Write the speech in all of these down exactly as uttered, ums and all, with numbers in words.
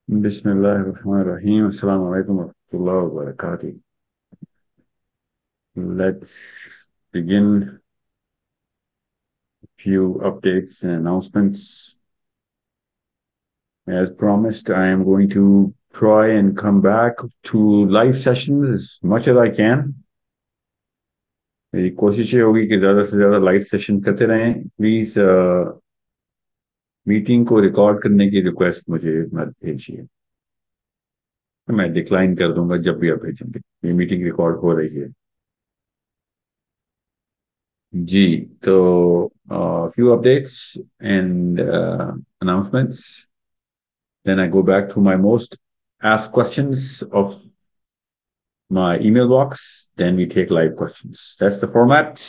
Bismillahirrahmanirrahim. Assalamu alaikum wa rahmatullahi wa barakatuh. Let's begin. A few updates and announcements. As promised, I am going to try and come back to live sessions as much as I can. मेरी कोशिश ये होगी कि ज़्यादा से ज़्यादा live session करते रहें. प्लीज़ मीटिंग को रिकॉर्ड करने की रिक्वेस्ट मुझे मत भेजिए. मैं डिक्लाइन कर दूंगा जब भी आप भेजेंगे. ये मीटिंग रिकॉर्ड हो रही है. जी तो uh, few updates and uh, announcements. Then I go back to my most asked questions of my email box. Then we take live questions. That's the format.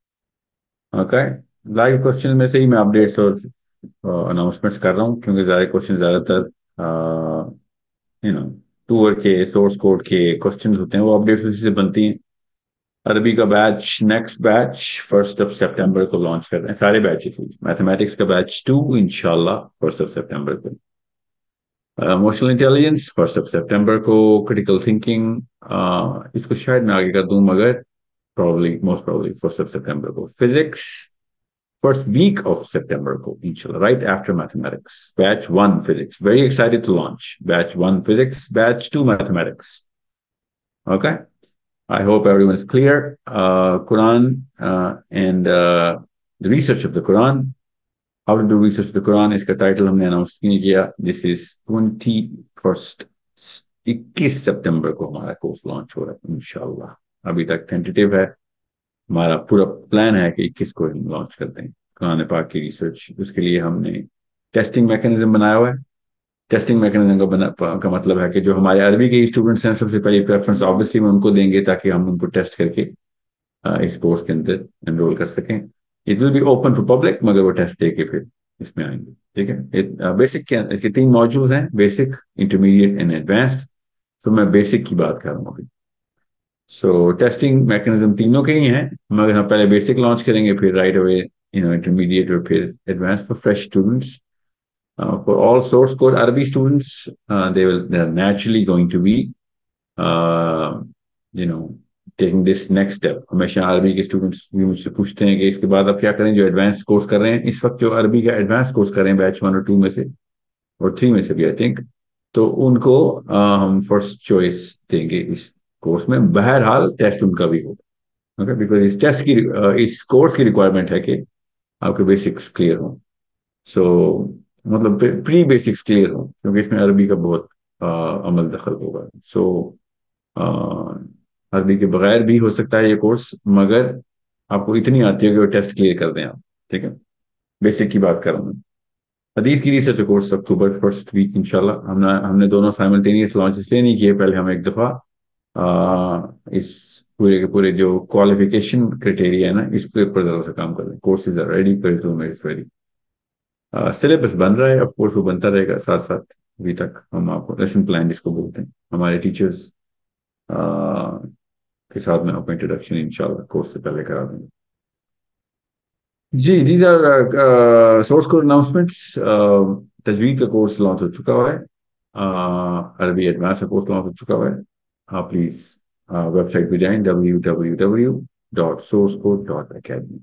Okay. Live questions में से ही मैं updates और uh, announcements कर रहा हूँ क्योंकि ज़्यादा questions ज़्यादातर uh, you know टूर के source code के questions होते हैं वो updates उसी से बनती हैं. अरबी का batch next batch first of सितंबर को लॉन्च कर रहे हैं. सारे बैचेस. मैथमेटिक्स का बैच टू इंशाल्लाह फर्स्ट ऑफ सितंबर को. इमोशनल इंटेलिजेंस फर्स्ट ऑफ सितंबर को. क्रिटिकल थिंकिंग इसको शायद मैं आगे कर दूं मगर probably most probably first of सितंबर को. फिजिक्स फर्स्ट वीक ऑफ सितंबर को इंशाल्लाह right after mathematics. Batch one physics very excited to launch batch one physics. Batch two mathematics. Okay. I hope everyone is clear. Uh, Quran uh, and uh, the research of the Quran. How to do research of the Quran. इसका title हमने announce नहीं किया. This is twenty-first. इक्कीस सितंबर को हमारा course launch हो रहा है इंशाल्लाह. अभी तक टेंटेटिव है. हमारा पूरा प्लान है कि इक्कीस को हम लॉन्च करते हैं कुरान पाक की रिसर्च. उसके लिए हमने टेस्टिंग मैकेनिज्म बनाया हुआ है. टेस्टिंग मैकेनिज्म का बना का मतलब है कि जो हमारे अरबी के स्टूडेंट्स हैं सबसे पहले प्रेफरेंस ऑब्वियसली हम उनको देंगे ताकि हम उनको टेस्ट करके इस कोर्स के अंदर एनरोल कर सकें. It will be open for public मगर वो टेस्ट दे के फिर इसमें आएंगे. ठीक है. बेसिक के इसके तीन मॉड्यूल्स हैं. Basic, intermediate and advanced. तो मैं बेसिक की बात कर रहा हूँ अभी. सो टेस्टिंग मैकेनिज्म तीनों के ही हैं मगर हम पहले बेसिक लॉन्च करेंगे फिर right away you know intermediate और फिर advance for fresh students. Uh, for all source code Arabic students, uh, they will they are naturally going to be, uh, you know, taking this next step. हमेशा अरबी के students भी मुझसे पूछते हैं कि इसके बाद आप क्या करें जो एडवांस कोर्स कर रहे हैं. इस वक्त जो अरबी का एडवांस कोर्स कर रहे हैं बैच वन और टू में से और थ्री में से भी आई थिंक तो उनको uh, हम फर्स्ट चॉइस देंगे इस कोर्स में. बहरहाल टेस्ट उनका भी होगा. ओके. बिकॉज इस टेस्ट की uh, इस कोर्स की रिक्वायरमेंट है कि आपके बेसिक्स क्लियर हो. सो मतलब प्री बेसिक्स क्लियर हो क्योंकि इसमें अरबी का बहुत आ, अमल दखल होगा. सो अरबी के बगैर भी हो सकता है ये कोर्स मगर आपको इतनी आती है कि वो टेस्ट क्लियर कर दें आप. ठीक है. बेसिक की बात कर रहा हूँ. हदीस की research course October first week इंशाल्लाह. हमने हमने दोनों साइमल्टेनियस लॉन्च इसलिए नहीं किए. पहले हम एक दफा इस पूरे के पूरे जो क्वालिफिकेशन क्राइटेरिया है ना इसके ऊपर जरा सा काम कर रहे हैं. Courses are ready, curriculum is ready. Syllabus बन रहा है. ऑफ कोर्स वो बनता रहेगा साथ साथ. अभी तक हम आपको लेसन प्लान जिसको बोलते हैं हमारे टीचर्स के साथ में आपको इंट्रोडक्शन इंशाल्लाह कोर्स से पहले करा देंगे. जी these are source code announcements. तजवीद का कोर्स लॉन्च हो चुका हुआ है. अरबी एडवांस का कोर्स लॉन्च हो चुका हुआ है. आप प्लीज वेबसाइट पे जाएं W W W dot source code dot academy.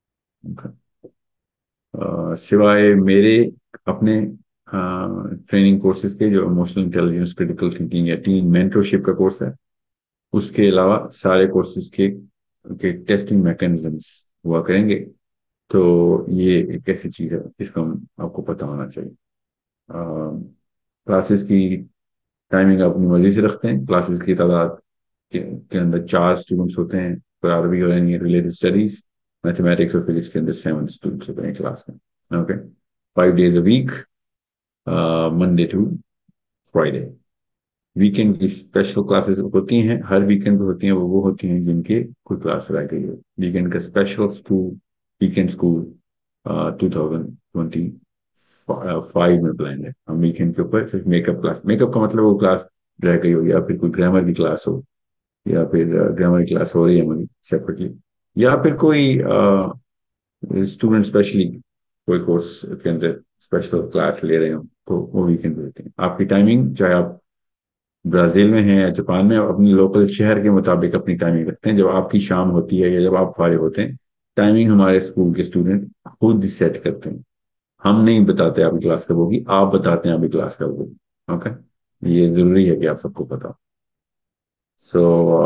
सिवाय मेरे अपने ट्रेनिंग कोर्सेज के जो इमोशनल इंटेलिजेंस, क्रिटिकल थिंकिंग या टीम मेंटरशिप का कोर्स है उसके अलावा सारे कोर्सेज के, के टेस्टिंग मैकेनिज्म्स हुआ करेंगे. तो ये एक ऐसी चीज है जिसका आपको पता होना चाहिए. क्लासेस की टाइमिंग अपनी मर्जी से रखते हैं. क्लासेस की तादाद के, के अंदर चार स्टूडेंट्स होते हैं. पर अरबी और रिलेटेड स्टडीज, मैथमेटिक्स और फिजिक्स के अंदर सेवन स्टूडेंट्स होते हैं क्लास में. Okay. Five days a week, Monday to Friday. Weekend की स्पेशल क्लासेस होती हैं. हर वीकेंड पे होती हैं. वो वो होती हैं जिनके कोई क्लास रह गई हो. वीकेंड का special school weekend school two thousand twenty five में प्लान है. हम वीकेंड के ऊपर सिर्फ मेकअप क्लास. मेकअप का मतलब वो क्लास रह गई हो या फिर कोई ग्रामर की क्लास हो या फिर ग्रामर की क्लास हो रही है हमारी सेपरेटली या फिर कोई स्टूडेंट स्पेशली कोई कोर्स के अंदर स्पेशल क्लास ले रहे हो تو وہ ویکینڈ پہ ہوتے ہیں. آپ کی ٹائمنگ چاہے آپ برازیل میں ہیں یا جاپان میں, اپنی لوکل شہر کے مطابق اپنی ٹائمنگ رکھتے ہیں. جب آپ کی شام ہوتی ہے یا جب آپ فارغ ہوتے ہیں, ٹائمنگ ہمارے اسکول کے اسٹوڈنٹ خود سیٹ کرتے ہیں. ہم نہیں بتاتے آپ کی کلاس کب ہوگی, آپ بتاتے ہیں آپ کی کلاس کب ہوگی. اوکے, یہ ضروری ہے کہ آپ سب کو پتا. سو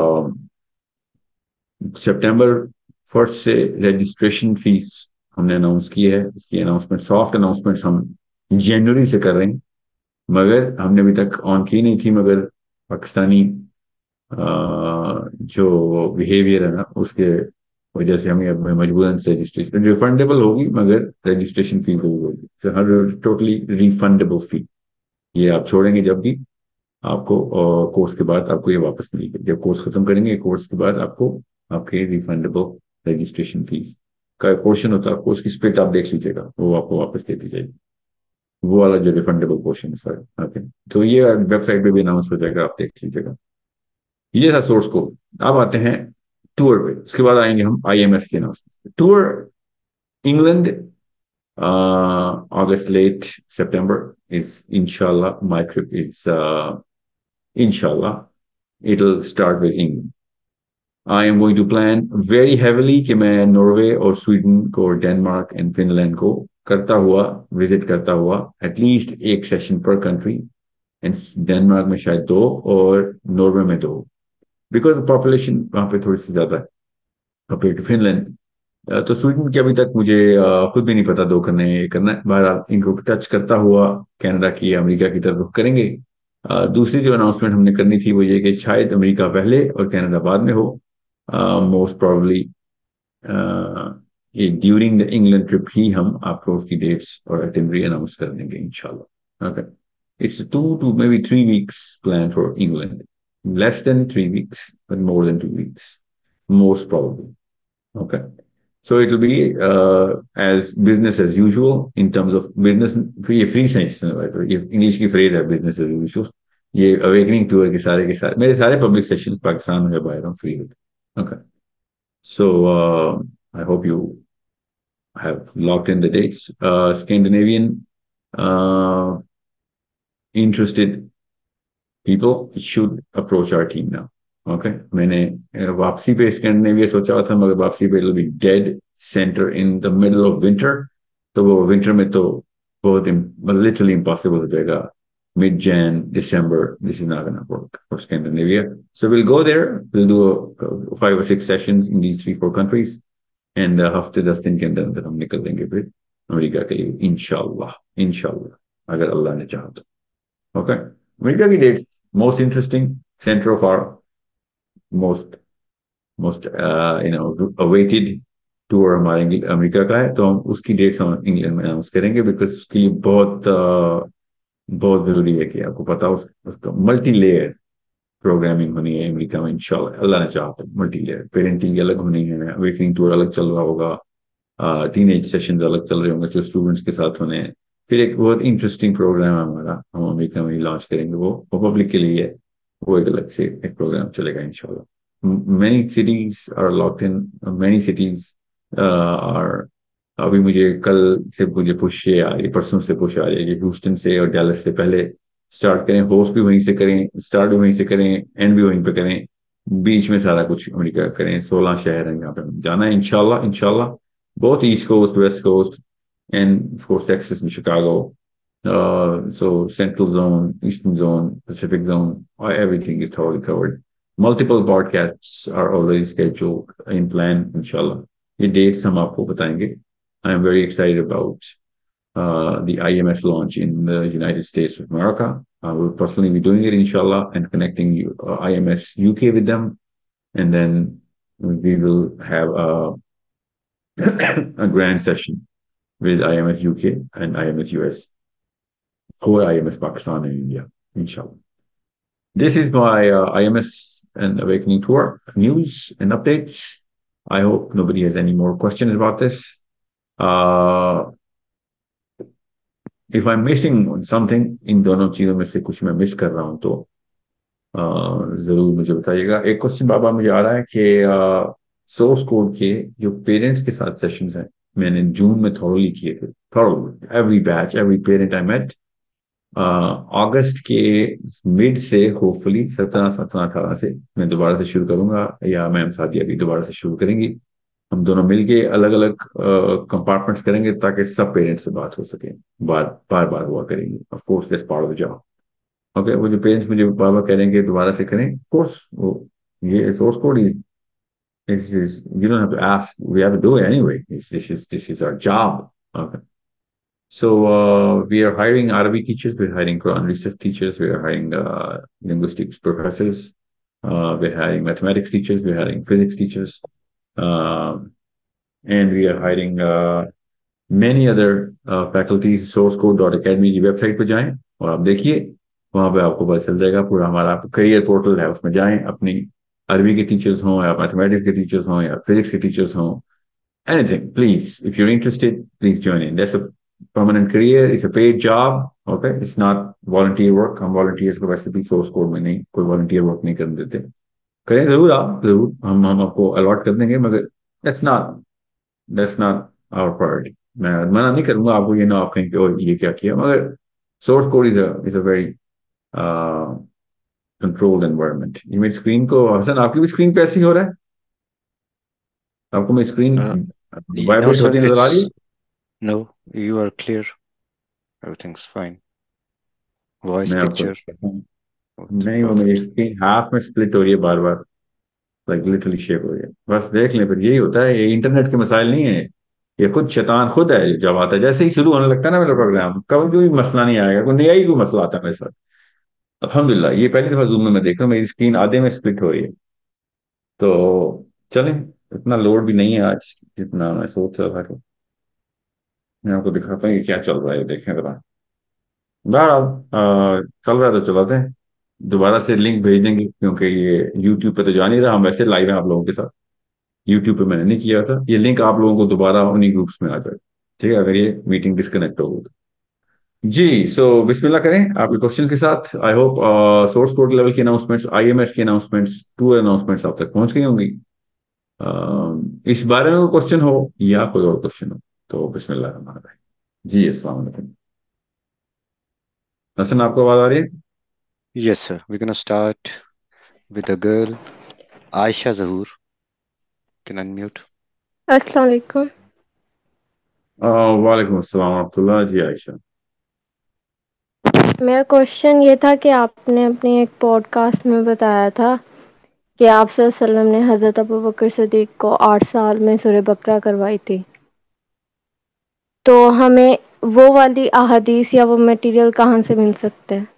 سپٹمبر فرسٹ سے رجسٹریشن فیس ہم نے اناؤنس کی ہے. اس کی اناؤنسمنٹ, سافٹ اناؤنسمنٹ ہم جنوری سے کر رہے ہیں, مگر ہم نے ابھی تک آن کی نہیں تھی. مگر پاکستانی جو بیہیویئر ہے نا, اس کے وجہ سے ہمیں اب مجبوراً رجسٹریشن ریفنڈیبل ہوگی, مگر رجسٹریشن فی ہوگی ہر ٹوٹلی ریفنڈیبل فی. یہ آپ چھوڑیں گے جب بھی, آپ کو کورس کے بعد آپ کو یہ واپس ملے گی. جب کورس ختم کریں گے کورس کے بعد آپ کو آپ کے ریفنڈیبل رجسٹریشن فیس کا پورشن ہوتا ہے, کورس کی اسپلٹ آپ دیکھ لیجیے گا, وہ آپ کو واپس دے دی جائے گی, وہ والا جو ریفنڈیبل پورشن ہے سر. اوکے, تو یہ ویب سائٹ پہ بھی اناؤنس ہو جائے گا, آپ دیکھ لیجیے گا. یہ تھا سورس کو. اب آتے ہیں ٹور پہ, اس کے بعد آئیں گے ہم آئی ایم ایس کے announcement. Tour England August late September is inshallah my trip is uh, inshallah it'll start with England. I am going to plan very heavily کہ میں ناروے اور سویڈن کو اور ڈینمارک اینڈ فن لینڈ کو کرتا ہوا visit کرتا ہوا ایٹ لیسٹ ایک سیشن پر کنٹری. ڈینمارک میں شاید دو اور ناروے میں دو, بیکاز پاپولیشن وہاں پہ تھوڑی سی زیادہ ہے کمپیئر ٹو فن لینڈ. تو سویڈن کی ابھی تک مجھے خود بھی نہیں پتا دو کرنے یہ کرنا ہے. بہرحال ان کو ٹچ کرتا ہوا کینیڈا کی امریکہ کی طرف رخ کریں گے. دوسری جو اناؤنسمنٹ ہم نے کرنی تھی وہ یہ کہ شاید امریکہ پہلے اور کینیڈا بعد میں ہو. Most probably during the England trip ہی ہم آپ کو اس کی ڈیٹس اور اٹینڈری اناؤنس کر دیں گے انشاءاللہ. Okay, it's two to may be three weeks plan for England, less than three weeks but more than two weeks most probably. Okay. So it will be uh, as business as usual in terms of business. یہ free science یہ English کی phrase ہے business as usual. یہ awakening tour کے سارے کے سارے میرے سارے public sessions پاکستان میں باہر ہوں free ہوتے. Okay. So uh, I hope you have locked in the dates. Uh, Scandinavian uh, interested people should approach our team now. Okay, میں نے واپسی پہ اسکینڈینیویا سوچا تھا, مگر واپسی پہ will be dead centre in the middle of winter. تو وہ ونٹر میں تو بہت لٹرلی امپاسبل ہو جائے گا. mid Jan December this is not gonna work for Scandinavia, so we'll go there, we'll do a, five or six sessions in these three four countries and ہفتے دس دن کے اندر اندر ہم نکل دیں گے پھر امریکہ کے لیے انشاءاللہ انشاءاللہ اگر اللہ نے چاہا تو. اوکے, امریکہ کی date most interesting, centre of our most most you know awaited tour ہمارے امریکہ کا ہے. تو ہم اس کی ڈیٹس ہم انگلینڈ میں اناؤنس کریں گے, بیکاز اس کے لیے بہت بہت ضروری ہے کہ آپ کو پتا اس, اس کا ملٹی لیئر پروگرامنگ ہونی ہے امریکہ میں انشاءاللہ اللہ نے چاہا تو. ملٹی لیئر پیرنٹنگ الگ ہونی ہے, اویکننگ ٹور الگ چل رہا ہوگا, ٹین ایج سیشنز الگ چل رہے ہوں گے جو اسٹوڈنٹس کے ساتھ ہونے ہیں. پھر ایک بہت انٹرسٹنگ پروگرام ہے ہمارا, ہم امریکہ میں لانچ کریں گے, وہ پبلک کے لیے ہے, وہ ایک الگ سے ایک پروگرام چلے گا انشاءاللہ. many cities are locked in, many cities uh, are ابھی مجھے کل سے مجھے پوش آ رہی ہے, پرسوں سے پوش آ رہی ہے کہ ہیوسٹن سے اور ڈیلس سے پہلے اسٹارٹ کریں, ہوسٹ بھی وہیں سے کریں, اسٹارٹ بھی وہیں سے کریں, اینڈ بھی وہیں پہ کریں, بیچ میں سارا کچھ امریکہ کریں. سولہ شہر ہیں جہاں پہ جانا ہے انشاءاللہ انشاءاللہ بہت east coast west coast and of course Texas and Chicago. Uh, so central zone, eastern zone, Pacific zone, everything is totally covered. Multiple podcasts are already scheduled in plan, inshallah. The dates hum aapko batayenge. I am very excited about uh, the I M S launch in the United States of America. I will personally be doing it, inshallah, and connecting you, uh, I M S U K with them. And then we will have a, a grand session with I M S U K and I M S U S. For I M S Pakistan and India, inshallah. This is my uh, I M S and Awakening Tour news and updates. I hope nobody has any more questions about this. Uh, if I'm missing something, in دونوں چیزوں میں سے کچھ میں مس کر رہا ہوں تو ضرور مجھے بتائیے گا. ایک کوشچن بابا مجھے آ رہا ہے کہ سورس کوڈ کے جو پیرنٹس کے ساتھ سیشنز ہیں میں نے جون میں تھورلی کیے تھے, thoroughly every batch every parent I met अगस्त के मिड से होपफुली सत्रह सत्रह अठारह से मैं दोबारा से शुरू करूंगा, या मैम सादिया भी दोबारा से शुरू करेंगी। हम दोनों मिलके अलग अलग कंपार्टमेंट्स करेंगे ताकि सब पेरेंट्स से बात हो सके। बार बार बार हुआ करेंगे, of course that's part of the job. Okay, वो जो पेरेंट्स मुझे बार बार कह रहे हैं कि दोबारा से करें, ऑफ कोर्स वो ये source code is is you don't have to ask. We have to do it anyway. This, this is this is our job. Okay. So uh, we are hiring Arabic teachers. We're hiring Quran research teachers. We are hiring uh, linguistics professors. Uh, we're hiring mathematics teachers. We're hiring physics teachers, um, and we are hiring uh, many other uh, faculties. source code dot academy की website पे जाएं और आप देखिए, वहां पे आपको पता चल जाएगा पूरा हमारा करियर पोर्टल है, उसमें जाएं। अपनी अरबी के टीचर्स हों या मैथमेटिक्स के टीचर्स हों या फिजिक्स के टीचर्स हों, anything, please, if you're interested, please join in. That's a permanent career. It's a paid job. Okay, it's not volunteer work. हम volunteers को वैसे भी source code में नहीं कोई volunteer work नहीं करने देते। करें जरूर, आप जरूर, हम हम आपको अलॉट कर देंगे, मगर that's not that's not our priority. मैं मना नहीं करूंगा आपको, ये ना आप कहें कि ओ ये क्या किया, मगर source code is a is a very uh, controlled environment. ये मेरी स्क्रीन को, हसन आपकी भी स्क्रीन पे ऐसे ही हो रहा है? आपको मेरी screen Uh, y- no, vibrate sir. होती नजर आ रही है? It's no. You are clear. Everything's fine. Voice, मैं आपको picture, दिखाता हूँ। both नहीं, वो मेरी perfect. स्क्रीन हाफ में स्प्लिट हो रही है बार बार, लाइक लिटरली शेक हो रही है। बस देख लें, फिर यही होता है, ये इंटरनेट के मसाइल नहीं है, ये खुद शैतान खुद है जब आता है। जैसे ही शुरू होने लगता है ना मेरा प्रोग्राम, कभी कोई मसला नहीं आएगा, कोई नया ही कोई मसला आता है मेरे साथ। अल्हम्दुलिल्लाह, ये पहली दफा जूम में मैं देख रहा हूँ मेरी स्क्रीन आधे में स्प्लिट हो रही है। तो चलें, इतना लोड भी नहीं है आज जितना मैं सोच रहा था। कि मैं आपको दिखाता हूँ ये क्या चल रहा है, देखें जरा। बहरहाल अ, चल रहा है तो चलाते हैं। दोबारा से लिंक भेज देंगे, क्योंकि ये यूट्यूब पे तो जा नहीं रहा, हम वैसे लाइव हैं आप लोगों के साथ। यूट्यूब पे मैंने नहीं किया था, ये लिंक आप लोगों को दोबारा उन्हीं ग्रुप्स में आ जाए, ठीक है, अगर ये मीटिंग डिस्कनेक्ट हो गई तो। जी, सो बिस्मिल्लाह करें आपके क्वेश्चन के साथ। I hope source code level की अनाउंसमेंट्स, आईएमएस की अनाउंसमेंट्स, टू अनाउंसमेंट्स आप तक पहुंच गई होंगी। अ, इस बारे में कोई क्वेश्चन हो या कोई और क्वेश्चन हो तो बिस्मिल्लाह रहमान रहीम। जी, अस्सलाम वालेकुम। हसन, आपको आवाज आ रही है? Yes, sir. We're gonna start with a girl, Aisha Zahoor. Can unmute. अस्सलाम वालेकुम। अ, वालेकुम अस्सलाम रहमतुल्लाह। जी आयशा। मेरा क्वेश्चन ये था कि आपने अपनी एक पॉडकास्ट में बताया था कि आप सल्लल्लाहु अलैहि वसल्लम ने हज़रत अबू बकर सिद्दीक को आठ साल में सूरह बकरा करवाई थी। तो हमें वो वाली अहादीस या वो मटेरियल कहाँ से मिल सकते हैं?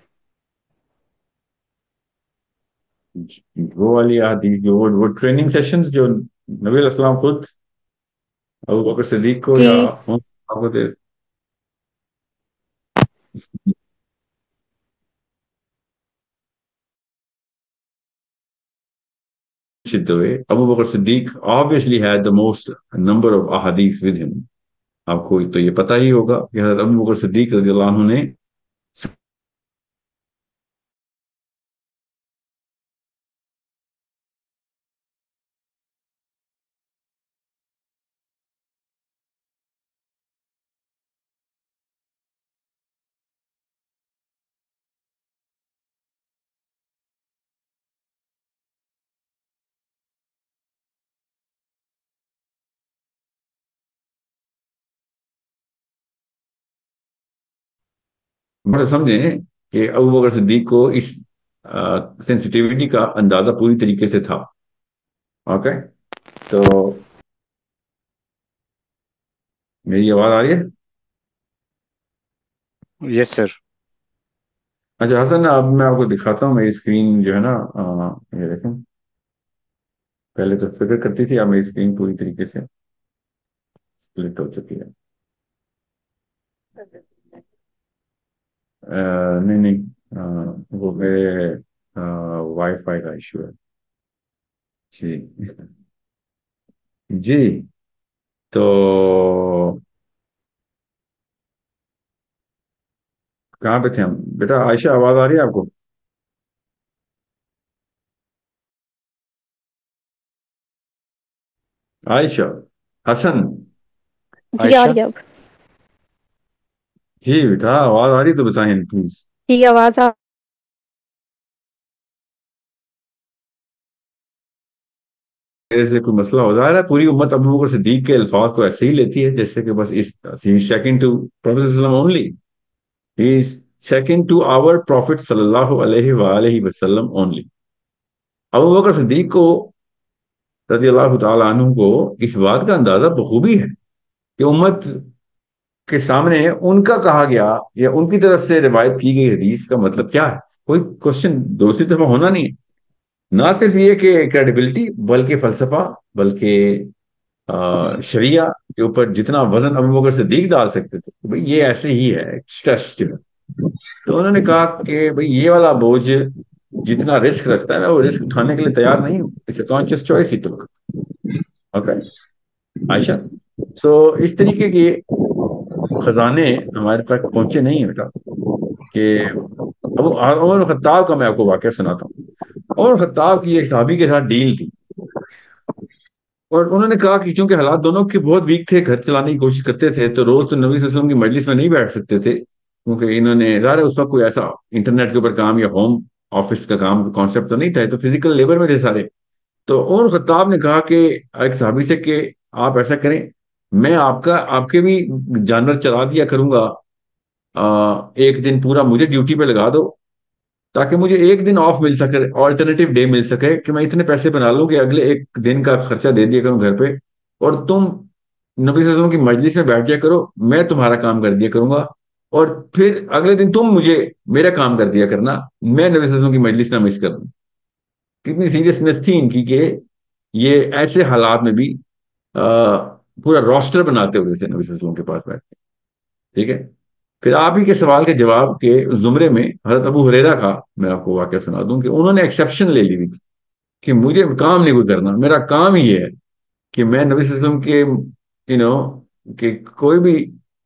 वो वाली हदीस जो वो वो ट्रेनिंग सेशंस जो नबी अलैहि सलाम खुद अबू बकर सिद्दीक को जी। या उन साहबों को the way Abu Bakr Siddiq obviously had the most number of ahadith with him. आपको तो ये पता ही होगा कि हज़रत अबू बकर सिद्दीक रज़ियल्लाहु अन्हु ने बड़ा समझें कि अबू बकर सिद्दीक को इस सेंसिटिविटी का अंदाजा पूरी तरीके से था। ओके, तो मेरी आवाज आ रही है? Yes, sir. अच्छा हसन, अब मैं आपको दिखाता हूँ मेरी स्क्रीन जो है ना, अ, ये देखें, पहले तो फिक्र करती थी, अब मेरी स्क्रीन पूरी तरीके से स्प्लिट हो चुकी है। अ, नहीं नहीं, अ, वो मेरे वाईफाई का इशू है। जी। जी, तो कहाँ पे थे हम बेटा? आयशा, आवाज आ रही है आपको? आयशा, हसन। जी आ Aisha. रही है अब। جی بیٹا آواز آ رہی تو بتائیں پلیز. جی آواز آ میرے سے کوئی مسئلہ ہو رہا ہے. پوری امت ابو بکر صدیق کے الفاظ کو ایسے ہی لیتی ہے جیسے کہ بس اس second to professor only. He is second to our Prophet sallallahu alaihi وآلہ وسلم only. ابو بکر صدیق کو رضی اللہ تعالیٰ عنہ کو اس بات کا اندازہ بخوبی ہے کہ امت کے سامنے ان کا کہا گیا یا ان کی طرف سے روایت کی گئی حدیث کا مطلب کیا ہے. کوئی کوشچن دوسری طرف ہونا نہیں ہے. نہ صرف یہ کہ کریڈیبلٹی بلکہ فلسفہ بلکہ شریعہ کے اوپر جتنا وزن ابو بکر صدیق ڈال سکتے تھے بھئی یہ ایسے ہی ہے اسٹریس. تو انہوں نے کہا کہ بھئی یہ والا بوجھ جتنا رسک رکھتا ہے میں وہ رسک اٹھانے کے لیے تیار نہیں ہوں. It's a conscious choice he took. Okay عائشہ. سو اس طریقے کے خزانے ہمارے تک پہنچے نہیں ہیں بیٹا. کہ اب عمر خطاب کا میں آپ کو واقعہ سناتا ہوں. عمر خطاب کی ایک صحابی کے ساتھ ڈیل تھی اور انہوں نے کہا کہ چونکہ حالات دونوں کے بہت ویک تھے, گھر چلانے کی کوشش کرتے تھے, تو روز تو نبی صلی اللہ علیہ وسلم کی مجلس میں نہیں بیٹھ سکتے تھے کیونکہ انہوں نے ظاہر اس وقت کوئی ایسا انٹرنیٹ کے اوپر کام یا ہوم آفس کا کام کانسیپٹ تو نہیں تھا, تو فزیکل لیبر میں تھے سارے. تو عمر خطاب نے کہا کہ ایک صحابی سے کہ آپ ایسا کریں, میں آپ کا آپ کے بھی جانور چلا دیا کروں گا, ایک دن پورا مجھے ڈیوٹی پہ لگا دو تاکہ مجھے ایک دن آف مل سکے, آلٹرنیٹیو ڈے مل سکے کہ میں اتنے پیسے بنا لوں کہ اگلے ایک دن کا خرچہ دے دیا کروں گھر پہ, اور تم نبی صلی اللہ علیہ وسلم کی مجلس میں بیٹھ جایا کرو, میں تمہارا کام کر دیا کروں گا, اور پھر اگلے دن تم مجھے میرا کام کر دیا کرنا, میں نبی صلی اللہ علیہ وسلم کی مجلس نہ مس کر دوں. کتنی سیریسنس تھی ان کی کہ یہ ایسے حالات میں بھی پورا روسٹر بناتے ہوئے تھے نبی صلی اللہ علیہ وسلم کے پاس بیٹھ کے. ٹھیک ہے. پھر آپ ہی کے سوال کے جواب کے زمرے میں حضرت ابو ہریرہ کا میں آپ کو واقعہ سنا دوں کہ انہوں نے ایکسیپشن لے لی تھی کہ مجھے کام نہیں کوئی کرنا, میرا کام ہی ہے کہ میں نبی صلی اللہ علیہ وسلم کے یو نو کہ کوئی بھی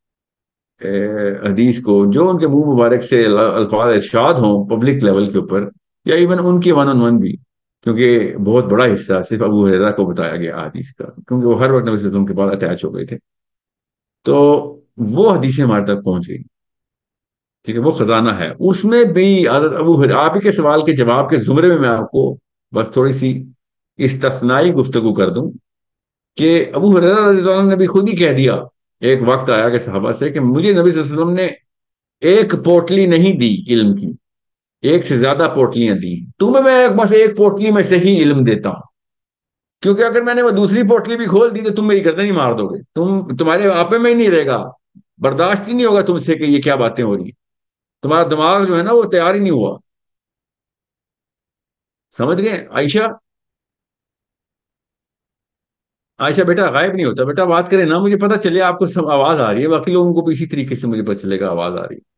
حدیث کو جو ان کے منہ مبارک سے الفاظ ارشاد ہوں پبلک لیول کے اوپر, یا ایون ان کی ون آن ون بھی, کیونکہ بہت بڑا حصہ صرف ابو ہریرہ کو بتایا گیا حدیث کا, کیونکہ وہ ہر وقت نبی صلی اللہ علیہ وسلم کے بعد اٹیچ ہو گئے تھے, تو وہ حدیثیں ہمارے تک پہنچ گئی. ٹھیک ہے, وہ خزانہ ہے. اس میں بھی حضرت ابو ہریرہ آپ ہی کے سوال کے جواب کے زمرے میں میں آپ کو بس تھوڑی سی استثنائی گفتگو کر دوں کہ ابو ہریرہ رضی اللہ عنہ نے بھی خود ہی کہہ دیا ایک وقت آیا کہ صحابہ سے کہ مجھے نبی صلی اللہ علیہ وسلم نے ایک پوٹلی نہیں دی علم کی, ایک سے زیادہ پوٹلیاں دی, تمہیں میں بس ایک پوٹلی میں سے ہی علم دیتا ہوں, کیونکہ اگر میں نے وہ دوسری پوٹلی بھی کھول دی تو تم میری گردن ہی مار دو گے, تم تمہارے آپے میں ہی نہیں رہے گا, برداشت ہی نہیں ہوگا تم سے کہ یہ کیا باتیں ہو رہی ہیں, تمہارا دماغ جو ہے نا وہ تیار ہی نہیں ہوا. سمجھ گئے عائشہ؟ عائشہ بیٹا غائب نہیں ہوتا, بیٹا بات کریں نا, مجھے پتا چلے آپ کو سب آواز آ رہی ہے, باقی لوگوں کو بھی اسی طریقے سے مجھے پتا چلے گا آواز آ رہی ہے.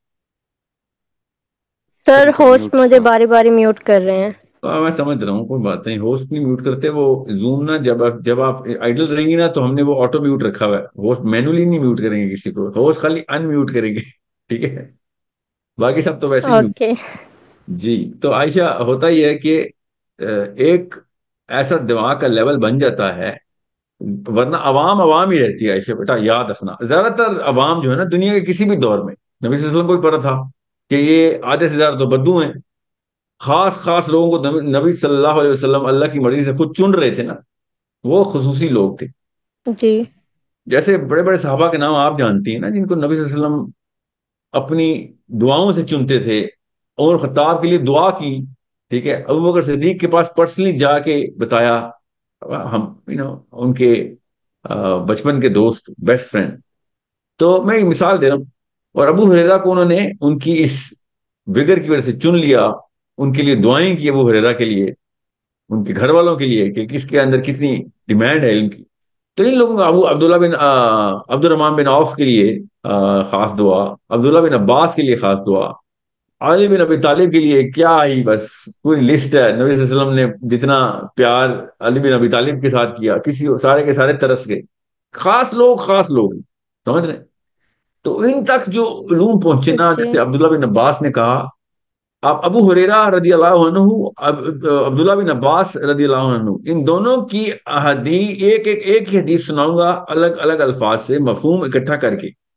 سر ان کا ہوسٹ میوٹ مجھے تھا. باری باری میوٹ کر رہے ہیں. ہاں میں سمجھ رہا ہوں, کوئی بات نہیں, ہوسٹ نہیں میوٹ کرتے, وہ زوم نا جب آپ جب آپ آئیڈل رہیں گی نا تو ہم نے وہ آٹو میوٹ رکھا ہوا ہے, ہوسٹ مینولی نہیں میوٹ کریں گے کسی کو, ہوسٹ خالی ان میوٹ کریں گے. ٹھیک ہے, باقی سب تو ویسے ہی میوٹ. اوکے. جی تو عائشہ ہوتا ہی ہے کہ ایک ایسا دماغ کا لیول بن جاتا ہے, ورنہ عوام عوام ہی رہتی ہے. عائشہ بیٹا یاد رکھنا, زیادہ تر عوام جو ہے نا دنیا کے کسی بھی دور میں نبی صلی اللہ علیہ وسلم کو بھی پتا تھا کہ یہ آدھے سے زیادہ تو بدو ہیں, خاص خاص لوگوں کو نبی صلی اللہ علیہ وسلم اللہ کی مرضی سے خود چن رہے تھے نا, وہ خصوصی لوگ تھے. جی جیسے بڑے بڑے صحابہ کے نام آپ جانتی ہیں نا جن کو نبی صلی اللہ علیہ وسلم اپنی دعاؤں سے چنتے تھے. عمر خطاب کے لیے دعا کی, ٹھیک ہے, ابو بکر صدیق کے پاس پرسنلی جا کے بتایا, ہم یو نو ان کے بچپن کے دوست, بیسٹ فرینڈ. تو میں ایک مثال دے رہا ہوں, اور ابو ہریرہ کو انہوں نے ان کی اس وگر کی وجہ سے چن لیا, ان کے لیے دعائیں کی ابو ہریرہ کے لیے, ان کے گھر والوں کے لیے کہ کس کے اندر کتنی ڈیمانڈ ہے علم کی. تو ان لوگوں کا ابو عبداللہ بن عبد الرحمان بن عوف کے لیے خاص دعا, عبداللہ بن عباس کے لیے خاص دعا, علی بن ابی طالب کے لیے کیا ہی بس پوری لسٹ ہے. نبی صلی اللہ علیہ وسلم نے جتنا پیار علی بن ابی طالب کے ساتھ کیا, کسی سارے کے سارے ترس گئے. خاص لوگ خاص لوگ سمجھ رہے ہیں. تو ان تک جو علوم پہنچے نا, جی جیسے عبداللہ بن عباس نے کہا, اب ابو ہریرہ رضی اللہ عنہ, عبداللہ بن عباس رضی اللہ عنہ, ان دونوں کی احادیث ایک ایک ایک ہی حدیث سناؤں گا الگ الگ الفاظ سے, مفہوم اکٹھا کر کے,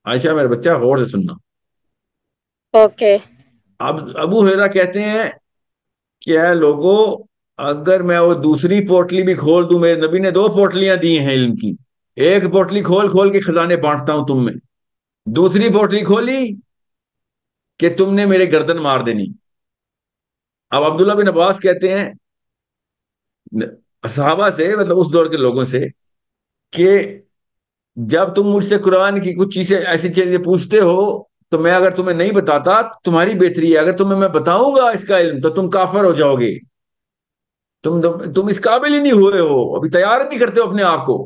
عائشہ میرے بچہ غور سے سننا. اوکے. اب ابو ہریرہ کہتے ہیں کہ اے لوگوں، اگر میں وہ دوسری پوٹلی بھی کھول دوں، میرے نبی نے دو پوٹلیاں دی ہیں علم کی، ایک پوٹلی کھول کھول کے خزانے بانٹتا ہوں تم میں، دوسری پوٹلی کھولی کہ تم نے میرے گردن مار دینی. اب عبداللہ بن عباس کہتے ہیں صحابہ سے، مطلب اس دور کے لوگوں سے، کہ جب تم مجھ سے قرآن کی کچھ چیزیں ایسی چیزیں پوچھتے ہو تو میں اگر تمہیں نہیں بتاتا تمہاری بہتری ہے، اگر تمہیں میں بتاؤں گا اس کا علم تو تم کافر ہو جاؤ گے، تم تم اس قابل ہی نہیں ہوئے ہو، ابھی تیار نہیں کرتے ہو اپنے آپ کو.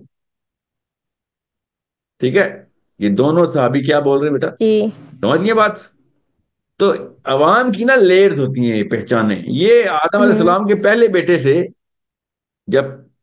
ٹھیک ہے، یہ دونوں صحابی کیا بول رہے ہیں بیٹا، جی. سمجھ گئے بات؟ تو عوام کی نا لیئرز ہوتی ہیں، یہ پہچانیں. یہ آدم علیہ ہوں. السلام کے پہلے بیٹے سے جب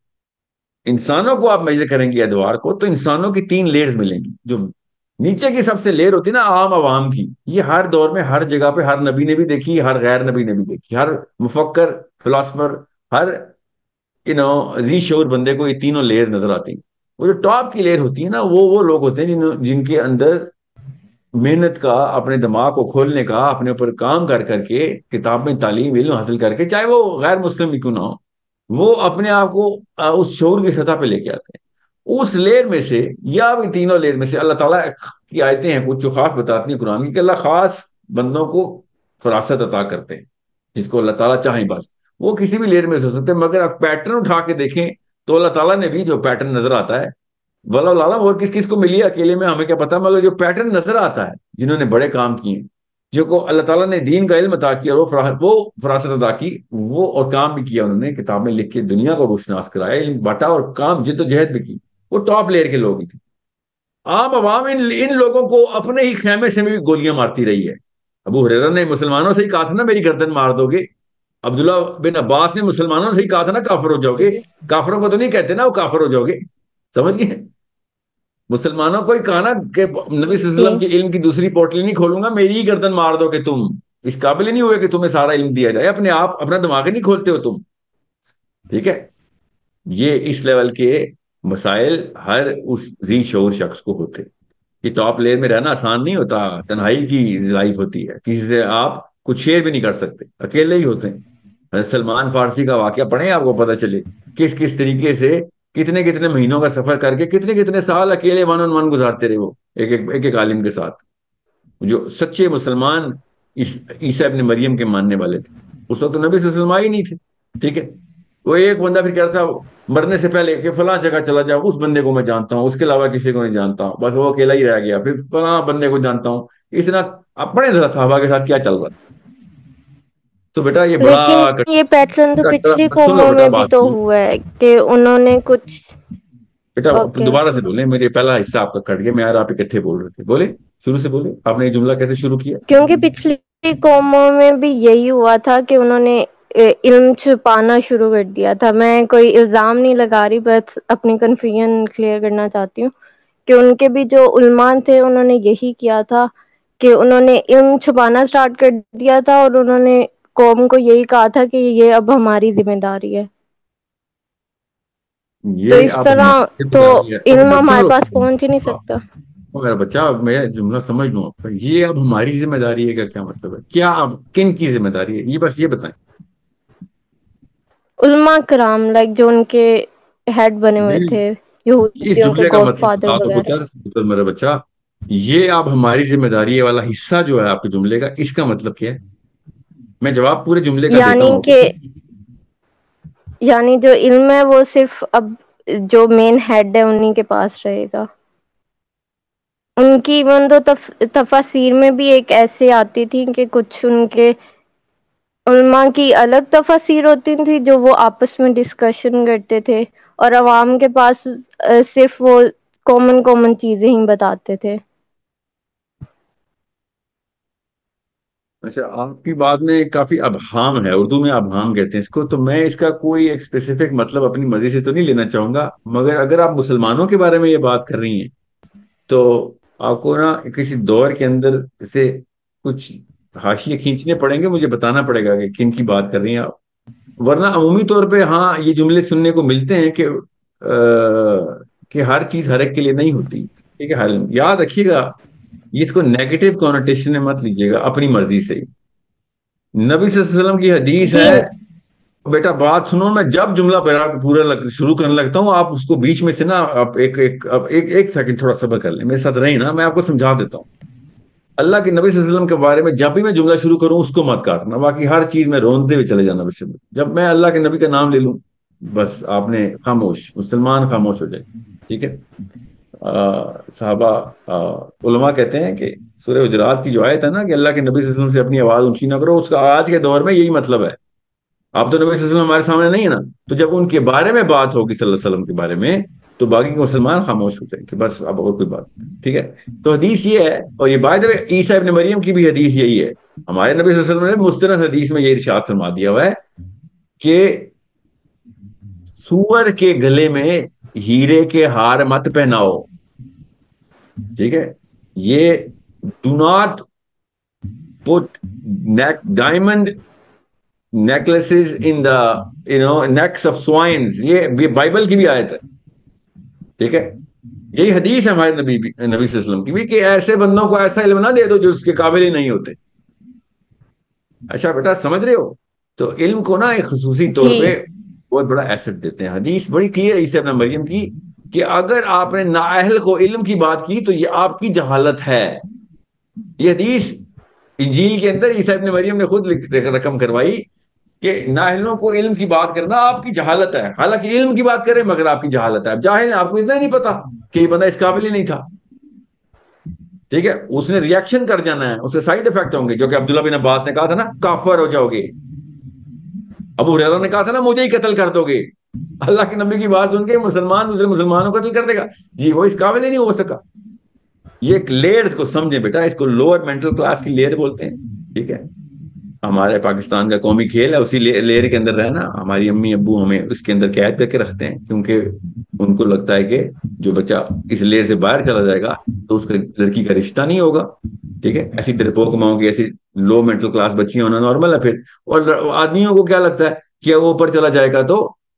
انسانوں کو آپ میجر کریں گے ادوار کو، تو انسانوں کی تین لیئرز ملیں گی. جو نیچے کی سب سے لیئر ہوتی ہے نا عام عوام کی، یہ ہر دور میں ہر جگہ پہ ہر نبی نے بھی دیکھی، ہر غیر نبی نے بھی دیکھی، ہر مفکر، فلاسفر، ہر یو نو ذی شعور بندے کو یہ تینوں لیئر نظر آتی ہیں. وہ جو ٹاپ کی لیئر ہوتی ہے نا، وہ وہ لوگ ہوتے ہیں جن جن کے اندر محنت کا، اپنے دماغ کو کھولنے کا، اپنے اوپر کام کر کر کے، کتاب میں تعلیم علم حاصل کر کے، چاہے وہ غیر مسلم بھی کیوں نہ ہو، وہ اپنے آپ کو اس شعور کی سطح پہ لے کے آتے ہیں. اس لیر میں سے یا بھی تینوں لیر میں سے اللہ تعالیٰ کی آیتیں ہیں کچھ جو خاص بتاتی ہیں قرآن کی، کہ اللہ خاص بندوں کو فراست عطا کرتے ہیں جس کو اللہ تعالیٰ چاہیں. بس وہ کسی بھی لیر میں سے ہو سکتے ہیں، مگر آپ پیٹرن اٹھا کے دیکھیں تو اللہ تعالیٰ نے بھی جو پیٹرن نظر آتا ہے، واللہ عالم اور کس کس کو ملی ہے اکیلے میں ہمیں کیا پتا، مگر جو پیٹرن نظر آتا ہے جنہوں نے بڑے کام کیے، جو کو اللہ تعالیٰ نے دین کا علم عطا کیا، وہ وہ فراست ادا کی، وہ اور کام بھی کیا، انہوں نے کتابیں لکھ کے دنیا کو روشناس کرایا، علم بانٹا اور کام جد و جہد بھی کی. وہ ٹاپ لیئر کے لوگ ہی تھے. عام عوام ان ان لوگوں کو اپنے ہی خیمے سے بھی گولیاں مارتی رہی ہے. ابو ہریرہ نے مسلمانوں سے ہی کہا تھا نا میری گردن مار دو گے، عبداللہ بن عباس نے مسلمانوں سے ہی کہا تھا نا کافر ہو جاؤ گے. جی. کافروں کو تو نہیں کہتے نا وہ کافر ہو جاؤ گے، سمجھ گئے؟ مسلمانوں کو ہی کہا نا کہ نبی صلی اللہ علیہ جی. وسلم کی علم کی دوسری پوٹلی نہیں کھولوں گا، میری ہی گردن مار دو کہ تم اس قابل ہی نہیں ہوئے کہ تمہیں سارا علم دیا جائے، اپنے آپ اپنا دماغ ہی نہیں کھولتے ہو تم. ٹھیک ہے، یہ اس لیول کے مسائل ہر اس ذی شعور شخص کو ہوتے. یہ ٹاپ لیئر میں رہنا آسان نہیں ہوتا، تنہائی کی لائف ہوتی ہے، کسی سے آپ کچھ شیئر بھی نہیں کر سکتے، اکیلے ہی ہوتے ہیں. سلمان فارسی کا واقعہ پڑھیں آپ کو پتہ چلے کس کس طریقے سے کتنے کتنے مہینوں کا سفر کر کے کتنے کتنے سال اکیلے ون آن ون گزارتے رہے وہ ایک ایک ایک ایک عالم کے ساتھ، جو سچے مسلمان عیسیٰ ابن مریم کے ماننے والے تھے. اس وقت تو نبی صلی اللہ علیہ وسلم آئے ہی نہیں تھے. ٹھیک ہے، وہ ایک بندہ پھر کہتا تھا مرنے سے پہلے کہ فلاں جگہ چلا جاؤ، اس بندے کو میں جانتا ہوں، اس کے علاوہ کسی کو نہیں جانتا ہوں، بس وہ اکیلا ہی رہ گیا، پھر فلاں بندے کو جانتا ہوں. اس طرح اپنے ذرا صحابہ کے ساتھ کیا چل رہا. تو بیٹا یہ بڑا لیکن یہ پیٹرن تو پچھلی سن لو قوموں بیٹا میں بھی بات تو سنو ہوا ہے کہ انہوں نے کچھ. بیٹا، اوکے. دوبارہ سے بولیں، میرے پہلا حصہ آپ کا کٹ گیا، میں آپ اکٹھے بول رہے تھے، بولے شروع سے بولے آپ نے یہ جملہ کیسے شروع کیا. کیونکہ پچھلی قوموں میں بھی یہی ہوا تھا کہ انہوں نے علم چھپانا شروع کر دیا تھا. میں کوئی الزام نہیں لگا رہی، بس اپنی کنفیوژن کلیئر کرنا چاہتی ہوں کہ ان کے بھی جو علماء تھے انہوں نے یہی کیا تھا کہ انہوں نے علم چھپانا سٹارٹ کر دیا تھا، اور انہوں نے قوم کو یہی کہا تھا کہ یہ اب ہماری ذمہ داری ہے. تو یہ اس اب طرح ہماری ذمہ تو داری ہے. علم اب سن ہمارے لو پاس پہنچ ہی نہیں سکتا. میرا بچہ، میں جملہ سمجھ لوں آپ کا، یہ اب ہماری ذمہ داری ہے کا کیا مطلب ہے؟ کیا اب کن کی ذمہ داری ہے یہ بس یہ بتائیں. علماء کرام لائک جو ان کے ہیڈ بنے ہوئے نہیں، تھے، اس یہودیوں کے جملے کا گاڈ مطلب فادر بتا دو وغیرہ. پتر پتر میرا بچہ، یہ اب ہماری ذمہ داری ہے والا حصہ جو ہے آپ کے جملے کا، اس کا مطلب کیا ہے؟ میں جواب پورے جملے کا دیتا یعنی ہوں آپ کہ کو. یعنی جو علم ہے وہ صرف اب جو مین ہیڈ ہے انہی کے پاس رہے گا. ان کی ایون تو تف... تفاسیر میں بھی ایک ایسے آتی تھی کہ کچھ ان کے علماء کی الگ تفاسیر ہوتی تھی جو وہ آپس میں ڈسکشن کرتے تھے، اور عوام کے پاس صرف وہ کامن کامن چیزیں ہی بتاتے تھے. اچھا، آپ کی بات میں کافی ابہام ہے، اردو میں ابہام کہتے ہیں اس کو، تو میں اس کا کوئی ایک اسپیسیفک مطلب اپنی مرضی سے تو نہیں لینا چاہوں گا، مگر اگر آپ مسلمانوں کے بارے میں یہ بات کر رہی ہیں تو آپ کو نا کسی دور کے اندر سے کچھ حاشیے کھینچنے پڑیں گے، مجھے بتانا پڑے گا کہ کن کی بات کر رہی ہیں آپ. ورنہ عمومی طور پہ ہاں یہ جملے سننے کو ملتے ہیں کہ کہ ہر چیز ہر ایک کے لیے نہیں ہوتی. ٹھیک ہے، یاد رکھیے گا یہ اس کو نیگیٹو کونوٹیشن میں مت لیجیے گا، اپنی مرضی سے ہی. نبی صلی اللہ علیہ وسلم کی حدیث جی ہے، بیٹا بات سنو، میں جب جملہ پورا لگ, شروع کرنے لگتا ہوں آپ اس کو بیچ میں سے نا آپ ایک ایک ایک ایک سیکنڈ تھوڑا صبر کر لیں، میرے ساتھ رہیں نا، میں آپ کو سمجھا دیتا ہوں. اللہ کے نبی صلی اللہ علیہ وسلم کے بارے میں جب بھی میں جملہ شروع کروں اس کو مت کاٹنا، باقی ہر چیز میں رونتے ہوئے چلے جانا. بشر جب میں اللہ کے نبی کا نام لے لوں بس آپ نے خاموش، مسلمان خاموش ہو جائے. ٹھیک ہے. صحابہ علماء کہتے ہیں کہ سورہ حجرات کی جو آیت ہے نا کہ اللہ کے نبی صلی اللہ علیہ وسلم سے اپنی آواز اونچی نہ کرو، اس کا آج کے دور میں یہی مطلب ہے. آپ تو نبی صلی اللہ علیہ وسلم ہمارے سامنے نہیں ہے نا، تو جب ان کے بارے میں بات ہوگی صلی اللہ علیہ وسلم کے بارے میں تو باقی کے مسلمان خاموش ہو جائیں کہ بس اب اور کوئی بات. ٹھیک ہے. تو حدیث یہ ہے، اور یہ بائی دا وے عیسیٰ ابن مریم کی بھی حدیث یہی ہے. ہمارے نبی صلی اللہ علیہ وسلم نے مستند حدیث میں یہ ارشاد فرما دیا ہوا ہے کہ سور کے گلے میں ہیرے کے ہار مت پہناؤ. ٹھیک ہے. یہ do not put diamond necklaces in the you know necks of swines. یہ بائبل کی بھی آیت ہے. ٹھیک ہے. یہی حدیث ہے ہمارے نبی نبی صلی اللہ علیہ وسلم کی بھی کہ ایسے بندوں کو ایسا علم نہ دے دو جو اس کے قابل ہی نہیں ہوتے. اچھا بیٹا سمجھ رہے ہو؟ تو علم کو نا ایک خصوصی طور جی پہ بہت بڑا ایسٹ دیتے ہیں. حدیث بڑی کلیئر ہے عیسیٰ ابن مریم کی کہ اگر آپ نے نااہل کو علم کی بات کی تو یہ آپ کی جہالت ہے. یہ حدیث انجیل کے اندر عیسیٰ ابن مریم نے خود رقم کروائی کہ نااہلوں کو علم کی بات کرنا آپ کی جہالت ہے. حالانکہ علم کی بات کرے مگر آپ کی جہالت ہے. اب جاہل ہے، آپ کو اتنا ہی نہیں پتا کہ یہ بندہ اس قابل ہی نہیں تھا. ٹھیک ہے. اس نے ریئیکشن کر جانا ہے، اس سے سائیڈ افیکٹ ہوں گے، جو کہ عبداللہ بن عباس نے کہا تھا نا کافر ہو جاؤ گے. ابو ہریرہ نے کہا تھا نا مجھے ہی قتل کر دو گے. اللہ کے نبی کی بات سن کے مسلمان دوسرے مسلمانوں کو قتل کر دے گا. جی وہ اس قابل ہی نہیں ہو سکا. یہ ایک لیئر کو سمجھیں بیٹا، اس کو لوور مینٹل کلاس کی لیئر بولتے ہیں. ٹھیک ہے. ہمارے پاکستان کا قومی کھیل ہے، اسی لیئر کے اندر رہنا. ہماری امی ابو ہمیں اس کے اندر قید کر کے رکھتے ہیں کیونکہ ان کو لگتا ہے کہ جو بچہ اس لیئر سے باہر چلا جائے گا تو اس کا لڑکی کا رشتہ نہیں ہوگا. ٹھیک ہے. ایسی ڈرپوک ماؤں کی ایسی لو مینٹل کلاس بچیاں ہونا نارمل ہے پھر. اور آدمیوں کو کیا لگتا ہے کہ وہ اوپر چلا جائے گا تو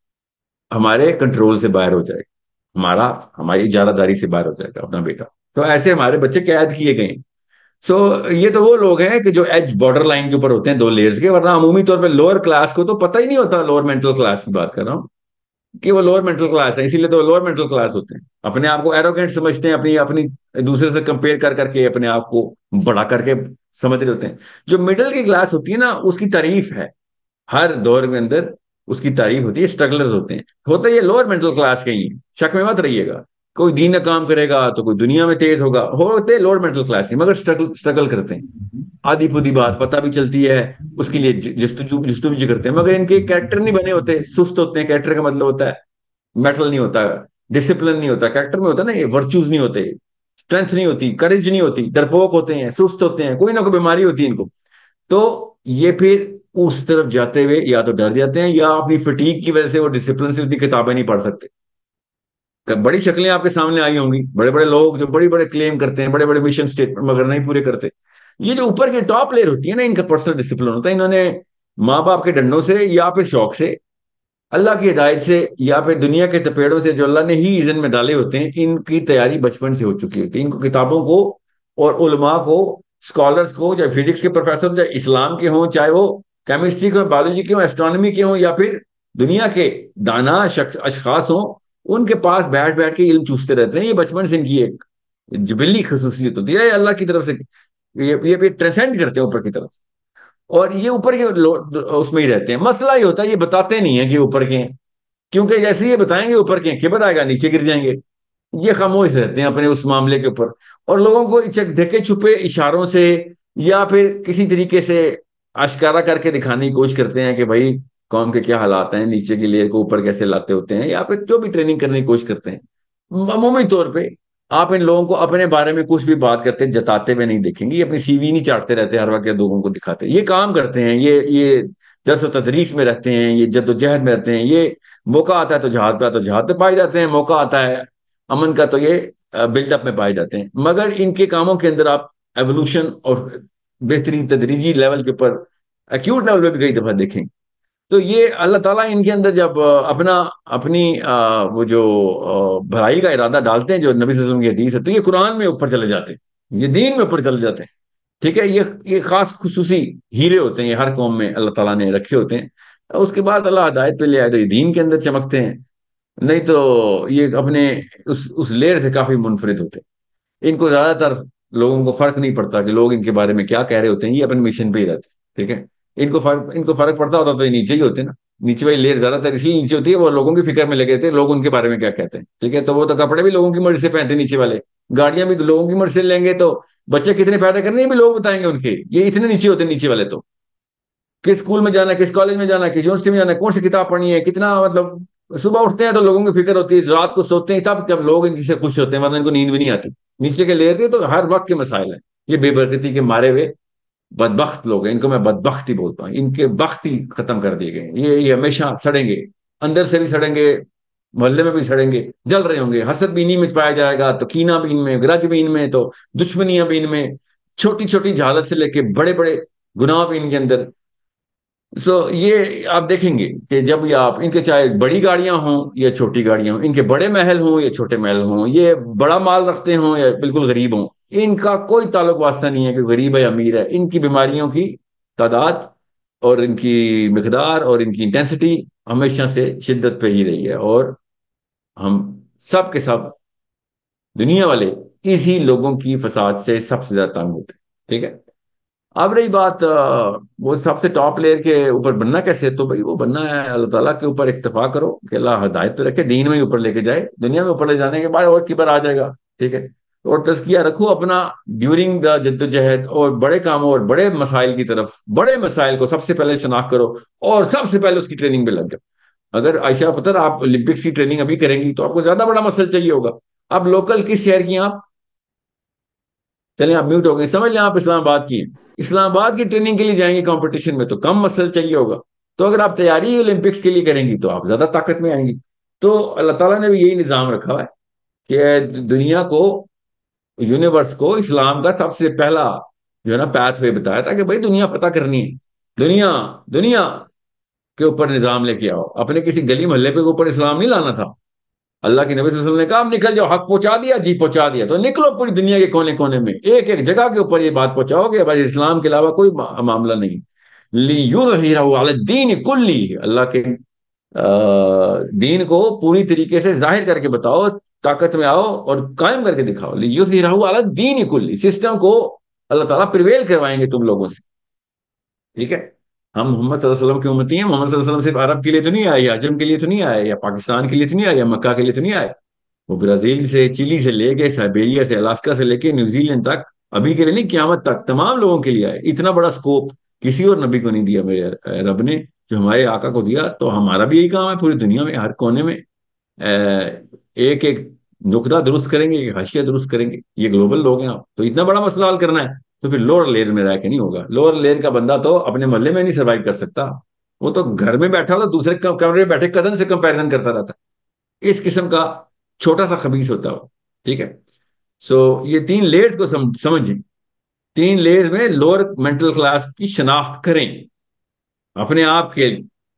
ہمارے کنٹرول سے باہر ہو جائے گا، ہمارا ہماری اجارہ داری سے باہر ہو جائے گا اپنا بیٹا. تو ایسے ہمارے بچے قید کیے گئے ہیں. سو so, یہ تو وہ لوگ ہیں کہ جو ایج بارڈر لائن کے اوپر ہوتے ہیں دو لیئرز کے، ورنہ عمومی طور پہ لوور کلاس کو تو پتہ ہی نہیں ہوتا. لوور مینٹل کلاس کی بات کر رہا ہوں کہ وہ لوور مینٹل کلاس ہے، اسی لیے تو لوور مینٹل کلاس ہوتے ہیں. اپنے آپ کو ایروگینٹ سمجھتے ہیں، اپنی اپنی دوسرے سے کمپیئر کر کر کے اپنے آپ کو بڑا کر کے سمجھ رہے ہوتے ہیں. جو مڈل کی کلاس ہوتی ہے نا اس کی تعریف ہے ہر دور کے اندر، اس کی تعریف ہوتی ہے. اسٹرگلرز ہوتے ہیں، ہوتا ہے یہ لوور مینٹل کلاس کے ہی. شک میں مت رہیے گا. کوئی دین کا کام کرے گا تو کوئی دنیا میں تیز ہوگا، ہوتے لوور مینٹل کلاس ہی مگر اسٹرگل اسٹرگل کرتے ہیں. آدھی پودی بات پتہ بھی چلتی ہے، اس کے لیے جستجو جستجو کرتے ہیں، مگر ان کے کریکٹر نہیں بنے ہوتے، سست ہوتے ہیں. کریکٹر کا مطلب ہوتا ہے میٹل نہیں ہوتا، ڈسپلن نہیں ہوتا. کریکٹر میں ہوتا ہے نا یہ ورچوز نہیں ہوتے، اسٹرینتھ نہیں ہوتی، کریج نہیں ہوتی، ڈرپوک ہوتے ہیں، سست ہوتے ہیں، کوئی نہ کوئی بیماری ہوتی ہے ان کو. تو یہ پھر اس طرف جاتے ہوئے یا تو ڈر جاتے ہیں یا اپنی فٹیگ کی وجہ سے وہ ڈسپلن سے اتنی کتابیں نہیں پڑھ سکتے. بڑی شکلیں آپ کے سامنے آئی ہوں گی، بڑے بڑے لوگ جو بڑی بڑے کلیم کرتے ہیں، بڑے بڑے مشن اسٹیٹمنٹ مگر نہیں پورے کرتے. یہ جو اوپر کے ٹاپ لیئر ہوتی ہے نا، ان کا پرسنل ڈسپلن ہوتا ہے. انہوں نے ماں باپ کے ڈنڈوں سے یا پھر شوق سے، اللہ کی ہدایت سے یا پھر دنیا کے تپیڑوں سے جو اللہ نے ہی ایزن میں ڈالے ہوتے ہیں، ان کی تیاری بچپن سے ہو چکی ہوتی ہے. ان کو کتابوں کو اور علماء کو، اسکالرس کو، چاہے فزکس کے پروفیسر، چاہے اسلام کے ہوں، چاہے وہ کیمسٹری کے ہوں، بایولوجی کے ہوں، ایسٹرانومی کے ہوں، یا پھر دنیا کے دانا شخص اشخاص ہوں، ان کے پاس بیٹھ بیٹھ کے علم چوستے رہتے ہیں. یہ بچپن سے ان کی ایک جبلی خصوصیت ہوتی ہے اللہ کی طرف سے. یہ ٹرانسینڈ کرتے ہیں اوپر کی طرف، اور یہ اوپر کے اس میں ہی رہتے ہیں. مسئلہ یہ ہوتا ہے یہ بتاتے نہیں ہیں کہ اوپر کے ہیں، کیونکہ جیسے یہ بتائیں گے اوپر کے ہیں کبر آئے گا، نیچے گر جائیں گے. یہ خاموش رہتے ہیں اپنے اس معاملے کے اوپر، اور لوگوں کو ڈھکے چھپے اشاروں سے یا پھر کسی طریقے سے اشکارا کر کے دکھانے کی کوشش کرتے ہیں کہ بھائی قوم کے کیا حالات ہیں، نیچے کی لیئر کو اوپر کیسے لاتے ہوتے ہیں، یا پھر جو بھی ٹریننگ کرنے کی کوشش کرتے ہیں. عمومی طور پہ آپ ان لوگوں کو اپنے بارے میں کچھ بھی بات کرتے جتاتے ہوئے نہیں دیکھیں گے. یہ اپنی سی وی نہیں چاٹتے رہتے ہر وقت لوگوں کو دکھاتے. یہ کام کرتے ہیں، یہ یہ درس و تدریس میں رہتے ہیں، یہ جد و جہد میں رہتے ہیں. یہ موقع آتا ہے تو جہاد پہ تو جہاد پہ پائے جاتے ہیں، موقع آتا ہے امن کا تو یہ بلڈ اپ میں پائے جاتے ہیں. مگر ان کے کاموں کے اندر آپ ایوولوشن اور بہترین تدریجی لیول کے اوپر ایکیوٹ لیول پہ بھی کئی دفعہ دیکھیں. تو یہ اللہ تعالیٰ ان کے اندر جب اپنا اپنی وہ جو بھلائی کا ارادہ ڈالتے ہیں جو نبی صلی اللہ علیہ وسلم کی حدیث ہے، تو یہ قرآن میں اوپر چلے جاتے ہیں. یہ دین میں اوپر چل جاتے ہیں. ٹھیک ہے, یہ یہ خاص خصوصی ہیرے ہوتے ہیں, یہ ہر قوم میں اللہ تعالیٰ نے رکھے ہوتے ہیں. اس کے بعد اللہ ہدایت پہ لے آئے تو یہ دین کے اندر چمکتے ہیں, نہیں تو یہ اپنے اس اس لیر سے کافی منفرد ہوتے ہیں. ان کو زیادہ تر لوگوں کو فرق نہیں پڑتا کہ لوگ ان کے بارے میں کیا کہہ رہے ہوتے ہیں, یہ اپنے مشن پہ ہی رہتے ہیں. ٹھیک ہے, ان کو فرق ان کو فرق پڑتا ہوتا تو یہ نیچے ہی ہوتے نا. نیچے والی لیر زیادہ تر اس لیے نیچے ہوتی ہے, وہ لوگوں کی فکر میں لگے تھے لوگ ان کے بارے میں کیا کہتے ہیں. ٹھیک ہے, تو وہ تو کپڑے بھی لوگوں کی مرضی سے پہنتے ہیں نیچے والے, گاڑیاں بھی لوگوں کی مرضی سے لیں گے, تو بچے کتنے پیدا کرنے ہیں بھی لوگ بتائیں گے ان کے. یہ اتنے نیچے ہوتے ہیں نیچے والے, تو کس اسکول میں جانا ہے, کس کالج میں جانا ہے, کس یونیورسٹی میں جانا ہے, کون سی کتاب پڑھنی ہے, کتنا مطلب. صبح اٹھتے ہیں تو لوگوں کی فکر ہوتی ہے, رات کو سوتے ہیں تب جب لوگ ان سے خوش ہوتے ہیں, ورنہ ان کو نیند بھی نہیں آتی. نیچے کے لیتے تو ہر وقت کے مسائل ہیں. یہ بے برکتی کے مارے ہوئے بدبخت لوگ ہیں, ان کو میں بدبخت ہی بولتا ہوں. ان کے بخت ہی ختم کر دیے گئے. یہ یہ ہمیشہ سڑیں گے, اندر سے بھی سڑیں گے, محلے میں بھی سڑیں گے, جل رہے ہوں گے. حسد بھی انہیں میں پایا جائے گا, تو کینہ بھی ان میں, گرج بھی ان میں, تو دشمنیاں بھی ان میں, چھوٹی چھوٹی جہالت سے لے کے بڑے بڑے گناہ بھی ان کے اندر. سو so, یہ آپ دیکھیں گے کہ جب یہ آپ ان کے چاہے بڑی گاڑیاں ہوں یا چھوٹی گاڑیاں ہوں, ان کے بڑے محل ہوں یا چھوٹے محل ہوں, یہ بڑا مال رکھتے ہوں یا بالکل غریب ہوں, ان کا کوئی تعلق واسطہ نہیں ہے کہ غریب ہے یا امیر ہے. ان کی بیماریوں کی تعداد اور ان کی مقدار اور ان کی انٹینسٹی ہمیشہ سے شدت پہ ہی رہی ہے, اور ہم سب کے سب دنیا والے اسی لوگوں کی فساد سے سب سے زیادہ تنگ ہوتے ہیں. ٹھیک ہے, اب رہی بات وہ سب سے ٹاپ لیئر کے اوپر بننا کیسے, تو بھائی وہ بننا ہے اللہ تعالیٰ کے اوپر اکتفا کرو کہ اللہ ہدایت پہ رکھے, دین میں ہی اوپر لے کے جائے. دنیا میں اوپر لے جانے کے بعد اور کبر آ جائے گا. ٹھیک ہے, اور تزکیہ رکھو اپنا ڈیورنگ دا جدوجہد, اور بڑے کاموں اور بڑے مسائل کی طرف, بڑے مسائل کو سب سے پہلے شناخت کرو اور سب سے پہلے اس کی ٹریننگ پہ لگ جاؤ. اگر عائشہ پتر آپ اولمپکس کی ٹریننگ ابھی کریں گی تو آپ کو زیادہ بڑا مسئلہ چاہیے ہوگا. اب لوکل کس شہر کی آپ, چلیں آپ میوٹ ہو گئے, سمجھ لیں آپ اسلام آباد کی, اسلام آباد کی ٹریننگ کے لیے جائیں گے کمپٹیشن میں تو کم مسل چاہیے ہوگا. تو اگر آپ تیاری اولمپکس کے لیے کریں گی تو آپ زیادہ طاقت میں آئیں گی. تو اللہ تعالیٰ نے بھی یہی نظام رکھا ہے کہ دنیا کو, یونیورس کو اسلام کا سب سے پہلا جو ہے نا پیتھ وے بتایا تھا کہ بھائی دنیا فتح کرنی ہے, دنیا دنیا کے اوپر نظام لے کے آؤ. اپنے کسی گلی محلے پہ اوپر اسلام نہیں لانا تھا. اللہ کے نبی صلی اللہ علیہ وسلم نے کہا آپ نکل جاؤ, حق پہنچا دیا, جی پہنچا دیا, تو نکلو پوری دنیا کے کونے کونے میں ایک ایک جگہ کے اوپر یہ بات پہنچاؤ کہ بھائی اسلام کے علاوہ کوئی معاملہ نہیں. لِیُظْہِرَهُ عَلَى الدِّینِ کُلِّهِ, اللہ کے دین کو پوری طریقے سے ظاہر کر کے بتاؤ, طاقت میں آؤ اور قائم کر کے دکھاؤ. لِیُظْہِرَهُ عَلَى الدِّینِ کُلِّهِ, سسٹم کو اللہ تعالیٰ پریویل کروائیں گے تم لوگوں سے. ٹھیک ہے, ہم محمد صلی اللہ علیہ وسلم کی امتی ہیں. محمد صلی اللہ علیہ وسلم صرف عرب کے لیے تو نہیں آئے, یا عجم کے لیے تو نہیں آئے, یا پاکستان کے لیے تو نہیں آئے, یا مکہ کے لیے تو نہیں آئے. وہ برازیل سے, چلی سے لے کے, سائبیریا سے, الاسکا سے لے کے نیوزی لینڈ تک, ابھی کے لیے نہیں قیامت تک تمام لوگوں کے لیے آئے. اتنا بڑا سکوپ کسی اور نبی کو نہیں دیا میرے رب نے جو ہمارے آقا کو دیا. تو ہمارا بھی یہی کام ہے, پوری دنیا میں ہر کونے میں ایک ایک نقطہ درست کریں گے, ایک حاشیہ درست کریں گے. یہ گلوبل لوگ ہیں آپ, تو اتنا بڑا مسئلہ حل کرنا ہے تو پھر لوور لیئر میں رہ کے نہیں ہوگا. لوور لیئر کا بندہ تو اپنے محلے میں نہیں سروائیو کر سکتا, وہ تو گھر میں بیٹھا ہوتا, دوسرے کمرے میں بیٹھے کزن سے کمپیریزن کرتا رہتا. اس قسم کا چھوٹا سا خبیث ہوتا ہو. ٹھیک ہے, سو یہ تین لیئرز کو سمجھیں. تین لیئرز میں لوور مینٹل کلاس کی شناخت کریں اپنے آپ کے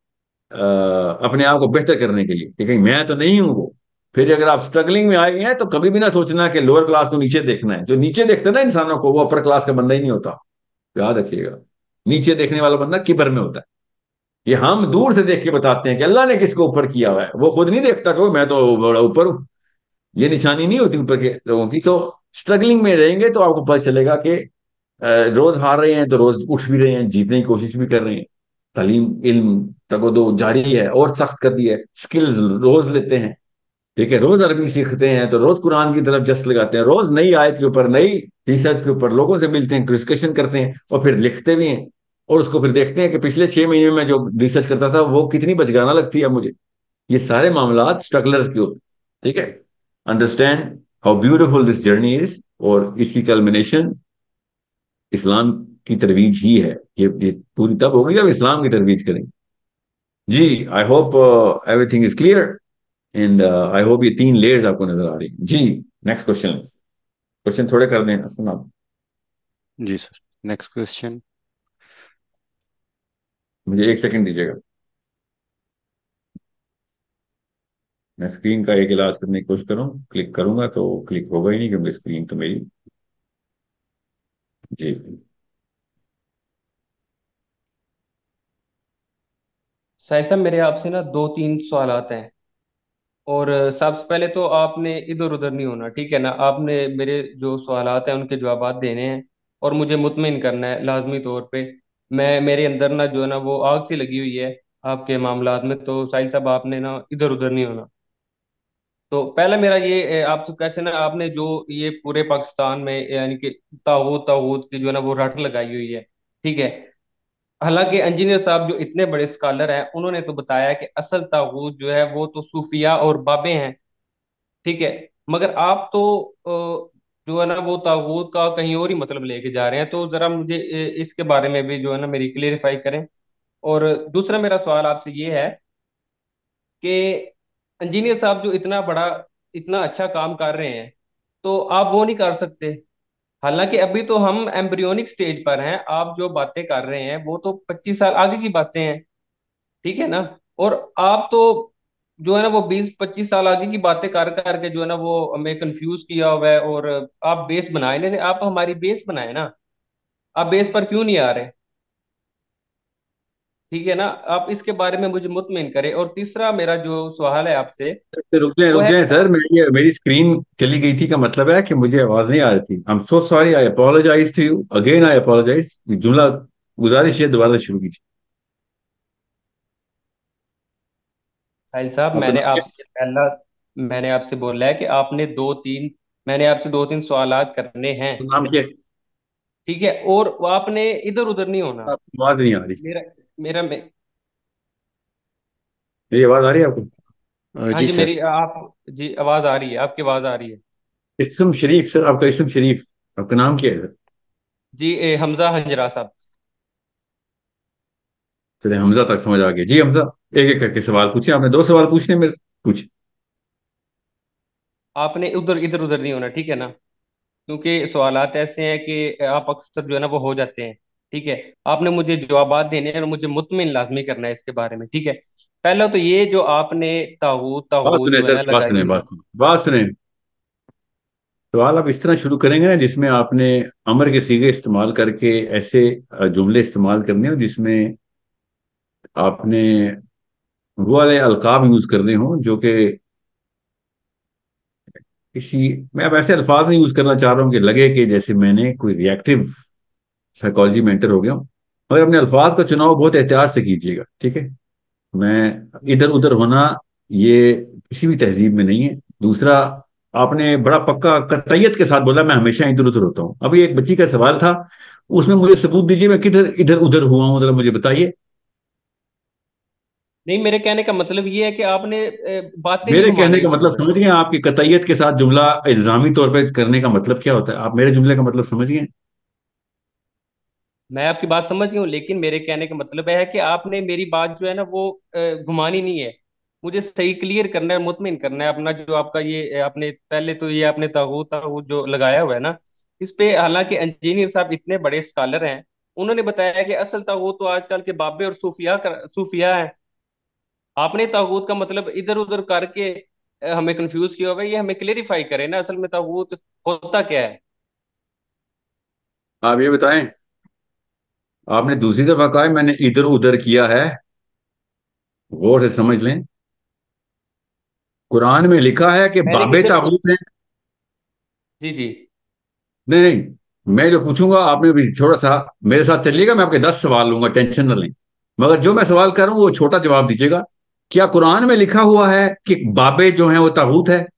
اپنے آپ کو بہتر کرنے کے لیے. ٹھیک ہے, میں تو نہیں ہوں وہ. پھر اگر آپ اسٹرگلنگ میں آئے ہیں تو کبھی بھی نہ سوچنا کہ لوور کلاس کو نیچے دیکھنا ہے. جو نیچے دیکھتا ہے نا انسانوں کو, وہ اپر کلاس کا بندہ ہی نہیں ہوتا, یاد رکھیے گا. نیچے دیکھنے والا بندہ کبر میں ہوتا ہے. یہ ہم دور سے دیکھ کے بتاتے ہیں کہ اللہ نے کس کو اوپر کیا ہوا ہے, وہ خود نہیں دیکھتا کہ میں تو بڑا اوپر ہوں. یہ نشانی نہیں ہوتی اوپر کے لوگوں کی. تو اسٹرگلنگ میں رہیں گے تو آپ کو پتہ چلے گا کہ روز ہار رہے ہیں تو روز اٹھ بھی رہے ہیں, جیتنے کی کوشش بھی کر رہے ہیں. تعلیم علم تگ و دو جاری ہے, اور سخت کر دی ہے. سکلز روز لیتے ہیں. ٹھیک ہے, روز عربی سیکھتے ہیں, تو روز قرآن کی طرف جست لگاتے ہیں, روز نئی آیت کے اوپر, نئی ریسرچ کے اوپر لوگوں سے ملتے ہیں, ڈسکشن کرتے ہیں, اور پھر لکھتے بھی ہیں. اور اس کو پھر دیکھتے ہیں کہ پچھلے چھ مہینے میں جو ریسرچ کرتا تھا وہ کتنی بچگانا لگتی ہے مجھے. یہ سارے معاملات اسٹرگلرز کے ہوتے. ٹھیک ہے, understand how beautiful this journey is, اور اس کی کلمنیشن اسلام کی ترویج ہی ہے. یہ پوری تب ہوگی جب اسلام کی ترویج کریں. جی I hope everything is clear, and I hope یہ تین لیئرز آپ کو نظر آ رہی ہیں. جی نیکسٹ کوشچن, کوشچن تھوڑے کر دیں. السلام. جی سر, نیکسٹ کوشچن. مجھے ایک سیکنڈ دیجیے گا, میں اسکرین کا ایک علاج کرنے کی کوشش کروں. کلک کروں گا تو کلک ہوگا ہی نہیں, کیونکہ اسکرین تو میری جی ساحل صاحب میرے آپ سے نا دو تین سوالات ہیں، اور سب سے پہلے تو آپ نے ادھر ادھر نہیں ہونا، ٹھیک ہے نا؟ آپ نے میرے جو سوالات ہیں ان کے جوابات دینے ہیں، اور مجھے مطمئن کرنا ہے لازمی طور پہ۔ میں میرے اندر نا جو ہے نا وہ آگ سی لگی ہوئی ہے آپ کے معاملات میں، تو ساحل صاحب آپ نے نا ادھر ادھر نہیں ہونا۔ تو پہلا میرا یہ اے، آپ سے کوشچن ہے، آپ نے جو یہ پورے پاکستان میں یعنی کہ طاغوت طاغوت کی جو ہے نا وہ رٹ لگائی ہوئی ہے، ٹھیک ہے؟ حالانکہ انجینئر صاحب جو اتنے بڑے اسکالر ہیں انہوں نے تو بتایا کہ اصل طاغوت جو ہے وہ تو صوفیاء اور بابے ہیں، ٹھیک ہے؟ مگر آپ تو آ، جو ہے نا وہ طاغوت کا کہیں اور ہی مطلب لے کے جا رہے ہیں، تو ذرا مجھے اے، اس کے بارے میں بھی جو ہے نا میری کلیئرفائی کریں۔ اور دوسرا میرا سوال آپ سے یہ ہے کہ انجینئر صاحب جو اتنا بڑا اتنا اچھا کام کر رہے ہیں، تو آپ وہ نہیں کر سکتے؟ حالانکہ ابھی تو ہم ایمبریونک سٹیج پر ہیں، آپ جو باتیں کر رہے ہیں وہ تو پچیس سال آگے کی باتیں ہیں، ٹھیک ہے نا؟ اور آپ تو جو ہے نا وہ بیس پچیس سال آگے کی باتیں کر کر کے جو ہے نا وہ ہمیں کنفیوز کیا ہوا ہے، اور آپ بیس بنائے نہیں، آپ ہماری بیس بنائے نا، آپ بیس پر کیوں نہیں آ رہے؟ ٹھیک ہے نا؟ آپ اس کے بارے میں مجھے مطمئن کریں۔ اور تیسرا میرا جو سوال ہے آپ سے رک جائیں وہ رک ہے جائیں کہ سر، میں یہ میری اسکرین چلی گئی تھی کا مطلب ہے کہ مجھے آواز نہیں آ رہی تھی. I am so sorry, I apologise to you again, I apologise. جملہ گزارش ہے دوبارہ شروع کیجیے. ساحل صاحب، آپ میں کا نے نام آپ کیا سے پہلا میں نے آپ سے بولا ہے کہ آپ نے دو تین میں نے آپ سے دو تین سوالات کرنے ہیں، ہے؟ نام کیا ہے؟ ٹھیک ہے؟ اور وہ آپ نے ادھر ادھر نہیں ہونا۔ آپ کی آواز نہیں آ رہی. میرا میرا میں میری آواز آ رہی ہے آپ کو؟ آ، ہاں جی جی، سر. میری آپ جی آواز آ رہی ہے، آپ کی آواز آ رہی ہے۔ اسم شریف سر، آپ کا اسم شریف. آپ کا نام کیا ہے سر؟ جی اے، حمزہ حنجرا صاحب۔ چلے حمزہ تک سمجھ آ گیا. جی حمزہ، ایک ایک کر کے سوال پوچھیں. آپ نے دو سوال پوچھنے میرے سے، پوچھ. آپ نے ادھر ادھر ادھر نہیں ہونا، ٹھیک ہے نا؟ کیونکہ سوالات ایسے ہیں کہ آپ اکثر جو ہے نا وہ ہو جاتے ہیں، ٹھیک ہے؟ آپ نے مجھے جوابات دینے ہیں اور مجھے مطمئن لازمی کرنا ہے اس کے بارے میں، ٹھیک ہے؟ پہلا تو یہ جو آپ نے طاغوت بات طاغوت سنیں جو ہے سر، نا بات لگائی سنیں، ہوئی بات ہے۔ سنیں بات سنیں. سوال آپ اس طرح شروع کریں گے نا جس میں آپ نے امر کے صیغے استعمال کر کے ایسے جملے استعمال کرنے ہو جس میں آپ نے وہ والے القاب یوز کرنے ہوں جو کہ کسی، میں اب ایسے الفاظ نہیں یوز کرنا چاہ رہا ہوں کہ لگے کہ جیسے میں نے کوئی ریئیکٹو سائیکالوجی میں انٹر ہو گیا ہوں. مگر اپنے الفاظ کا چناؤ بہت احتیاط سے کیجیے گا، ٹھیک ہے؟ میں ادھر ادھر ہونا یہ کسی بھی تہذیب میں نہیں ہے. دوسرا، آپ نے بڑا پکا قطعیت کے ساتھ بولا میں ہمیشہ ادھر ادھر ہوتا ہوں. ابھی ایک بچی کا سوال تھا، اس میں مجھے ثبوت دیجیے میں کدھر ادھر ادھر ہوا ہوں، ذرا مجھے بتائیے. نہیں، میرے کہنے کا مطلب یہ ہے کہ آپ نے اے، باتیں نہیں میرے کہنے گھمانی کا ادھر مطلب ادھر۔ سمجھ گئے آپ کی قطعیت کے ساتھ جملہ الزامی طور پہ کرنے کا مطلب کیا ہوتا ہے؟ آپ میرے جملے کا مطلب سمجھ گئے؟ میں آپ کی بات سمجھ گئی ہوں، لیکن میرے کہنے کا مطلب ہے کہ آپ نے میری بات جو ہے نا وہ اے، گھمانی نہیں ہے، مجھے صحیح کلیئر کرنا ہے، مطمئن کرنا ہے اپنا جو آپ کا یہ اے، آپ نے پہلے تو یہ آپ نے طاغوت طاغوت جو لگایا ہوا ہے نا اس پہ، حالانکہ انجینئر صاحب اتنے بڑے اسکالر ہیں، انہوں نے بتایا کہ اصل طاغوت تو آج کل کے بابے اور صوفیاء کا- صوفیاء ہیں۔ آپ نے طاغوت کا مطلب ادھر ادھر کر کے اے، ہمیں کنفیوز کیا ہوا ہے، یہ ہمیں کلیئریفائی کریں نا، اصل میں طاغوت ہوتا کیا ہے؟ آپ یہ بتائیں. آپ نے دوسری دفعہ کہا ہے میں نے ادھر ادھر کیا ہے. غور سے سمجھ لیں، قرآن میں لکھا ہے کہ میں نے بابے ادھر تاغوت ہیں. جی جی نہیں نہیں، میں جو پوچھوں گا آپ نے بھی تھوڑا سا میرے ساتھ چلیے گا. میں آپ کے دس سوال لوں گا، ٹینشن نہ لیں. مگر جو میں سوال کر رہا ہوں وہ چھوٹا جواب دیجیے گا. کیا قرآن میں لکھا ہوا ہے کہ بابے جو ہیں وہ تاغوت ہے؟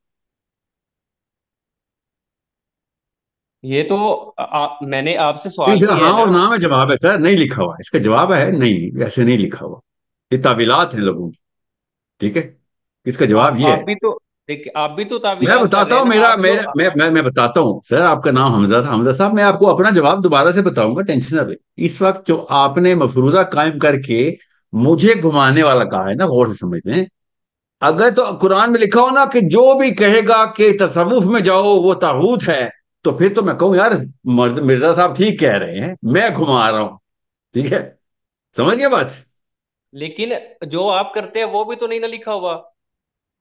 یہ تو آ, میں نے آپ سے نہیں سوال سر، کیا ہے ہاں اور نا۔ نہ میں جواب ہے سر. نہیں لکھا ہوا ہے، اس کا جواب ہے نہیں، ایسے نہیں لکھا ہوا. یہ تعویلات ہیں لوگوں کی، ٹھیک ہے؟ اس کا جواب آپ یہ آپ ہے. بھی تو دیکھیں، آپ بھی تو میں تعویلات کر رہے بتاتا ہیں ہوں، نا، میرا آپ جو میرا میں میں میں بتاتا ہوں سر. آپ کا نام حمزہ تھا، حمزہ صاحب. میں آپ کو اپنا جواب دوبارہ سے بتاؤں گا، ٹینشن نہ لیں. اس وقت جو آپ نے مفروضہ قائم کر کے مجھے گھمانے والا کہا ہے نا، غور سے سمجھ لیں. اگر تو قرآن میں لکھا ہو نا کہ جو بھی کہے گا کہ تصوف میں جاؤ وہ طاغوت ہے، تو پھر تو میں کہوں یار مرز- مرزا صاحب ٹھیک کہہ رہے ہیں، میں گھما رہا ہوں. ٹھیک ہے؟ سمجھ گئے بات؟ لیکن جو آپ کرتے ہیں وہ بھی تو نہیں نہ لکھا ہوا۔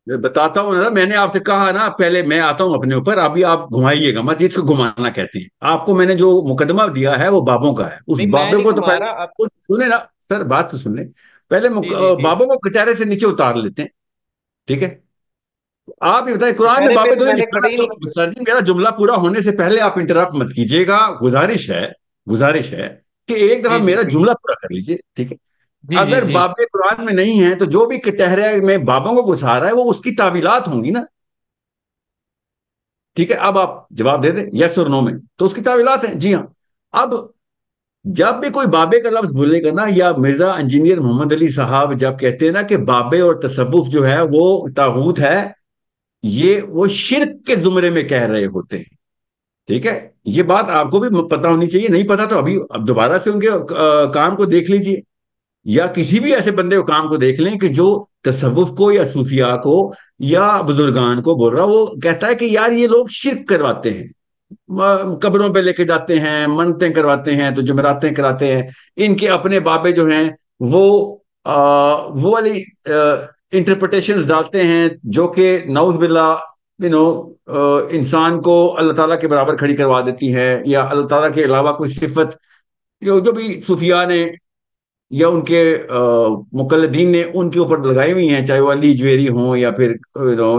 بتاتا ہوں نا، میں نے آپ سے کہا نا پہلے میں آتا ہوں اپنے اوپر، ابھی آپ گھمائیے گا مت، اس کو گھمانا کہتے ہیں. آپ کو میں نے جو مقدمہ دیا ہے وہ بابوں کا ہے، اس نہیں میں بابے نہیں کو تو گھما رہا آپ. پہلے سنیں نا سر، بات تو سن لیں پہلے. جی جی جی. بابوں کو کٹہرے سے نیچے اتار لیتے ہیں، ٹھیک ہے. آپ یہ بتائیں قرآن میں کٹہرے پہ بابے تو تو میں نہیں نے لکھا کھڑے ہی نا. نہیں. تو سر جی میرا جملہ پورا ہونے سے پہلے آپ انٹرپٹ مت کیجیے گا، گزارش ہے، گزارش ہے کہ ایک دفعہ جی جی میرا جی جملہ پورا کر لیجیے، ٹھیک ہے. جی جی اگر جی. بابے قرآن میں نہیں ہیں تو جو بھی کٹہرے میں بابوں کو گھسا رہا ہے وہ اس کی تعویلات ہوں گی نا، ٹھیک ہے. اب آپ جواب دے دیں یس اور نو میں، تو اس کی تعویلات ہیں. جی ہاں. اب جب بھی کوئی بابے کا لفظ بولے گا نا، یا مرزا انجینئر محمد علی صاحب جب کہتے ہیں نا کہ بابے اور تصوف جو ہے وہ طاغوت ہے، یہ وہ شرک کے زمرے میں کہہ رہے ہوتے ہیں، ٹھیک ہے. یہ بات آپ کو بھی پتا ہونی چاہیے، نہیں پتا تو ابھی اب دوبارہ سے ان کے کام کو دیکھ لیجیے، یا کسی بھی ایسے بندے کو کام کو دیکھ لیں کہ جو تصوف کو یا صوفیاء کو یا بزرگان کو بول رہا، وہ کہتا ہے کہ یار یہ لوگ شرک کرواتے ہیں، قبروں پہ لے کے جاتے ہیں، منتیں کرواتے ہیں، تو جمراتیں کراتے ہیں. ان کے اپنے بابے جو ہیں وہ آ, وہ والی انٹرپریٹیشن ڈالتے ہیں جو کہ نعوذ باللہ یو نو انسان کو اللہ تعالیٰ کے برابر کھڑی کروا دیتی ہے، یا اللہ تعالیٰ کے علاوہ کوئی صفت جو جو بھی صوفیاء نے یا ان کے مقلدین نے ان کے اوپر لگائی ہوئی ہیں، چاہے وہ علی جویری ہوں یا پھر یو نو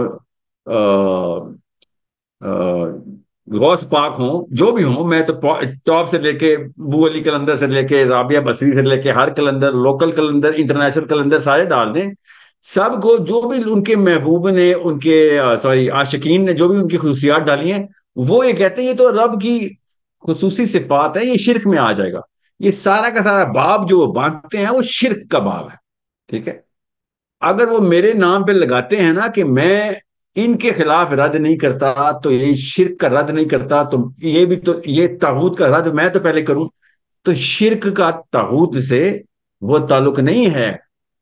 غوث پاک ہوں، جو بھی ہوں. میں تو ٹاپ سے لے کے بو علی کلندر سے لے کے رابعہ بصری سے لے کے ہر کلندر، لوکل کلندر، انٹرنیشنل کلندر سارے ڈال دیں. سب کو جو بھی ان کے محبوب نے، ان کے سوری عاشقین نے جو بھی ان کی خصوصیات ڈالی ہیں، وہ یہ کہتے ہیں یہ تو رب کی خصوصی صفات ہے، یہ شرک میں آ جائے گا. یہ سارا کا سارا باب جو وہ باندھتے ہیں وہ شرک کا باب ہے، ٹھیک ہے. اگر وہ میرے نام پہ لگاتے ہیں نا کہ میں ان کے خلاف رد نہیں کرتا، تو یہ شرک کا رد نہیں کرتا، تو یہ بھی تو یہ طاغوت کا رد میں تو پہلے کروں. تو شرک کا طاغوت سے وہ تعلق نہیں ہے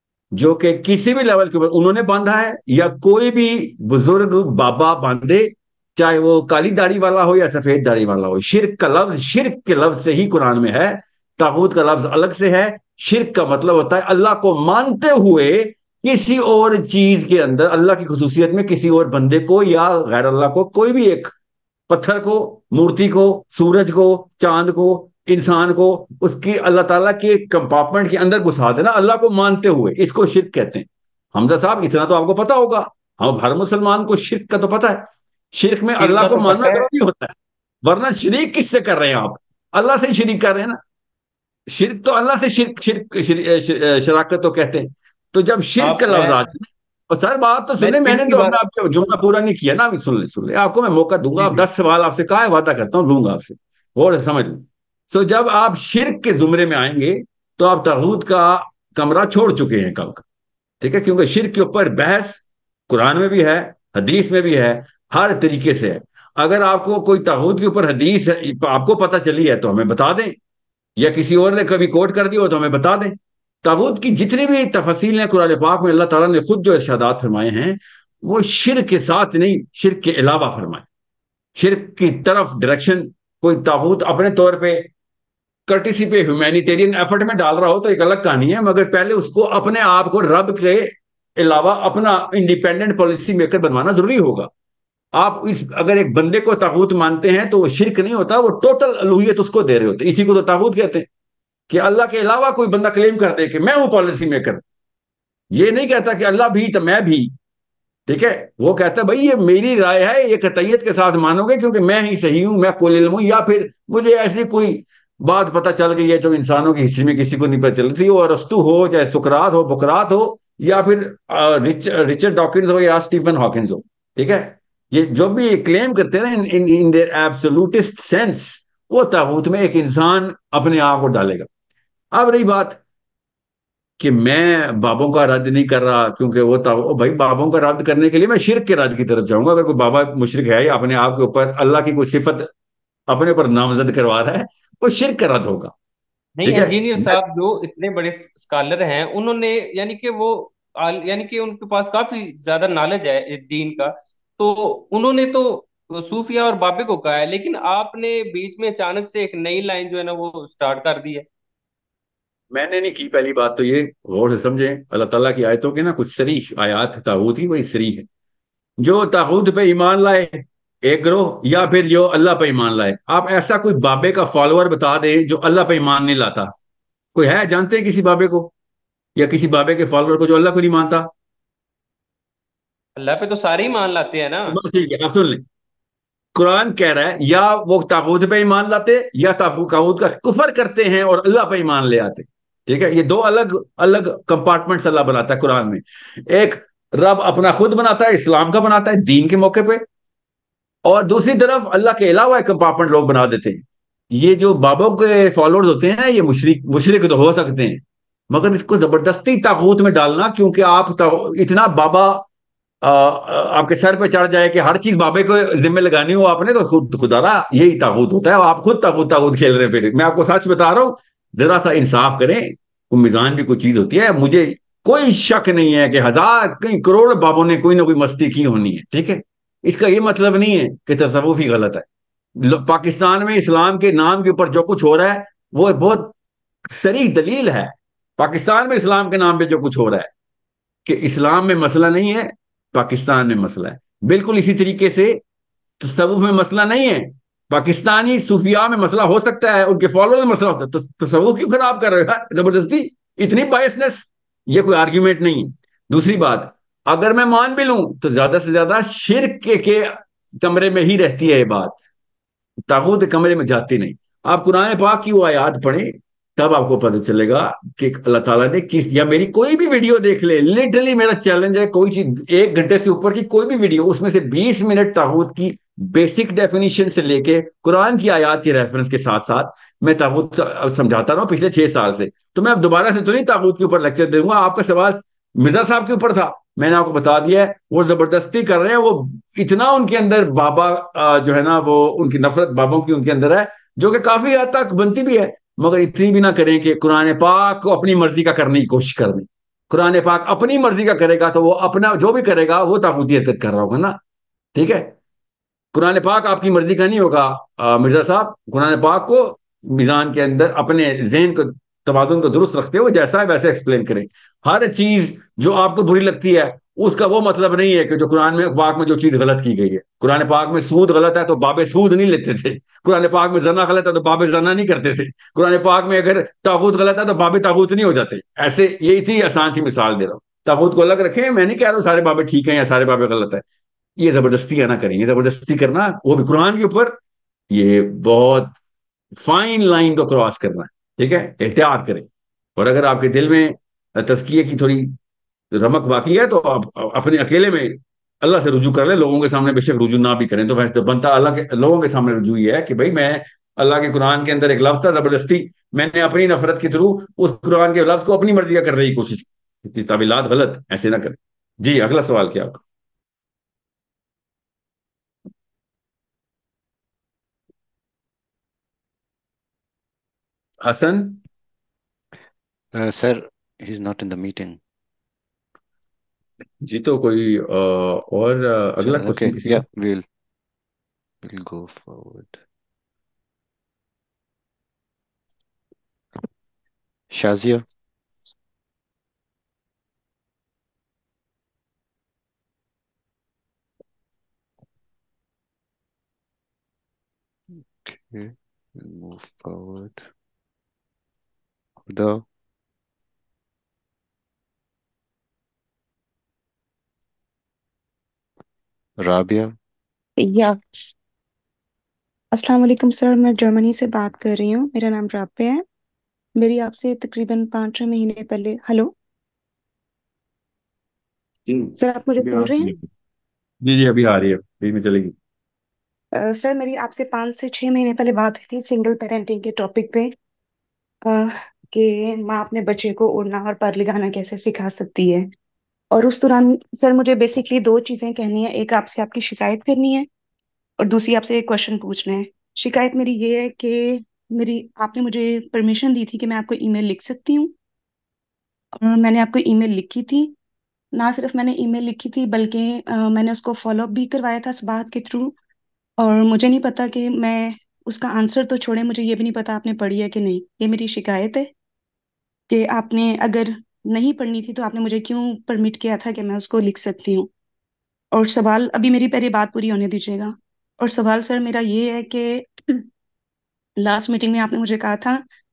جو کہ کسی بھی لیول کے اوپر انہوں نے باندھا ہے، یا کوئی بھی بزرگ بابا باندھے، چاہے وہ کالی داڑھی والا ہو یا سفید داڑھی والا ہو. شرک کا لفظ شرک کے لفظ سے ہی قرآن میں ہے، طاغوت کا لفظ الگ سے ہے. شرک کا مطلب ہوتا ہے اللہ کو مانتے ہوئے کسی اور چیز کے اندر، اللہ کی خصوصیت میں کسی اور بندے کو یا غیر اللہ کو، کوئی بھی ایک پتھر کو، مورتی کو، سورج کو، چاند کو، انسان کو، اس کی اللہ تعالیٰ کے کمپارٹمنٹ کے اندر گھسا دینا اللہ کو مانتے ہوئے، اس کو شرک کہتے ہیں. حمزہ صاحب اتنا تو آپ کو پتا ہوگا، ہم ہر مسلمان کو شرک کا تو پتا ہے. شرک میں شیر اللہ کا کو تو ماننا پتہ ہے. ضروری ہوتا ہے، ورنہ شریک کس سے کر رہے ہیں آپ؟ اللہ سے ہی شریک کر رہے ہیں نا. شرک تو اللہ سے شرک شرک شر- شراکت تو کہتے ہیں. تو جب شرک آپ کا میں لفظ آ جائے، اور سر بات تو میں سنیں، میں نے شرک کی تو بات. اپنا آپ کو جملہ پورا نہیں کیا نا، ابھی سن لیں سن لیں آپ کو میں موقع دوں گا. جی آپ جی. دس سوال آپ سے کہا ہے، وعدہ کرتا ہوں لوں گا آپ سے، غور سے سمجھ لیں. سو جب آپ شرک کے زمرے میں آئیں گے تو آپ طاغوت کا کمرہ چھوڑ چکے ہیں کل کا، ٹھیک ہے. کیونکہ شرک کے اوپر بحث قرآن میں بھی ہے، حدیث میں بھی ہے، ہر طریقے سے ہے. اگر آپ کو کوئی طاغوت کے اوپر حدیث آپ کو پتہ چلی ہے تو ہمیں بتا دیں، یا کسی اور نے کبھی کوٹ کر دی ہو تو ہمیں بتا دیں. طاغوت کی جتنی بھی تفصیل ہیں قرآن پاک میں اللہ تعالیٰ نے خود جو ارشادات فرمائے ہیں وہ شرک کے ساتھ نہیں، شرک کے علاوہ فرمائے. شرک کی طرف ڈائریکشن کوئی طاغوت اپنے طور پہ کرٹیسی پہ ہیومینیٹیرین ایفرٹ میں ڈال رہا ہو تو ایک الگ کہانی ہے، مگر پہلے اس کو اپنے آپ کو رب کے علاوہ اپنا انڈیپینڈنٹ پالیسی میکر بنوانا ضروری ہوگا. آپ اس اگر ایک بندے کو طاغوت مانتے ہیں تو وہ شرک نہیں ہوتا، وہ ٹوٹل الوہیت اس کو دے رہے ہوتے. اسی کو تو طاغوت کہتے ہیں کہ اللہ کے علاوہ کوئی بندہ کلیم کر دے کہ میں ہوں پالیسی میکر. یہ نہیں کہتا کہ اللہ بھی تو میں بھی، ٹھیک ہے. وہ کہتا ہے بھائی یہ میری رائے ہے، یہ قطعیت کے ساتھ مانو گے کیونکہ میں ہی صحیح ہوں، میں کل علم ہوں، یا پھر مجھے ایسی کوئی بات پتہ چل گئی ہے جو انسانوں کی ہسٹری میں کسی کو نہیں پتہ چل تھی، وہ ارسطو ہو، چاہے سقراط ہو، بقراط ہو، یا پھر رچرڈ ڈاکنز ہو یا اسٹیفن ہاکنز ہو، ٹھیک ہے. یہ جو بھی کلیم کرتے ہیں نا ان دیر ایبسولوٹسٹ سینس، وہ طاغوت میں ایک انسان اپنے آپ کو ڈالے گا. اب رہی بات کہ میں بابوں کا رد نہیں کر رہا کیونکہ وہ تھا، بھائی بابوں کا رد کرنے کے لیے میں شرک کے رد کی طرف جاؤں گا. اگر کوئی بابا مشرک ہے یا اپنے آپ کے اوپر اللہ کی کوئی صفت اپنے اوپر نامزد کروا رہا ہے، وہ شرک کا رد ہوگا، نہیں ٹھیک ہے. انجینئر صاحب جو اتنے بڑے اسکالر ہیں انہوں نے یعنی کہ وہ آل- یعنی کہ ان کے پاس کافی زیادہ نالج ہے اس دین کا، تو انہوں نے تو صوفیہ اور بابے کو کہا ہے، لیکن آپ نے بیچ میں اچانک سے ایک نئی لائن جو ہے نا وہ سٹارٹ کر دی ہے. میں نے نہیں کی. پہلی بات تو یہ غور سے سمجھیں، اللہ تعالیٰ کی آیتوں کے نا کچھ صریح آیات طاغوت ہی وہی صریح ہے. جو طاغوت پہ ایمان لائے ایک گروہ، یا پھر جو اللہ پہ ایمان لائے. آپ ایسا کوئی بابے کا فالوور بتا دیں جو اللہ پہ ایمان نہیں لاتا. کوئی ہے جانتے ہیں کسی بابے کو یا کسی بابے کے فالوور کو جو اللہ کو نہیں مانتا؟ اللہ پہ تو سارے ہی مان لاتے ہیں نا. بس ٹھیک ہے، آپ سن لیں. قرآن کہہ رہا ہے یا وہ طاغوت پہ ایمان لاتے یا طاغوت کا کفر کرتے ہیں اور اللہ پہ ایمان لے آتے. ٹھیک ہے، یہ دو الگ الگ کمپارٹمنٹس اللہ بناتا ہے قرآن میں. ایک رب اپنا خود بناتا ہے، اسلام کا بناتا ہے دین کے موقع پہ، اور دوسری طرف اللہ کے علاوہ ایک کمپارٹمنٹ لوگ بنا دیتے ہیں. یہ جو بابوں کے فالوورز ہوتے ہیں یہ مشرک مشرک تو ہو سکتے ہیں، مگر اس کو زبردستی طاغوت میں ڈالنا، کیونکہ آپ اتنا بابا آپ کے سر پہ چڑھ جائے کہ ہر چیز بابے کو ذمہ لگانی ہو آپ نے، تو خود خدا رہا یہی طاغوت ہوتا ہے. آپ خود طاغوت طاغوت کھیل رہے ہیں. پھر میں آپ کو سچ بتا رہا ہوں، ذرا سا انصاف کریں. کوئی میزان بھی کوئی چیز ہوتی ہے. مجھے کوئی شک نہیں ہے کہ ہزار کئی کروڑ بابوں نے کوئی نہ کوئی مستی کی ہونی ہے. ٹھیک ہے، اس کا یہ مطلب نہیں ہے کہ تصوف ہی غلط ہے. پاکستان میں اسلام کے نام کے اوپر جو کچھ ہو رہا ہے وہ بہت صریح دلیل ہے. پاکستان میں اسلام کے نام پہ جو کچھ ہو رہا ہے کہ اسلام میں مسئلہ نہیں ہے، پاکستان میں مسئلہ ہے. بالکل اسی طریقے سے تصوف میں مسئلہ نہیں ہے، پاکستانی صوفیاء میں مسئلہ ہو سکتا ہے، ان کے فالوور میں مسئلہ ہوتا ہے. تو تصوف کیوں خراب کر رہے ہو زبردستی؟ اتنی بائسنس، یہ کوئی آرگیومنٹ نہیں ہے. دوسری بات، اگر میں مان بھی لوں تو زیادہ سے زیادہ شرک کے, کے کمرے میں ہی رہتی ہے یہ بات، طاغوت کمرے میں جاتی نہیں. آپ قرآن پاک کی وہ آیات پڑھیں تب آپ کو پتہ چلے گا کہ اللہ تعالیٰ نے کس، یا میری کوئی بھی ویڈیو دیکھ لے، لٹرلی میرا چیلنج ہے، کوئی چیز ایک گھنٹے سے اوپر کی کوئی بھی ویڈیو، اس میں سے بیس منٹ طاغوت کی بیسک ڈیفینیشن سے لے کے قرآن کی آیات کی ریفرنس کے ساتھ ساتھ میں طاغوت سمجھاتا رہا ہوں پچھلے چھ سال سے. تو میں اب دوبارہ سے تو نہیں طاغوت کے اوپر لیکچر دوں گا. آپ کا سوال مرزا صاحب کے اوپر تھا، میں نے آپ کو بتا دیا ہے وہ زبردستی کر رہے ہیں. وہ اتنا ان کے اندر بابا جو ہے نا، وہ ان کی نفرت بابوں کی ان کے اندر ہے، جو کہ کافی حد تک بنتی بھی ہے، مگر اتنی بھی نہ کریں کہ قرآن پاک کو اپنی مرضی کا کرنے کی کوشش کر دیں. قرآن پاک اپنی مرضی کا کرے گا تو وہ اپنا جو بھی کرے گا وہ طاغوتی حرکت کر رہا ہوگا نا. ٹھیک ہے، قرآن پاک آپ کی مرضی کا نہیں ہوگا مرزا صاحب. قرآن پاک کو میزان کے اندر اپنے ذہن کو توازن کو درست رکھتے ہوئے جیسا ہے ویسے ایکسپلین کریں. ہر چیز جو آپ کو بری لگتی ہے اس کا وہ مطلب نہیں ہے کہ جو قرآن میں پاک میں جو چیز غلط کی گئی ہے. قرآن پاک میں سود غلط ہے تو بابے سود نہیں لیتے تھے. قرآن پاک میں زنا غلط ہے تو بابے زنا نہیں کرتے تھے. قرآن پاک میں اگر طاغوت غلط ہے تو بابے طاغوت نہیں ہو جاتے. ایسے یہ اتنی آسان سی مثال دے رہا ہوں. طاغوت کو الگ رکھیں، میں نہیں کہہ رہا ہوں سارے بابے ٹھیک ہیں یا سارے بابے غلط ہے. یہ زبردستی نہ کریں، یہ زبردستی کرنا وہ بھی قرآن کے اوپر، یہ بہت فائن لائن کو کراس کرنا ہے. ٹھیک ہے، احتیاط کریں. اور اگر آپ کے دل میں تزکیے کی تھوڑی رمق باقی ہے تو آپ اپنے اکیلے میں اللہ سے رجوع کر لیں. لوگوں کے سامنے بے شک رجوع نہ بھی کریں تو ویسے تو بنتا اللہ کے لوگوں کے سامنے رجوع یہ ہے کہ بھائی میں اللہ کے قرآن کے اندر ایک لفظ تھا زبردستی، میں نے اپنی نفرت کے تھرو اس قرآن کے لفظ کو اپنی مرضی کا کرنے کی کوشش کی. تعویلات غلط، ایسے نہ کریں. جی اگلا سوال کیا آپ کا؟ حسن. Uh, sir, he's not in the meeting. جی تو کوئی آ, اور آ, اگلا So, کوشچن okay, کسی کا؟ yeah, we'll we'll go forward. Shazia. Okay, we'll move forward. Huda. Rabia. یا السلام علیکم سر، میں جرمنی سے بات کر رہی ہوں. میرا نام رابعہ ہے. میری آپ سے تقریباً پانچ چھ مہینے پہلے. ہلو سر، آپ مجھے سن رہے ہیں؟ جی جی ابھی آ رہی ہے، بیچ میں چلے گی. آ، سر میری آپ سے پانچ سے چھ مہینے پہلے بات ہوئی تھی سنگل پیرنٹنگ کے ٹاپک پہ، آ، کہ ماں اپنے بچے کو اڑنا اور پر لگانا کیسے سکھا سکتی ہے. اور اس دوران سر مجھے بیسکلی دو چیزیں کہنی ہے. ایک آپ سے آپ کی شکایت کرنی ہے اور دوسری آپ سے ایک کوشچن پوچھنا ہے. شکایت میری یہ ہے کہ میری آپ نے مجھے پرمیشن دی تھی کہ میں آپ کو ای میل لکھ سکتی ہوں، اور میں نے آپ کو ای میل لکھی تھی. نہ صرف میں نے ای میل لکھی تھی بلکہ آ، میں نے اس کو فالو اپ بھی کروایا تھا بات کے تھرو. اور مجھے نہیں پتا کہ میں اس کا آنسر تو چھوڑے، مجھے یہ بھی نہیں پتا آپ نے پڑھی ہے کہ نہیں. یہ میری شکایت ہے کہ آپ نے اگر نہیں پڑھنی تھی تو آپ نے مجھے کیوں پرمٹ کیا تھا کہ میں اس کو لکھ سکتی ہوں. اور سوال ابھی میری پہلے بات پوری ہونے دیجیے گا. اور سوال سر میرا یہ ہے کہ لاسٹ میٹنگ میں آپ نے مجھے کہا تھا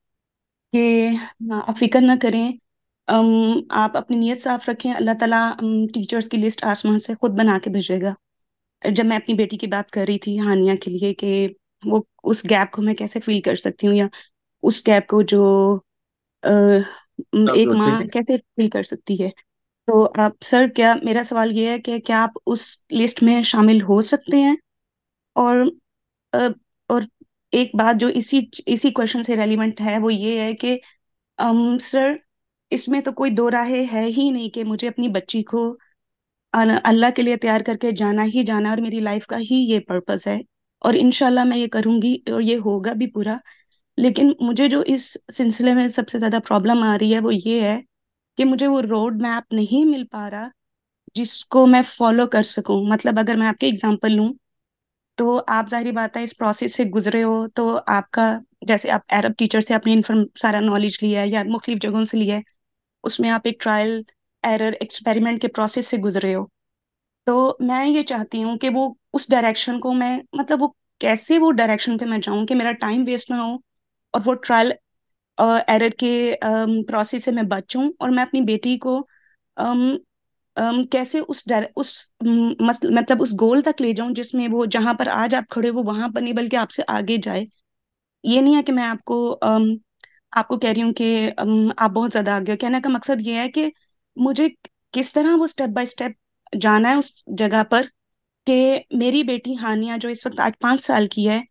کہ آپ فکر نہ کریں، ام، آپ اپنی نیت صاف رکھیں، اللہ تعالیٰ ٹیچرز کی لسٹ آسمان سے خود بنا کے بھیجے گا. جب میں اپنی بیٹی کی بات کر رہی تھی ہانیہ کے لیے کہ وہ اس گیپ کو میں کیسے فیل کر سکتی ہوں، یا اس گیپ کو جو آ، م، آپ ایک جو ماں ٹھیک ہے کیسے فیل کر سکتی ہے. تو آپ سر، کیا میرا سوال یہ ہے کہ کیا آپ اس لسٹ میں شامل ہو سکتے ہیں؟ اور آ، اور ایک بات جو اسی اسی کوشچن سے ریلیونٹ ہے وہ یہ ہے کہ ام سر، اس میں تو کوئی دو راہے ہے ہی نہیں کہ مجھے اپنی بچی کو ال- اللہ کے لیے تیار کر کے جانا ہی جانا، اور میری لائف کا ہی یہ پرپس ہے، اور انشاءاللہ میں یہ کروں گی اور یہ ہوگا بھی پورا. لیکن مجھے جو اس سلسلے میں سب سے زیادہ پرابلم آ رہی ہے وہ یہ ہے کہ مجھے وہ روڈ میپ نہیں مل پا رہا جس کو میں فالو کر سکوں. مطلب اگر میں آپ کے اگزامپل لوں تو آپ ظاہری بات ہے اس پروسیس سے گزرے ہو، تو آپ کا جیسے آپ عرب ٹیچر سے اپنی انفارم سارا نالج لیا ہے یا مختلف جگہوں سے لیا ہے، اس میں آپ ایک ٹرائل ایرر ایکسپیریمنٹ کے پروسیس سے گزرے ہو. تو میں یہ چاہتی ہوں کہ وہ اس ڈائریکشن کو میں مطلب وہ کیسے وہ ڈائریکشن پہ میں جاؤں کہ میرا ٹائم ویسٹ نہ ہو، اور وہ ٹرائل ایرر کے پروسیس سے میں بچوں، اور میں اپنی بیٹی کو ام، ام، کیسے اس ڈائر- اس م، مس- مطلب اس گول تک لے جاؤں جس میں وہ جہاں پر آج آپ کھڑے ہو وہ وہاں پر نہیں بلکہ آپ سے آگے جائے. یہ نہیں ہے کہ میں آپ کو ام، آپ کو کہہ رہی ہوں کہ ام، آپ بہت زیادہ آگے ہو. کہنے کا مقصد یہ ہے کہ مجھے کس طرح وہ اسٹیپ بائی اسٹیپ جانا ہے اس جگہ پر کہ میری بیٹی ہانیہ جو اس وقت آج پانچ سال کی ہے،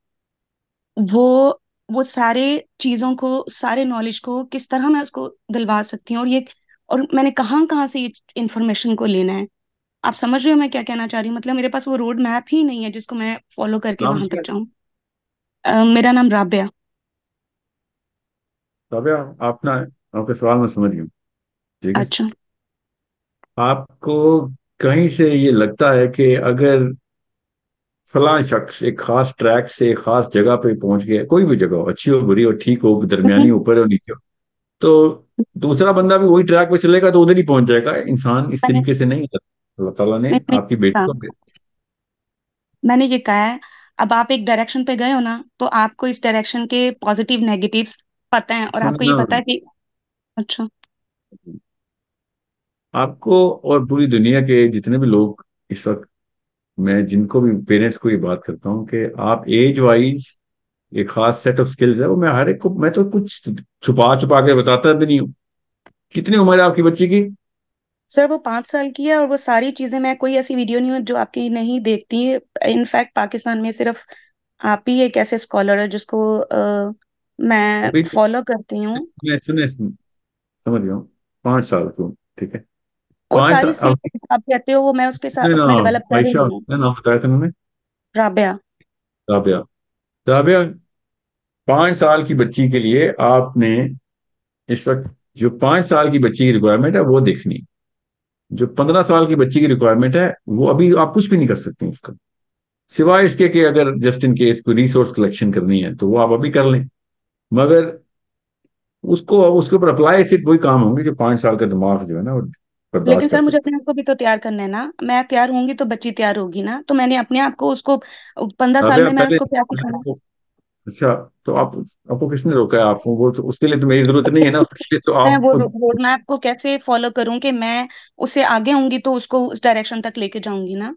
وہ وہ سارے چیزوں کو، سارے نالج کو کس طرح میں اس کو دلوا سکتی ہوں، اور یہ اور میں نے کہاں کہاں سے یہ انفارمیشن کو لینا ہے. آپ سمجھ رہے ہو میں کیا کہنا چاہ رہی ہوں؟ مطلب میرے پاس وہ روڈ میپ ہی نہیں ہے جس کو میں فالو کر کے نام وہاں کیا تک جاؤں. آ، میرا نام رابعہ. رابعہ؟ آپ نا آپ کے سوال میں سمجھ گیا ہوں، ٹھیک ہے. اچھا آپ کو کہیں سے یہ لگتا ہے کہ اگر فلاں شخص ایک خاص ٹریک سے ایک خاص جگہ پہ پہنچ گیا، کوئی بھی جگہ ہو، اچھی ہو بری ہو ٹھیک ہو درمیانی ہوں، اوپر ہو نیچے ہو، تو دوسرا بندہ بھی وہی ٹریک پہ چلے گا تو ادھر ہی پہنچ جائے گا. انسان اس میں نے طریقے سے نہیں کرتا. اللہ تعالیٰ نے میں نے آپ کی بیٹی کہا کو میں نے یہ کہا ہے، اب آپ ایک ڈائریکشن پہ گئے ہو نا تو آپ کو اس ڈائریکشن کے پازیٹیو نیگیٹیوز پتہ ہیں، اور آپ کو یہ سننا. پتہ ہے کہ اچھا. آپ کو اور پوری دنیا کے جتنے بھی لوگ اس وقت، میں جن کو بھی پیرنٹس کو یہ بات کرتا ہوں کہ آپ ایج وائز ایک خاص سیٹ آف سکلز ہے، وہ میں ہر ایک کو، میں تو کچھ چھپا چھپا کے بتاتا بھی نہیں ہوں. کتنی عمر ہے آپ کی بچی کی؟ سر وہ پانچ سال کی ہے، اور وہ ساری چیزیں میں کوئی ایسی ویڈیو نہیں ہوں جو آپ کی نہیں دیکھتی. انفیکٹ پاکستان میں صرف آپ ہی ایک ایسے اسکالر ہے جس کو آ، میں ابھی فالو کرتی ہوں. میں سنے سمجھ گیا ہوں. پانچ سال کو ٹھیک ہے. وہ پانچ ساری سال اب سیم آپ کہتے ہو وہ میں اس کے نے ساتھ اس میں نام ڈیولپ کر عائشہ رہی ہوں. نے نام بتایا تھا انہوں نے. رابعہ. رابعہ. رابعہ، پانچ سال کی بچی کے لیے آپ نے اس وقت جو پانچ سال کی بچی کی ریکوائرمنٹ ہے وہ دیکھنی. جو پندرہ سال کی بچی کی ریکوائرمنٹ ہے وہ ابھی آپ کچھ بھی نہیں کر سکتے اس کا، سوائے اس کے کہ اگر جسٹ ان کیس کوئی ریسورس کلیکشن کرنی ہے تو وہ آپ ابھی کر لیں. مگر اس کو اس کے اوپر اپلائی صرف وہی کام ہوں گے جو پانچ سال کا دماغ جو ہے نا وہ لیکن برداشت کر سر مجھے سکتے. اپنے آپ کو بھی تو تیار کرنا ہے نا. میں تیار ہوں گی تو بچی تیار ہوگی نا. تو میں نے اپنے آپ کو اس کو پندرہ سال رابعہ میں میں اس پہلے کو کیا میں سکھاؤں؟ آپ کو- اچھا، تو آپ آپ کو کس نے روکا ہے؟ آپ کو وہ تو اس کے لیے تو میری ضرورت نہیں ہے نا، اس کے لیے تو میں آپ وہ خود. روڈ میپ کو کیسے فالو کروں کہ میں اس سے آگے ہوں گی تو اس کو اس ڈائریکشن تک لے کے جاؤں گی نا.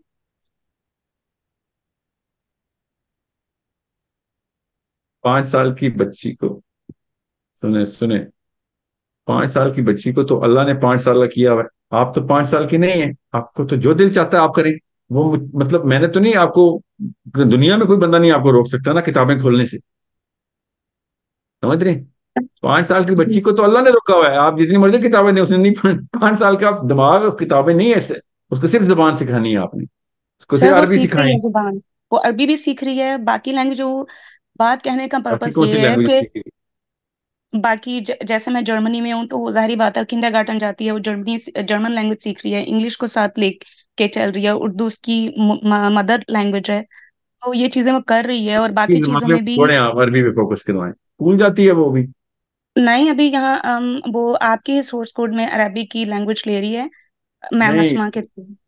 پانچ سال کی بچی کو سنیں سنیں پانچ سال کی بچی کو تو اللہ نے پانچ سال کا کیا ہوا ہے. آپ تو پانچ سال کی نہیں ہیں. آپ کو تو جو دل چاہتا ہے آپ کریں. وہ مطلب میں نے تو نہیں آپ کو، دنیا میں کوئی بندہ نہیں آپ کو روک سکتا نا کتابیں کھولنے سے. سمجھ رہے ہیں؟ پانچ سال کی جی بچی کو تو اللہ نے روکا ہوا ہے. آپ جتنی مرضی کتابیں دیں، اس نے نہیں پڑھ- پانچ سال کا دماغ اور کتابیں نہیں ہے ایسے. اس کو صرف زبان سکھانی ہے آپ نے. اس کو سر صرف وہ عربی سیکھ رہی سکھائیں. ہے زبان، وہ عربی بھی سیکھ رہی ہے، باقی لینگویج. وہ بات کہنے کا باقی پرپس کون سی یہ ہے لینگویج کہ سیکھی؟ باقی ج- جیسے میں جرمنی میں ہوں تو وہ ظاہری بات ہے کنڈر گارٹن جاتی ہے، وہ جرمنی جرمن لینگویج سیکھ رہی ہے، انگلش کو ساتھ لے کے چل رہی ہے، اردو اس کی مدر لینگویج ہے. تو یہ چیزیں وہ کر رہی ہے، اور باقی چیزوں معاملے میں میں بھی. چھوڑیں، آپ عربی پہ فوکس کروائیں. اسکول جاتی ہے وہ بھی؟ نہیں، ابھی یہاں ام، وہ آپ کے سورس کوڈ میں عربی کی لینگویج لے رہی ہے میم نہیں، اسما کے تھرو.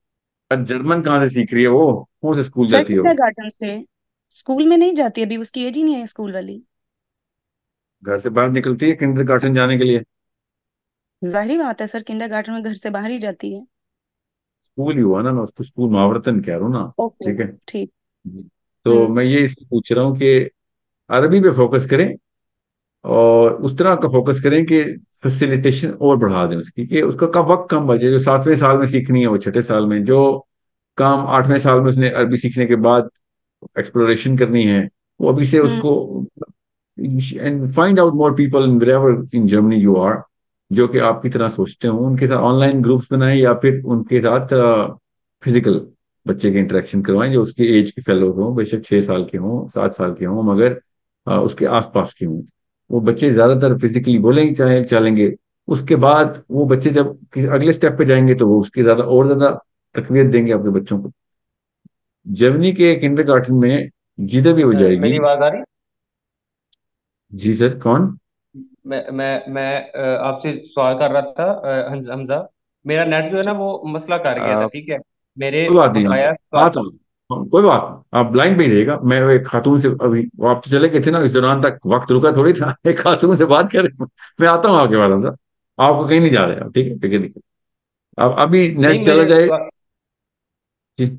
جرمن کہاں سے سیکھ رہی ہے وہ؟ کون سے اسکول سر جاتی ہے وہ؟ کنڈر گارٹن سے، اسکول میں نہیں جاتی ابھی، اس کی ایج ہی نہیں ہے اسکول والی. گھر سے باہر نکلتی ہے کنڈر گارٹن جانے کے لیے؟ ظاہری بات ہے سر، کنڈر گارٹن میں گھر سے باہر ہی جاتی ہے. اسکول ہی ہوا نا، میں اس کو اسکول محاورتن کہہ رہا ہوں نا. اوکے. ٹھیک ہے. ٹھیک. تو ہوں. میں یہ اس سے پوچھ رہا ہوں کہ عربی پہ فوکس کریں اور اس طرح کا فوکس کریں کہ فیسیلیٹیشن اور بڑھا دیں اس کی، کہ اس کا کا وقت کم بچے. جو ساتویں سال میں سیکھنی ہے وہ چھٹے سال میں، جو کام آٹھویں سال میں اس نے عربی سیکھنے کے بعد ایکسپلوریشن کرنی ہے وہ ابھی سے اس ہوں. کو. And find out more people in Germany you are, جو کہ آپ کی طرح سوچتے ہوں، ان کے ساتھ آن لائن گروپس بنائیں یا پھر ان کے ساتھ فزیکل بچے کے انٹریکشن کروائیں جو اس کے ایج کے فیلوز ہوں، بے شک چھ سال کے ہوں سات سال کے ہوں، مگر آ، اس کے آس پاس کے ہوں. وہ بچے زیادہ تر فزیکلی بولیں گے چاہے چلیں گے. اس کے بعد وہ بچے جب اگلے سٹیپ پہ جائیں گے تو وہ اس کی زیادہ اور زیادہ تقویت دیں گے آپ کے بچوں کو. جرمنی کے کنڈر گارٹن میں جدھر بھی ہو جائے گی. میری آواز آ رہی؟ جی سر کون؟ میں میں میں آ، آپ سے سوال کر رہا تھا آ، حمز- حمزہ. میرا نیٹ جو ہے نا وہ مسئلہ کر گیا تھا، آ، ٹھیک ہے. میرے کوئی بات نہیں، بقایا آپ آتا ہوں. ہاں، کوئی بات نہیں، آپ لائن پہ ہی رہے گا. میں ایک خاتون سے ابھی وہ آپ تو چلے گئے تھے نا، اس دوران تک وقت رکا تھوڑی تھا. ایک خاتون سے بات کریں، میں آتا ہوں آپ کے بعد. آپ کو کہیں نہیں جا رہے آپ، ٹھیک ہے فکر نہیں کریں. اب ابھی نیٹ نہیں، چلا میرے جائے. جی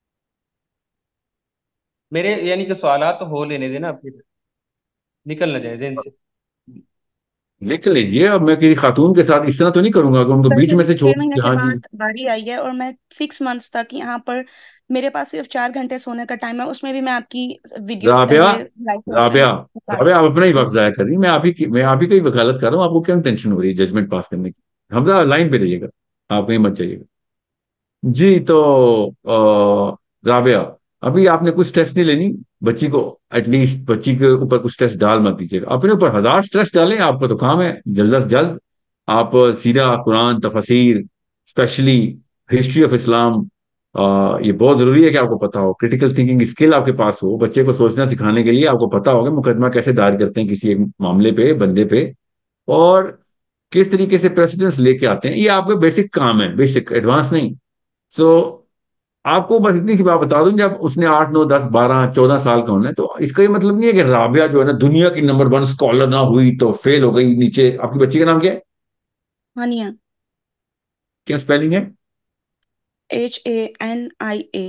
میرے یعنی کہ سوالات تو ہو لینے دینا، پھر نکل نہ جائے ذہن سے. لکھ لیجیے. اب میں کسی خاتون کے ساتھ اس طرح تو نہیں کروں گا کہ ان کو سر بیچ میں میری سے چھوڑ چھ دوں مہینے کہ کے ہاں جی. بعد باری آئی ہے، اور میں سکس منتھس تک یہاں پر میرے پاس صرف چار گھنٹے سونے کا ٹائم ہے، اس میں بھی میں آپ کی ویڈیوز رابعہ، یہ لائف رابعہ، کوشچن نکال. رابعہ آپ اپنا ہی وقت ضائع کر رہی ہیں. میں آپ ہی کی میں آپ ہی کی وکالت کر رہا ہوں. آپ کو کیوں ٹینشن ہو رہی ہے ججمنٹ پاس کرنے کی؟ ہم لائن پہ رہیے گا، آپ کہیں مت جائیے گا. جی تو آ، رابعہ، ابھی آپ نے کچھ اسٹریس نہیں لینی بچی کو. ایٹ لیسٹ بچی کے اوپر کچھ اسٹریس ڈال مت دیجیے گا. اپنے اوپر ہزار اسٹریس ڈالیں، آپ کا تو کام ہے جلد از جلد. آپ سیرہ، قرآن، تفاسیر، اسپیشلی ہسٹری آف اسلام، آ، یہ بہت ضروری ہے کہ آپ کو پتا ہو. کریٹیکل تھنکنگ اسکل آپ کے پاس ہو. بچے کو سوچنا سکھانے کے لیے آپ کو پتا ہوگا مقدمہ کیسے دائر کرتے ہیں کسی ایک معاملے پہ، بندے پہ، اور کس طریقے سے پریسیڈنس لے کے آتے ہیں. یہ آپ کا بیسک کام ہے، بیسک، ایڈوانس نہیں. سو آپ کو بس اتنی سی بات بتا دوں، جب اس نے آٹھ نو دس بارہ چودہ سال کا ہونا ہے، تو اس کا یہ مطلب نہیں ہے کہ رابعہ جو ہے نا دنیا کی نمبر ون اسکالر نہ ہوئی تو فیل ہو گئی نیچے. آپ کی بچی کا نام کیا ہے؟ ہانیہ. کیا اسپیلنگ ہے؟ H A N I A.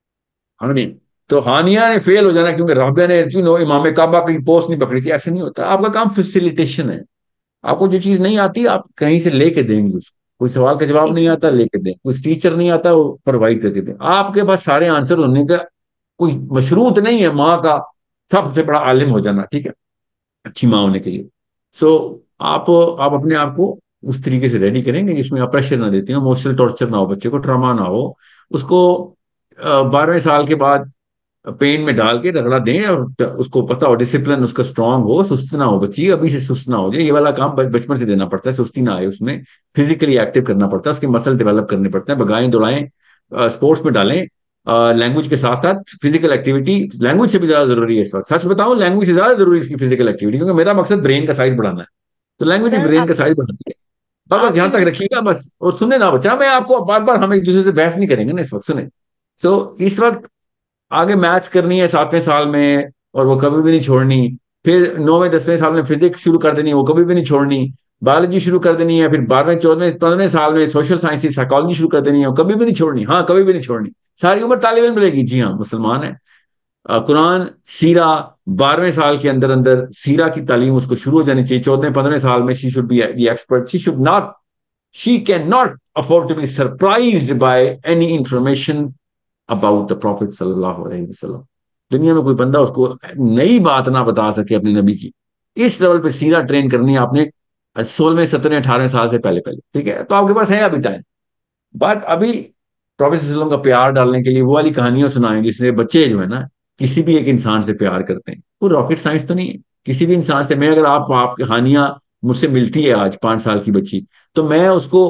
Haniya. تو ہانیہ نے فیل ہو جانا کیونکہ رابعہ نے یو نو امام کعبہ کی پوسٹ نہیں پکڑی تھی، ایسے نہیں ہوتا. آپ کا کام فیسیلیٹیشن ہے. آپ کو جو چیز نہیں آتی آپ کہیں سے لے کے دیں گے اس کو. کوئی سوال کا جواب نہیں آتا، ایگزیکٹلی. لے کے دیں. کوئی ٹیچر نہیں آتا، وہ پرووائڈ کر کے دیں. آپ کے پاس سارے آنسر ہونے کا کوئی مشروط نہیں ہے ماں کا سب سے بڑا عالم ہو جانا، ٹھیک ہے، اچھی ماں ہونے کے لیے. سو آپ آپ اپنے آپ کو اس طریقے سے ریڈی کریں گے جس میں آپ پریشر نہ دیتے ہیں، اموشنل ٹارچر نہ ہو، بچے کو ٹراما نہ ہو. اس کو بارہویں سال کے بعد پین میں ڈال کے رگڑا دیں، اور اس کو پتا ہو ڈسپلن اس کا اسٹرانگ ہو، سست نہ ہو. بچی ابھی سے سست نہ ہو جائے. یہ والا کام بچپن سے دینا پڑتا ہے، سستی نہ آئے اس میں. فزیکلی ایکٹیو کرنا پڑتا ہے، اس کے مسل ڈیولپ کرنے پڑتے ہیں، بگائیں دوڑائیں، اسپورٹس میں ڈالیں. لینگویج کے ساتھ ساتھ فزیکل ایکٹیویٹی لینگویج سے بھی زیادہ ضروری ہے اس وقت. سچ بتاؤں لینگویج سے زیادہ ضروری ہے اس کی فزیکل ایکٹیویٹی، کیونکہ میرا مقصد برین کا سائز بڑھانا ہے. تو لینگویج بھی سر برین آپ کا سائز بڑھاتی ہے. بس بس آپ یہاں کی تک وجہ سے. رکھیے گا بس. اور سننے نہ بچا، میں آپ کو بار بار ہم ایک دوسرے سے بحث نہیں کریں گے نا اس وقت. سنیں تو اس وقت آگے میتھس کرنی ہے ساتویں سال میں، اور وہ کبھی بھی نہیں چھوڑنی. پھر نویں دسویں سال میں فزکس شروع کر دینی ہے، وہ کبھی بھی نہیں چھوڑنی. بایولوجی شروع کر دینی ہے. پھر بارہویں چودہویں پندرہویں سال میں سوشل سائنس سائیکالوجی شروع کر دینی ہے، وہ کبھی بھی نہیں چھوڑنی. ہاں کبھی بھی نہیں چھوڑنی. ساری عمر طالب علم رہے گی. جی ہاں مسلمان ہے. قرآن، سیرہ، بارہویں سال کے اندر اندر سیرہ کی تعلیم اس کو شروع ہو جانی چاہیے. چودہ پندرہویں سال میں she should be the expert. She should not she can not afford to be surprised by any information about the prophet صلی اللہ علیہ وسلم. دنیا میں کوئی بندہ اس کو نئی بات نہ بتا سکے اپنے نبی کی. اس لیول پہ سیرہ ٹرین کرنی ہے آپ نے سولہویں سترہویں اٹھارہویں سال سے پہلے پہلے. ٹھیک ہے، تو آپ کے پاس ہے ابھی ٹائم. بٹ ابھی پروفیٹ صلی اللہ علیہ وسلم کا پیار ڈالنے کے لیے وہ والی کہانیاں سنائیں جس سے بچے جو ہے نا کسی بھی ایک انسان سے پیار کرتے ہیں. وہ راکٹ سائنس تو نہیں ہے. کسی بھی انسان سے میں اگر آپ آپ کی کہانیاں مجھ سے ملتی ہے آج پانچ سال کی بچی، تو میں اس کو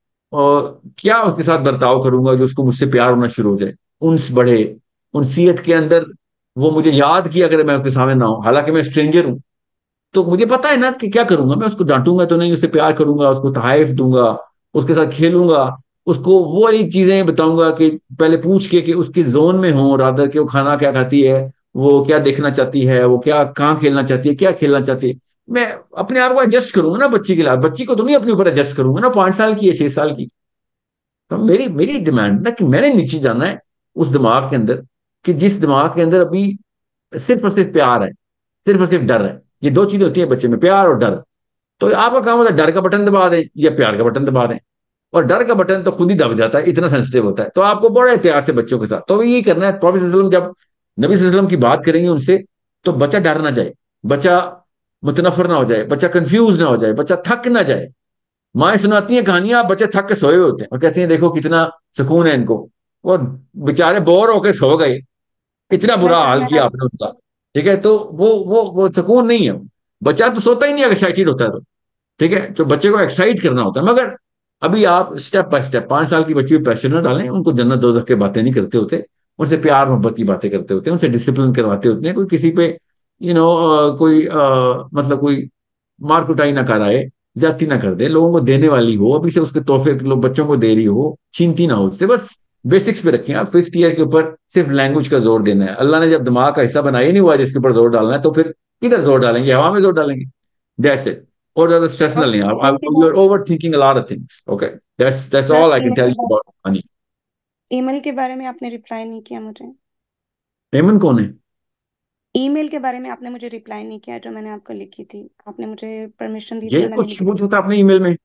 اور کیا اس کے ساتھ برتاؤ کروں گا جو اس کو مجھ سے پیار ہونا شروع ہو جائے. انس بڑھے انسیت کے اندر. وہ مجھے یاد کیا اگر میں اس کے سامنے نہ ہوں، حالانکہ میں اسٹرینجر ہوں، تو مجھے پتا ہے نا کہ کیا کروں گا. میں اس کو ڈانٹوں گا تو نہیں، اس سے پیار کروں گا، اس کو تحائف دوں گا، اس کے ساتھ کھیلوں گا. اس کو وہ والی چیزیں بتاؤں گا کہ پہلے پوچھ کے کہ اس کی زون میں ہوں، رادر کہ وہ کھانا کیا کھاتی ہے، وہ کیا دیکھنا چاہتی ہے، وہ کیا کہاں کھیلنا چاہتی ہے، کیا کھیلنا چاہتی ہے. میں اپنے آپ کو ایڈجسٹ کروں گا نا بچی کے لحاظ، بچی کو تو نہیں اپنے اوپر ایڈجسٹ کروں گا نا، پانچ سال کی ہے، چھ سال کی. تو میری میری ڈیمانڈ نا کہ میں نے نیچے جانا ہے اس دماغ کے اندر، کہ جس دماغ کے اندر ابھی صرف اور صرف پیار ہے، صرف اور صرف ڈر ہے. یہ دو چیزیں ہوتی ہیں بچے میں، پیار اور ڈر. تو آپ کا کام ہوتا ہے ڈر کا بٹن دبا دیں یا پیار کا بٹن دبا دیں. اور ڈر کا بٹن تو خود ہی دب جاتا ہے، اتنا سینسٹیو ہوتا ہے. تو آپ کو بڑے پیار سے بچوں کے ساتھ تو یہی کرنا ہے. پروفیٹ صلی اللہ علیہ وسلم جب نبی صلی اللہ علیہ وسلم کی بات کریں گے ان سے، تو بچہ ڈر نہ جائے، بچہ متنفر نہ ہو جائے، بچہ کنفیوز نہ ہو جائے، بچہ تھک نہ جائے. مائیں سناتی ہیں کہانیاں، بچے تھک کے سوئے ہوئے ہوتے ہیں اور کہتی ہیں دیکھو کتنا سکون ہے ان کو، وہ بےچارے بور ہو کے سو گئے، اتنا میں برا سر حال میں کیا آپ نے ان کا. ٹھیک ہے، تو وہ وہ وہ سکون نہیں ہے. بچہ تو سوتا ہی نہیں، ایکسائٹیڈ ہوتا ہے تو. ٹھیک ہے، جو بچے کو ایکسائٹ کرنا ہوتا ہے. مگر ابھی آپ اسٹیپ بائی اسٹیپ پانچ سال کی بچی پہ پریشر نہ ڈالیں. ان کو جنت دوزخ کے باتیں نہیں کرتے ہوتے، ان سے پیار محبت کی باتیں کرتے ہوتے ہیں، ان سے ڈسپلن کرواتے ہوتے ہیں. کوئی کسی پہ یو نو کوئی مطلب کوئی مار کٹائی نہ کرائے، زیادتی نہ کر دے، لوگوں کو دینے والی ہو، ابھی سے اس کے تحفے لوگ بچوں کو دے رہی ہو، چینتی نہ ہو اس سے. بس بیسکس پہ رکھیں آپ. ففتھ ایئر کے اوپر صرف لینگویج کا زور دینا ہے. اللہ نے جب دماغ کا حصہ بنایا نہیں ہوا جس کے اوپر زور ڈالنا ہے، تو پھر کدھر زور ڈالیں گے؟ ہوا میں زور ڈالیں گے. That's it. اور زیادہ اسٹریس نہ اور لیں سر آپ. ای میل کے یو آر بارے over thinking a lot of things. Okay, that's that's sir all I ای کین میل ٹیل کے یو بارے اباؤٹ منی. ای میل کے بارے میں آپ نے ریپلائی نہیں کیا مجھے. ایمن کون ہے؟ ای میل کے بارے میں آپ نے مجھے ریپلائی نہیں کیا جو میں نے آپ کو لکھی تھی. آپ نے مجھے پرمیشن دی تھی یہی اور میں نے کچھ لکھی تھی. پوچھا تھا اپنے ای میل میں.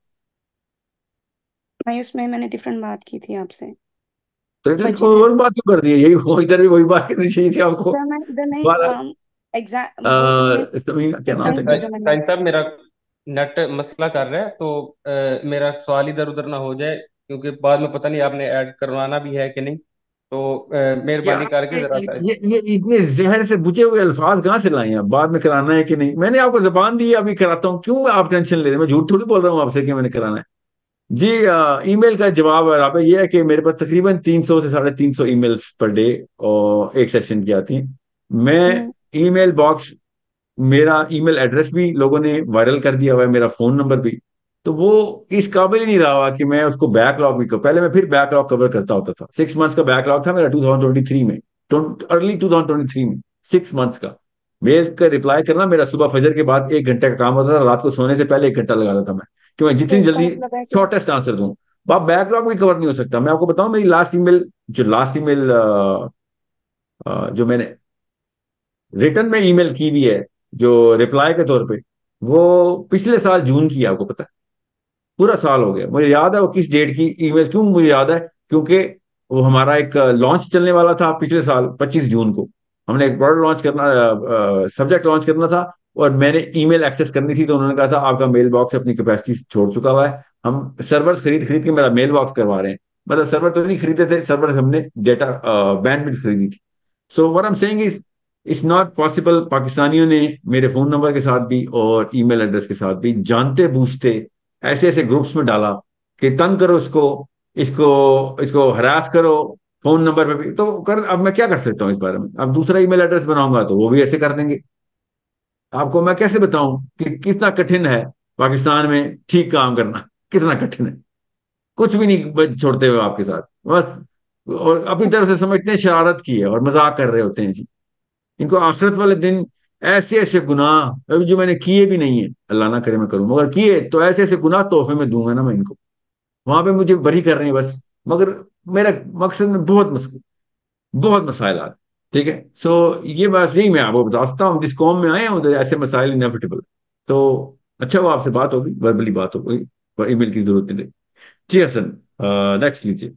نہیں، اس میں میں نے ڈفرینٹ بات کی تھی آپ سے. تو ادھر بچے کوئی ہیں اور بات کیوں کر دی ہے؟ یہی وہ ادھر بھی وہی بات کرنی چاہیے تھی آپ کو. سر، میں ادھر بارہ نہیں ایگزام وہ ای میل کیا نام تھا؟ ڈفرینٹ تھی جو میں نے. ساحل صاحب میرا نیٹ مسئلہ کر رہا ہے، تو آ، میرا سوال ادھر ادھر نہ ہو جائے، کیونکہ بعد میں پتہ نہیں آپ نے ایڈ کروانا بھی ہے کہ نہیں. تو آ، یہ مہربانی کر آپ کے نے ذرا سا. یہ یہ اتنے زہر سے بجے ہوئے الفاظ کہاں سے لائے ہیں؟ بعد میں کرانا ہے کہ نہیں؟ میں نے آپ کو زبان دی ہے، ابھی کراتا ہوں. کیوں آپ ٹینشن لے رہے ہیں؟ میں جھوٹ تھوڑی بول رہا ہوں آپ سے کہ میں نے کرانا ہے. جی، ای میل کا جواب آپ یہ ہے کہ میرے پاس تقریباً تین سو سے ساڑھے تین سو ای میلس پر ڈے اور ایک سیشن کی آتی ہیں. میں ہوں ای میل باکس، میرا ای میل ایڈریس بھی لوگوں نے وائرل کر دیا ہوا ہے، میرا فون نمبر بھی. تو وہ اس قابل ہی نہیں رہا ہوا کہ میں اس کو بیک لاگ بھی کروں. پہلے میں پھر بیک لاگ کور کرتا ہوتا تھا. سکس منتھس کا بیک لاگ تھا میرا ٹو تھاؤزینڈ ٹوئنٹی تھری میں، early two thousand twenty three میں. سکس منتھس کا میل کا رپلائی کرنا میرا صبح فجر کے بعد ایک گھنٹے کا کام ہوتا تھا. رات کو سونے سے پہلے ایک گھنٹہ لگاتا تھا میں، کہ میں تو جتنی اس کا جلدی مطلب ہے کہ شارٹیسٹ آنسر دوں. آپ بیک لاگ بھی کور نہیں ہو سکتا. میں آپ کو بتاؤں میری لاسٹ ای میل، جو لاسٹ ای میل جو میں نے ریٹرن میں ای میل کی بھی ہے جو رپلائی کے طور پہ، وہ پچھلے سال جون کی ہے. آپ کو پتا ہے پورا سال ہو گیا. مجھے یاد ہے وہ کس ڈیٹ کی ای میل. کیوں مجھے یاد ہے؟ کیونکہ وہ ہمارا ایک لانچ چلنے والا تھا پچھلے سال پچیس جون کو. ہم نے ایک پروڈکٹ لانچ کرنا، سبجیکٹ لانچ کرنا تھا، اور میں نے ای میل ایکسیس کرنی تھی. تو انہوں نے کہا تھا آپ کا میل باکس اپنی کیپیسٹی چھوڑ چکا ہوا ہے، ہم سرور خرید خرید کے میرا میل باکس کروا رہے ہیں. مطلب سرور تو نہیں خریدے تھے، سرور ہم نے ڈیٹا بینڈ خریدی تھی. سو what I'm saying is it's not possible. پاکستانیوں نے میرے فون نمبر کے ساتھ بھی اور ای میل ایڈریس کے ساتھ بھی جانتے بوجھتے ایسے ایسے گروپس میں ڈالا کہ تنگ کرو اس کو، اس کو اس کو ہراس کرو فون نمبر پہ بھی. تو کر اب میں کیا کر سکتا ہوں اس بارے میں؟ اب دوسرا ای میل ایڈریس بناؤں گا تو وہ بھی ایسے کر دیں گے. آپ کو میں کیسے بتاؤں کہ کتنا کٹھن ہے پاکستان میں ٹھیک کام کرنا، کتنا کٹھن ہے. کچھ بھی نہیں چھوڑتے ہوئے آپ کے ساتھ بس. اور اپنی طرف سے سمجھتے ہیں شرارت کی ہے اور مذاق کر رہے ہوتے ہیں. جی، ان کو آخرت والے دن ایسے ایسے گناہ ابھی جو میں نے کیے بھی نہیں ہیں، اللہ نہ کرے میں کروں، مگر کیے تو ایسے ایسے گناہ تحفے میں دوں گا نا میں ان کو. وہاں پہ مجھے بری کر رہے ہیں بس، مگر میرا مقصد میں بہت مسئلہ، بہت مسائلات. ٹھیک ہے، سو یہ بات یہی میں آپ کو بتا سکتا ہوں. جس قوم میں آئے ہیں ادھر ایسے مسائل انیویٹیبل. تو اچھا وہ آپ سے بات ہوگی، وربلی بات ہو گئی، ای میل کی ضرورت نہیں. جی حسن، نیکسٹ لیجیے.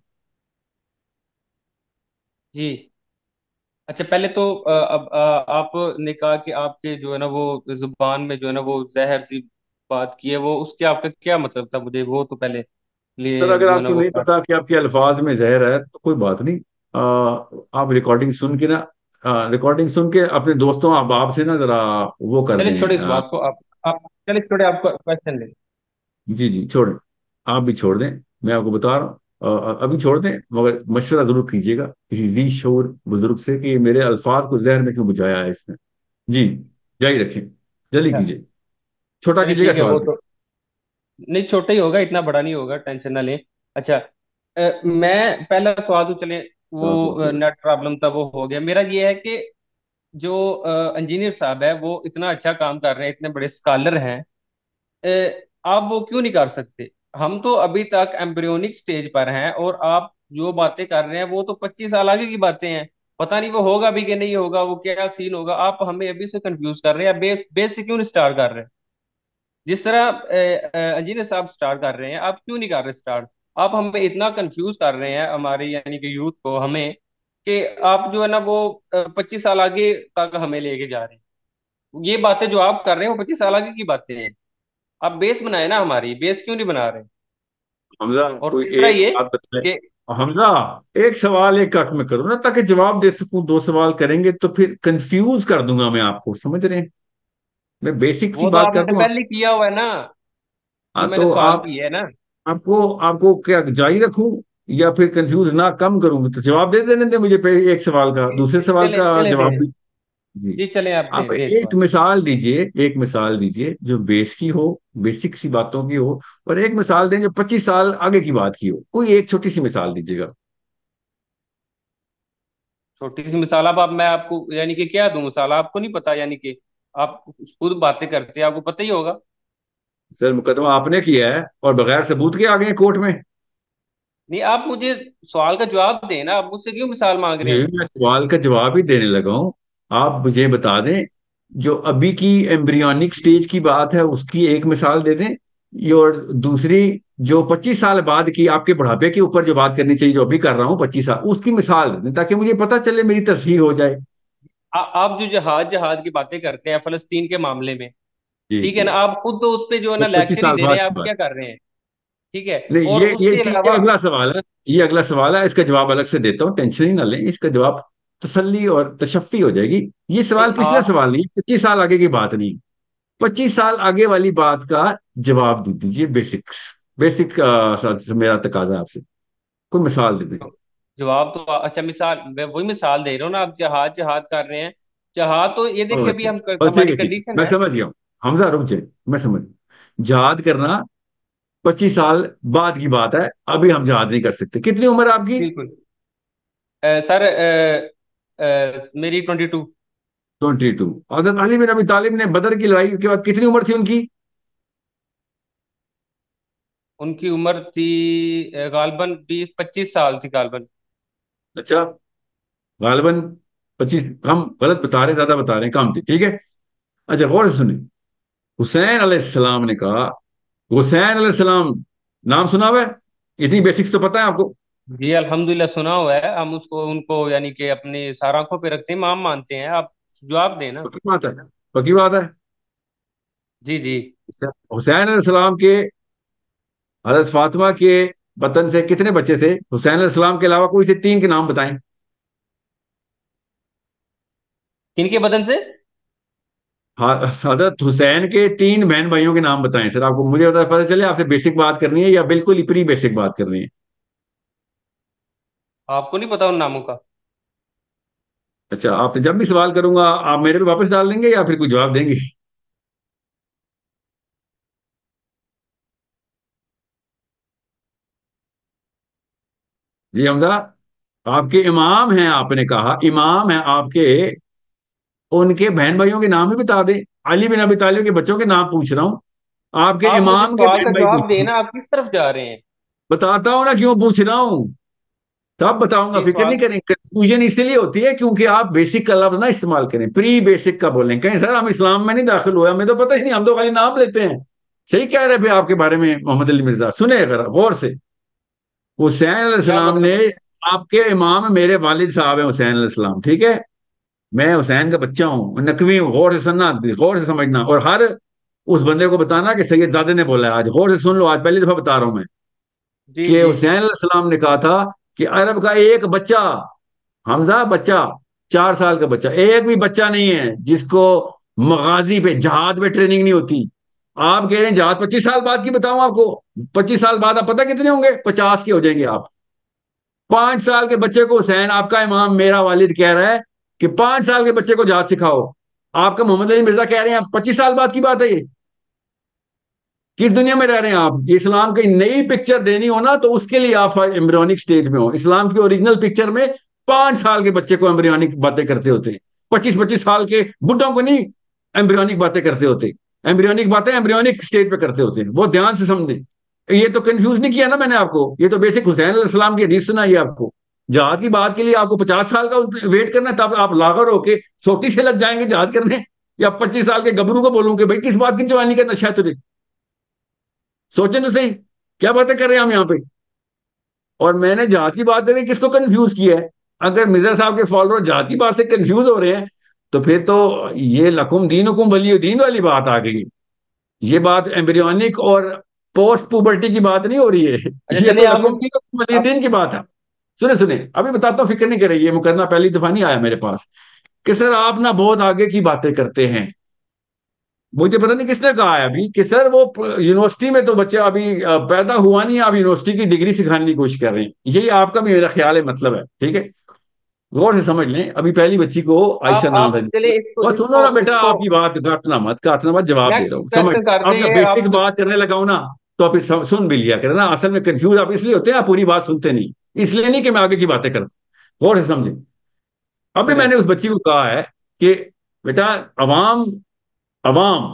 جی اچھا، پہلے تو آ، اب آ، آپ نے کہا کہ آپ کے جو ہے نا وہ زبان میں جو ہے نا وہ زہر سی بات کی ہے، وہ اس کے آپ کا کیا مطلب تھا؟ مجھے وہ تو پہلے سر لیے اگر جو ہے آپ نا کو وہ نہیں پتا کہ آپ کے الفاظ میں زہر ہے تو کوئی بات نہیں. آ, آپ ریکارڈنگ سن کے نا، ریکارڈنگ سن کے اپنے دوستوں احباب سے نا ذرا وہ کر چلے دیں. چھوڑے اس آ, بات کو. آپ آپ چلے چھوڑے، آپ کو کوشچن لیں. جی جی چھوڑیں، آپ بھی چھوڑ دیں. میں آپ کو بتا رہا ہوں آ, ابھی چھوڑ دیں، مگر مشورہ ضرور کیجیے گا کسی ذی شعور بزرگ سے کہ میرے الفاظ کو زہر میں کیوں بجایا ہے اس نے. جی جاری رکھیں، جلدی اچھا، کیجیے. چھوٹا چلے کیجیے گا ٹھیک ہے. سوال وہ بھی. تو نہیں، چھوٹا ہی ہوگا، اتنا بڑا نہیں ہوگا، ٹینشن نہ لیں. اچھا، میں پہلا سوال تو چلیں، تو تو وہ پھر نیٹ پرابلم تھا وہ ہو گیا. میرا یہ ہے کہ جو انجینئر صاحب ہے وہ اتنا اچھا کام کر رہے ہیں، اتنے بڑے اسکالر ہیں، اے، آپ وہ کیوں نہیں کر سکتے؟ ہم تو ابھی تک ایمبریونک سٹیج پر ہیں، اور آپ جو باتیں کر رہے ہیں وہ تو پچیس سال آگے کی باتیں ہیں. پتہ نہیں وہ ہوگا بھی کہ نہیں ہوگا، وہ کیا سین ہوگا. آپ ہمیں ابھی سے کنفیوز کر رہے ہیں. بیس بیس سے کیوں نہیں سٹارٹ کر رہے؟ جس طرح انجینئر صاحب سٹارٹ کر رہے ہیں، آپ کیوں نہیں کر رہے سٹارٹ؟ آپ ہمیں اتنا کنفیوز کر رہے ہیں، ہماری یعنی کہ یوتھ کو، ہمیں، کہ آپ جو ہے نا وہ پچیس سال آگے تک ہمیں لے کے جا رہے ہیں. یہ باتیں جو آپ کر رہے ہیں وہ پچیس سال آگے کی باتیں ہیں. آپ بیس بنائے نا، ہماری بیس کیوں نہیں بنا رہے؟ حمزہ اور کوئی تیسرا ایک یہ بات بتائے. کہ حمزہ ایک سوال ایک کٹ میں کروں نا تاکہ جواب دے سکوں. دو سوال کریں گے تو پھر کنفیوز کر دوں گا میں آپ کو، سمجھ رہے ہیں؟ میں بیسک سی وہ تو بات آپ کر نے دوں. پہلے کیا ہوا ہے نا، ہاں جو میں تو نے سوال آپ کیا ہے نا. آپ کو آپ کو کیا جاری رکھوں یا پھر کنفیوز نہ کم کروں؟ تو جواب دے دینے دیں مجھے پہ ایک سوال کا، جی دوسرے جی، سوال چلیں کا چلیں دے جواب دیں. بھی. جی. جی چلیں، آپ دیں آپ دیں ایک سوال. مثال دیجئے، ایک مثال دیجئے جو بیس کی ہو، بیسک سی باتوں کی ہو، اور ایک مثال دیں جو پچیس سال آگے کی بات کی ہو. کوئی ایک چھوٹی سی مثال دیجیے گا. چھوٹی سی مثال؟ اب آپ میں آپ کو یعنی کہ کیا دوں مثال؟ آپ کو نہیں پتا؟ یعنی کہ آپ خود باتیں کرتے ہیں، آپ کو پتہ ہی ہوگا. سر مقدمہ آپ نے کیا ہے اور بغیر ثبوت کے آ گئے ہیں کورٹ میں. نہیں، آپ مجھے سوال کا جواب دیں نا. آپ مجھ سے کیوں مثال مانگ رہے جی ہیں؟ میں سوال کا جواب ہی دینے لگا ہوں. آپ مجھے بتا دیں جو ابھی کی ایمبریونک سٹیج کی بات ہے اس کی ایک مثال دے دیں، یہ اور دوسری جو پچیس سال بعد کی آپ کے بڑھاپے کے اوپر جو بات کرنی چاہیے جو ابھی کر رہا ہوں پچیس سال، اس کی مثال دے دیں تاکہ مجھے پتا چلے، میری تصحیح ہو جائے. آ- آپ جو جہاد جہاد کی باتیں کرتے ہیں فلسطین کے معاملے میں، جی ٹھیک ہے جی. نا، آپ خود تو اس پہ جو ہے وہ نا پچیس لیکچر ہی سال دے رہے بعد ہیں. کی آپ بات. کیا کر رہے ہیں؟ ٹھیک ہے. نہیں اور یہ اس یہ کے یہ علاوہ اگلا سوال ہے. یہ اگلا سوال ہے، اس کا جواب الگ سے دیتا ہوں، ٹینشن ہی نہ لیں. اس کا جواب تسلی اور تشفی ہو جائے گی. یہ نہیں، سوال پچھلا آپ سوال نہیں، پچیس سال آگے کی بات نہیں. پچیس سال آگے والی بات کا جواب دے دیجیے. بیسکس بیسک میرا تقاضا آپ سے کوئی مثال دے دیں. جواب تو اچھا مثال میں وہی مثال دے رہا ہوں نا. آپ جہاد جہاد کر رہے ہیں. جہاد تو یہ اوہ، دیکھیں اچھا ابھی ہم اچھا بس ٹھیک ہماری ہے ٹھیک ہے کنڈیشن میں ہے. سمجھ گیا ہوں. حمزہ رک جائے، میں سمجھ گیا. جہاد کرنا پچیس سال بعد کی بات ہے، ابھی ہم جہاد نہیں کر سکتے. کتنی عمر ہے آپ کی؟ بالکل. اے، سر، اے، اے، میری ٹوینٹی ٹو. Twenty two. حضرت علی بن ابی طالب نے بدر کی لڑائی کے بعد کتنی عمر تھی ان کی؟ ان کی عمر تھی اے، غالباً بیس پچیس سال تھی غالباً. اچھا، غالباً پچیس. ہم غلط بتا رہے، زیادہ بتا رہے ہیں، کم تھی. ٹھیک ہے. اچھا غور سے سنیں. حسین علیہ السلام نے کہا، حسین علیہ السلام نام سنا ہوا ہے؟ اتنی بیسکس تو پتہ ہے آپ کو. جی الحمدللہ سنا ہوا ہے. ہم اس کو ان کو یعنی کہ اپنی سار آنکھوں پہ رکھتے ہیں، امام مانتے ہیں. آپ جواب دیں نا. پکی بات ہے، پکی بات ہے. جی جی. حسین علیہ السلام کے حضرت فاطمہ کے وطن سے کتنے بچے تھے؟ حسین علیہ السلام کے علاوہ کوئی سے تین کے نام بتائیں. کن کے بدن سے؟ حضرت حسین کے تین بہن بھائیوں کے نام بتائیں سر. آپ کو مجھے پتا چلے آپ سے بیسک بات کرنی ہے یا بالکل ہی پری بیسک بات کرنی ہے. آپ کو نہیں پتا ان ناموں کا؟ اچھا، آپ سے جب بھی سوال کروں گا آپ میرے پہ واپس ڈال دیں گے یا پھر کوئی جواب دیں گے؟ جی حمزہ، آپ کے امام ہیں، آپ نے کہا امام ہیں آپ کے، ان کے بہن بھائیوں کے نام بھی بتا دیں. علی بن ابی طالب کے بچوں کے نام پوچھ رہا ہوں، آپ کے آپ مجھے امام کے سوال کا بہن بھائی جواب پوچھ رہا دیں ہوں. نا. آپ کس طرف جا رہے ہیں؟ بتاتا ہوں نا کیوں پوچھ رہا ہوں، تب بتاؤں گا، جی فکر سوال. نہیں کریں. کنفیوژن اس لیے ہوتی ہے کیونکہ آپ بیسک کا لفظ نہ استعمال کریں، پری بیسک کا بولیں. کہیں سر ہم اسلام میں نہیں داخل ہوئے، ہمیں تو پتہ ہی نہیں، ہم تو خالی نام لیتے ہیں. صحیح کہہ رہے آپ کے بارے میں محمد علی مرزا. سنیں اگر غور سے. حسین علیہ کیا السلام نے، مطلب؟ آپ کے امام میرے والد صاحب ہیں حسین علیہ السلام، ٹھیک ہے. میں حسین کا بچہ ہوں، نقوی ہوں. غور سے سننا، غور سے سمجھنا، اور ہر اس بندے کو بتانا کہ سید زادے نے بولا ہے. آج غور سے سن لو، آج پہلی دفعہ بتا رہا ہوں میں جی کہ جی. حسین علیہ السلام نے کہا تھا کہ عرب کا ایک بچہ، حمزہ بچہ، چار سال کا بچہ، ایک بھی بچہ نہیں ہے جس کو مغازی پہ، جہاد پہ ٹریننگ نہیں ہوتی. آپ کہہ رہے ہیں جہاد پچیس سال بعد کی بتاؤں آپ کو؟ پچیس سال بعد آپ پتہ کتنے ہوں گے؟ پچاس کے ہو جائیں گے آپ. پانچ سال کے بچے کو حسین، آپ کا امام میرا والد کہہ رہا ہے کہ پانچ سال کے بچے کو جہاد سکھاؤ. آپ کا محمد علی مرزا کہہ رہے ہیں پچیس سال بعد کی بات ہے یہ. کس دنیا میں رہ رہے ہیں آپ؟ یہ اسلام کی نئی پکچر دینی ہو نا تو اس کے لیے آپ ایمبریونک سٹیج میں ہو. اسلام کی اوریجنل پکچر میں پانچ سال کے بچے کو ایمبریونک باتیں کرتے ہوتے ہیں, پچیس پچیس سال کے بڈھوں کو نہیں ایمبریونک باتیں کرتے ہوتے. ایمبریونک باتیں ایمبریونک سٹیج پہ کرتے ہوتے ہیں. وہ دھیان سے سمجھیں. یہ تو کنفیوز نہیں کیا نا میں نے آپ کو, یہ تو بیسک حسین علیہ السلام کی حدیث سنائی ہے آپ کو. جہاد کی بات کے لیے آپ کو پچاس سال کا ویٹ کرنا ہے, تب آپ لاغر ہو کے سوٹی سے لگ جائیں گے جہاد کرنے, یا پچیس سال کے گبرو کو بولوں کہ بھائی کس بات کی جوانی کا نشہ ہے تجھے؟ سوچیں تو صحیح, کیا باتیں کر رہے ہیں ہم یہاں پہ. اور میں نے جہاد کی بات کری, کس کو کنفیوز کیا ہے؟ اگر مرزا صاحب کے فالوور جہاد کی بات سے کنفیوز ہو رہے ہیں تو پھر تو یہ لکم دینکم ولی دین والی بات آ گئی. یہ بات ایمبریونک اور پوسٹ پوبرٹی کی بات نہیں ہو رہی ہے, اچھا یہ تو چلیے آپ لکم دینکم ولی آپ دین کی بات ہے. سنیں سنیں ابھی بتاتا ہوں, فکر نہیں کریں, یہ مقدمہ پہلی دفعہ نہیں آیا میرے پاس کہ سر آپ نا بہت آگے کی باتیں کرتے ہیں. مجھے پتہ نہیں کس نے کہا ہے ابھی کہ سر وہ یونیورسٹی میں تو بچہ ابھی پیدا ہوا نہیں, آپ یونیورسٹی کی ڈگری سکھانے کی کوشش کر رہے ہیں. یہی آپ کا بھی میرا خیال ہے, مطلب ہے, ٹھیک ہے, غور سے سمجھ لیں. ابھی پہلی بچی کو عائشہ آپ نام آپ تھا, چلیے اس کو اور اس سنو کو نا بیٹا, اس کو آپ کی بات کاٹنا مت, کاٹنا مت, جواب دے رہا ہوں, نیکسٹ سمجھ. کوشچن کرتے اب جب ہیں بیسک آپ. بات کرنے لگا ہوں نا تو پھر سم- سن بھی لیا کرے نا. اصل میں کنفیوز آپ اس لیے ہوتے ہیں, آپ پوری بات سنتے نہیں, اس لیے نہیں کہ میں آگے کی باتیں کرتا. غور سے سمجھیں. ابھی میں چلیں نے اس بچی کو کہا ہے کہ بیٹا عوام عوام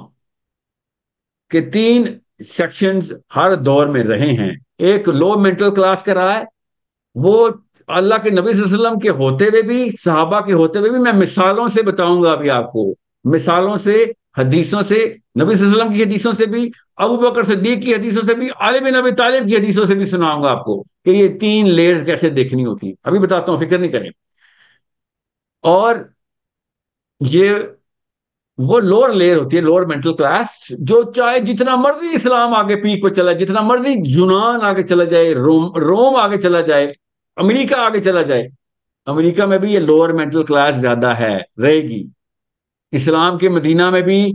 کے تین سیکشنز ہر دور میں رہے ہیں. ایک لو مینٹل کلاس کا رہا ہے, وہ اللہ کے نبی صلی اللہ علیہ وسلم کے ہوتے ہوئے بھی, صحابہ کے ہوتے ہوئے بھی. میں مثالوں سے بتاؤں گا ابھی آپ کو, مثالوں سے, حدیثوں سے, نبی صلی اللہ علیہ وسلم کی حدیثوں سے بھی, ابو بکر صدیق کی حدیثوں سے بھی, علی بن ابی طالب کی حدیثوں سے بھی سناؤں گا آپ کو کہ یہ تین لیئر کیسے دیکھنی ہوتی. ابھی بتاتا ہوں, فکر نہیں کریں. اور یہ وہ لوور لیئر ہوتی ہے, لوور مینٹل کلاس, جو چاہے جتنا مرضی اسلام آگے پیک پہ چلا, جتنا مرضی یونان آگے چلا جائے, روم روم آگے چلا جائے, امریکہ آگے چلا جائے, امریکہ میں بھی یہ لوور مینٹل کلاس زیادہ ہے, رہے گی. اسلام کے مدینہ میں بھی,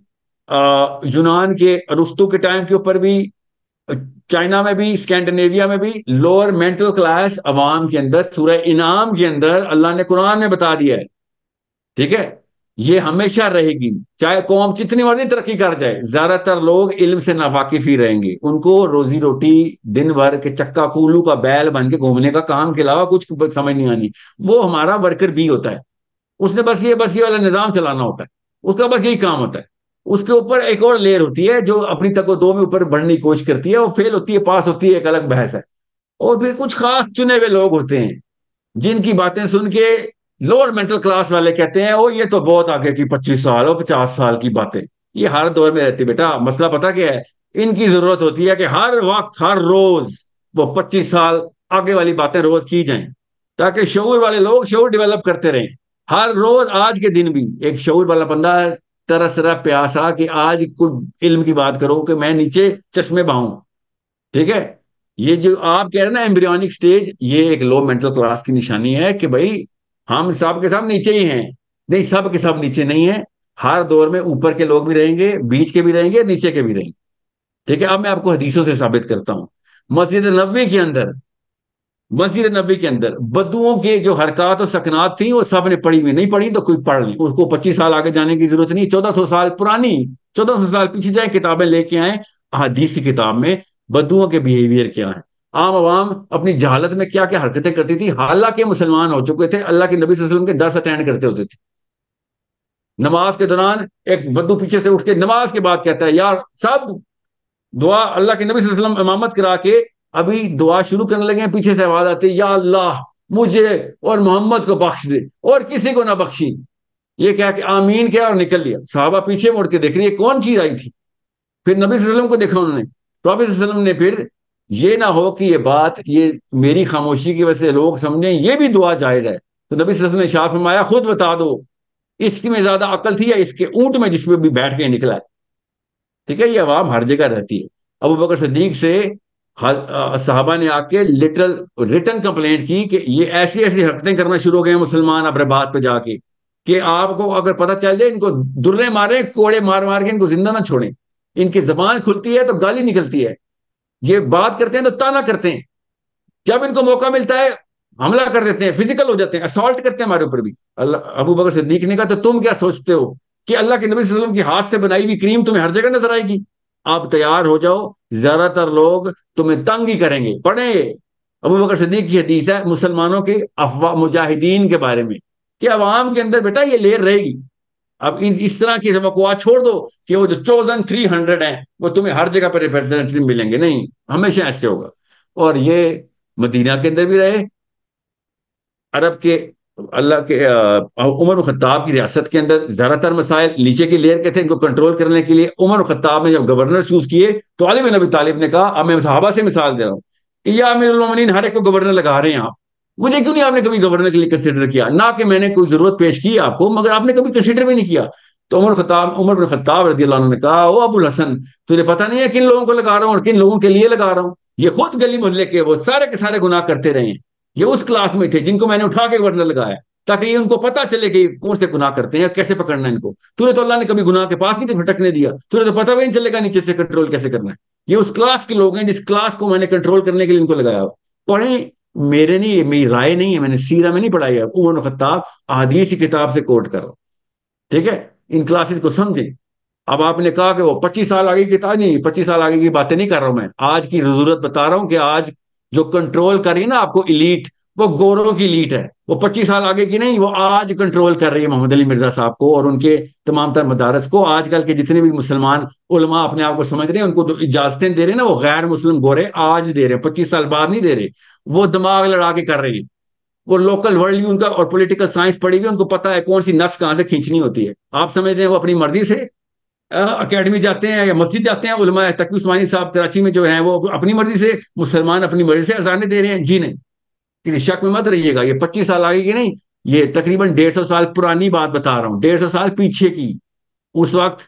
یونان کے ارسطو کے ٹائم کے اوپر بھی, چائنا میں بھی, اسکینڈینیویا میں بھی لوور مینٹل کلاس عوام کے اندر. سورہ انعام کے اندر اللہ نے قرآن میں بتا دیا ہے, ٹھیک ہے, یہ ہمیشہ رہے گی. چاہے قوم جتنی مرضی ترقی کر جائے, زیادہ تر لوگ علم سے ناواقف ہی رہیں گے. ان کو روزی روٹی دن بھر کے چکا کولو کا بیل بن کے گھومنے کا کام کے علاوہ کچھ سمجھ نہیں آنی. وہ ہمارا ورکر بھی ہوتا ہے, اس نے بس یہ بس یہ والا نظام چلانا ہوتا ہے, اس کا بس یہی کام ہوتا ہے. اس کے اوپر ایک اور لیئر ہوتی ہے جو اپنی تک دو میں اوپر بڑھنے کی کوشش کرتی ہے, وہ فیل ہوتی ہے, پاس ہوتی ہے, ایک الگ بحث ہے. اور پھر کچھ خاص چنے ہوئے لوگ ہوتے ہیں جن کی باتیں سن کے لوور مینٹل کلاس والے کہتے ہیں او یہ تو بہت آگے کی پچیس سال اور پچاس سال کی باتیں. یہ ہر دور میں رہتی. بیٹا مسئلہ پتا کیا ہے, ان کی ضرورت ہوتی ہے کہ ہر وقت ہر روز وہ پچیس سال آگے والی باتیں روز کی جائیں, تاکہ شعور والے لوگ شعور ڈیولپ کرتے رہیں. ہر روز, آج کے دن بھی ایک شعور والا بندہ ترس رہا پیاسا کہ آج کوئی علم کی بات کرو کہ میں نیچے چشمے بہاؤں, ٹھیک ہے. یہ جو آپ کہہ رہے ہیں نا ایمبریونک سٹیج, یہ ایک لو مینٹل کلاس کی نشانی ہے کہ بھائی ہم سب کے سب نیچے ہی ہیں. نہیں, سب کے سب نیچے نہیں ہیں. ہر دور میں اوپر کے لوگ بھی رہیں گے, بیچ کے بھی رہیں گے, نیچے کے بھی رہیں گے, ٹھیک ہے. اب میں آپ کو حدیثوں سے ثابت کرتا ہوں. مسجد نبوی کے اندر مسجد نبی کے اندر بدوؤں کے جو حرکات اور سکنات تھیں وہ سب نے پڑھی ہوئی, نہیں پڑھی تو کوئی پڑھ لی. اس کو پچیس سال آگے جانے کی ضرورت نہیں, چودہ سو سال پرانی, چودہ سو سال پیچھے جائیں, کتابیں لے کے آئیں. احادیث کی کتاب میں بدوؤں کے بیہیویئر کیا ہیں, عام عوام اپنی جہالت میں کیا کیا حرکتیں کرتی تھی, حالانکہ مسلمان ہو چکے تھے, اللہ کے نبی صلی اللہ علیہ وسلم کے درس اٹینڈ کرتے ہوتے تھے. نماز کے دوران ایک بدو پیچھے سے اٹھ کے نماز کے بعد کہتا ہے یار سب دعا, اللہ کے نبی صلی اللہ علیہ وسلم امامت کرا کے ابھی دعا شروع کرنے لگے ہیں, پیچھے سے آواز آتی ہے یا اللہ مجھے اور محمد کو بخش دے اور کسی کو نہ بخشی. یہ کہا کہ آمین کیا اور نکل لیا. صحابہ پیچھے مڑ کے دیکھ رہی ہے کون چیز آئی تھی. پھر نبی صلی اللہ علیہ وسلم کو دیکھا انہوں نے, تو نبی صلی اللہ علیہ وسلم نے پھر یہ نہ ہو کہ یہ بات یہ میری خاموشی کی وجہ سے لوگ سمجھیں یہ بھی دعا جائز ہے, تو نبی صلی اللہ علیہ وسلم نے ارشاد فرمایا خود بتا دو اس میں زیادہ عقل تھی یا اس کے اونٹ میں جس میں بھی بیٹھ کے نکلا ہے, ٹھیک ہے. یہ عوام ہر جگہ رہتی ہے. ابو بکر صدیق سے صحابہ نے آ کے لٹرل ریٹن کمپلینٹ کی کہ یہ ایسی ایسی حرکتیں کرنا شروع ہو گئے ہیں مسلمان اپنے بات پہ جا کے کہ آپ کو اگر پتہ چل جائے ان کو درے مارے, کوڑے مار مار کے ان کو زندہ نہ چھوڑیں. ان کی زبان کھلتی ہے تو گالی نکلتی ہے, یہ بات کرتے ہیں تو تانا کرتے ہیں, جب ان کو موقع ملتا ہے حملہ کر دیتے ہیں, فزیکل ہو جاتے ہیں, اسالٹ کرتے ہیں ہمارے اوپر بھی. اللہ ابو بکر صدیق نے کہا تو تم کیا سوچتے ہو کہ اللہ کے نبی صلی اللہ علیہ وسلم کی ہاتھ سے بنائی ہوئی کریم تمہیں ہر جگہ نظر آئے گی؟ آپ تیار ہو جاؤ, زیادہ تر لوگ تمہیں تنگ ہی کریں گے. پڑھیں, ابو بکر صدیق کی حدیث ہے مسلمانوں کے افواہ مجاہدین کے بارے میں, کہ عوام کے اندر بیٹا یہ لہر رہے گی. اب اس طرح کی توقعات چھوڑ دو کہ وہ جو چوزن تھری ہنڈریڈ ہیں وہ تمہیں ہر جگہ پہ ریپرزینٹیو ملیں گے, نہیں, ہمیشہ ایسے ہوگا. اور یہ مدینہ کے اندر بھی رہے, عرب کے اللہ کے عمر خطاب کی ریاست کے اندر زیادہ تر مسائل نیچے کی لیئر کے تھے, ان کو کنٹرول کرنے کے لیے عمر خطاب نے جب گورنر چوز کیے تو علی بن ابی طالب نے کہا, اب میں صحابہ سے مثال دے رہا ہوں, کہ یا امیر المومنین ہر ایک کو گورنر لگا رہے ہیں آپ, مجھے کیوں نہیں آپ نے کبھی گورنر کے لیے کنسیڈر کیا؟ نہ کہ میں نے کوئی ضرورت پیش کی آپ کو, مگر آپ نے کبھی کنسیڈر بھی نہیں کیا. تو عمر خطاب عمر بن خطاب رضی اللہ عنہ نے کہا, او ابو الحسن تجھے پتہ نہیں ہے کن لوگوں کو لگا رہا ہوں اور کن لوگوں کے لیے لگا رہا ہوں؟ یہ خود گلی محلے کے وہ سارے کے سارے گناہ کرتے رہے ہیں, یہ اس کلاس میں تھے جن کو میں نے اٹھا کے گورنر لگایا تاکہ یہ ان کو پتہ چلے کہ کون سے گناہ کرتے ہیں, کیسے پکڑنا ہے ان کو. تو نے تو اللہ نے کبھی گناہ کے پاس نہیں تو بھٹکنے دیا, تو نے تو پتہ بھی نہیں چلے گا نیچے سے کنٹرول کیسے کرنا ہے. یہ اس کلاس کے لوگ ہیں جس کلاس کو میں نے کنٹرول کرنے کے لیے ان کو لگایا. پڑھیں, میرے نہیں, میری رائے نہیں ہے, میں نے سیرہ میں نہیں پڑھائی ہے, عمر بن خطاب احادیث کی کتاب سے کوٹ کر رہا ہوں, ٹھیک ہے, ان کلاسز کو سمجھیں. اب آپ نے کہا کہ وہ پچیس سال آگے کی کتاب, نہیں, پچیس سال آگے کی باتیں نہیں کر رہا ہوں میں, آج کی ضرورت بتا رہا ہوں کہ آج جو کنٹرول کری نا آپ کو ایلیٹ, وہ گوروں کی ایلیٹ ہے, وہ پچیس سال آگے کی نہیں, وہ آج کنٹرول کر رہی ہے محمد علی مرزا صاحب کو اور ان کے تمام تر مدارس کو. آج کل کے جتنے بھی مسلمان علماء اپنے آپ کو سمجھ رہے ہیں, ان کو جو اجازتیں دے رہے ہیں نا وہ غیر مسلم گورے آج دے رہے ہیں, پچیس سال بعد نہیں دے رہے. وہ دماغ لڑا کے کر رہے ہیں, وہ لوکل ورلڈ ان کا اور پولیٹیکل سائنس پڑھی ہوئی, ان کو پتا ہے کون سی نس کہاں سے کھینچنی ہوتی ہے. آپ سمجھ رہے ہیں وہ اپنی مرضی سے اکیڈمی جاتے ہیں یا مسجد جاتے ہیں؟ علماء تقی عثمانی صاحب کراچی میں جو ہیں وہ اپنی مرضی سے, مسلمان اپنی مرضی سے اذانیں دے رہے ہیں؟ جی نہیں, کسی شک میں مت رہیے گا. یہ پچیس سال آگے کی نہیں, یہ تقریباً ڈیڑھ سو سال پرانی بات بتا رہا ہوں, ڈیڑھ سو سال پیچھے کی. اس وقت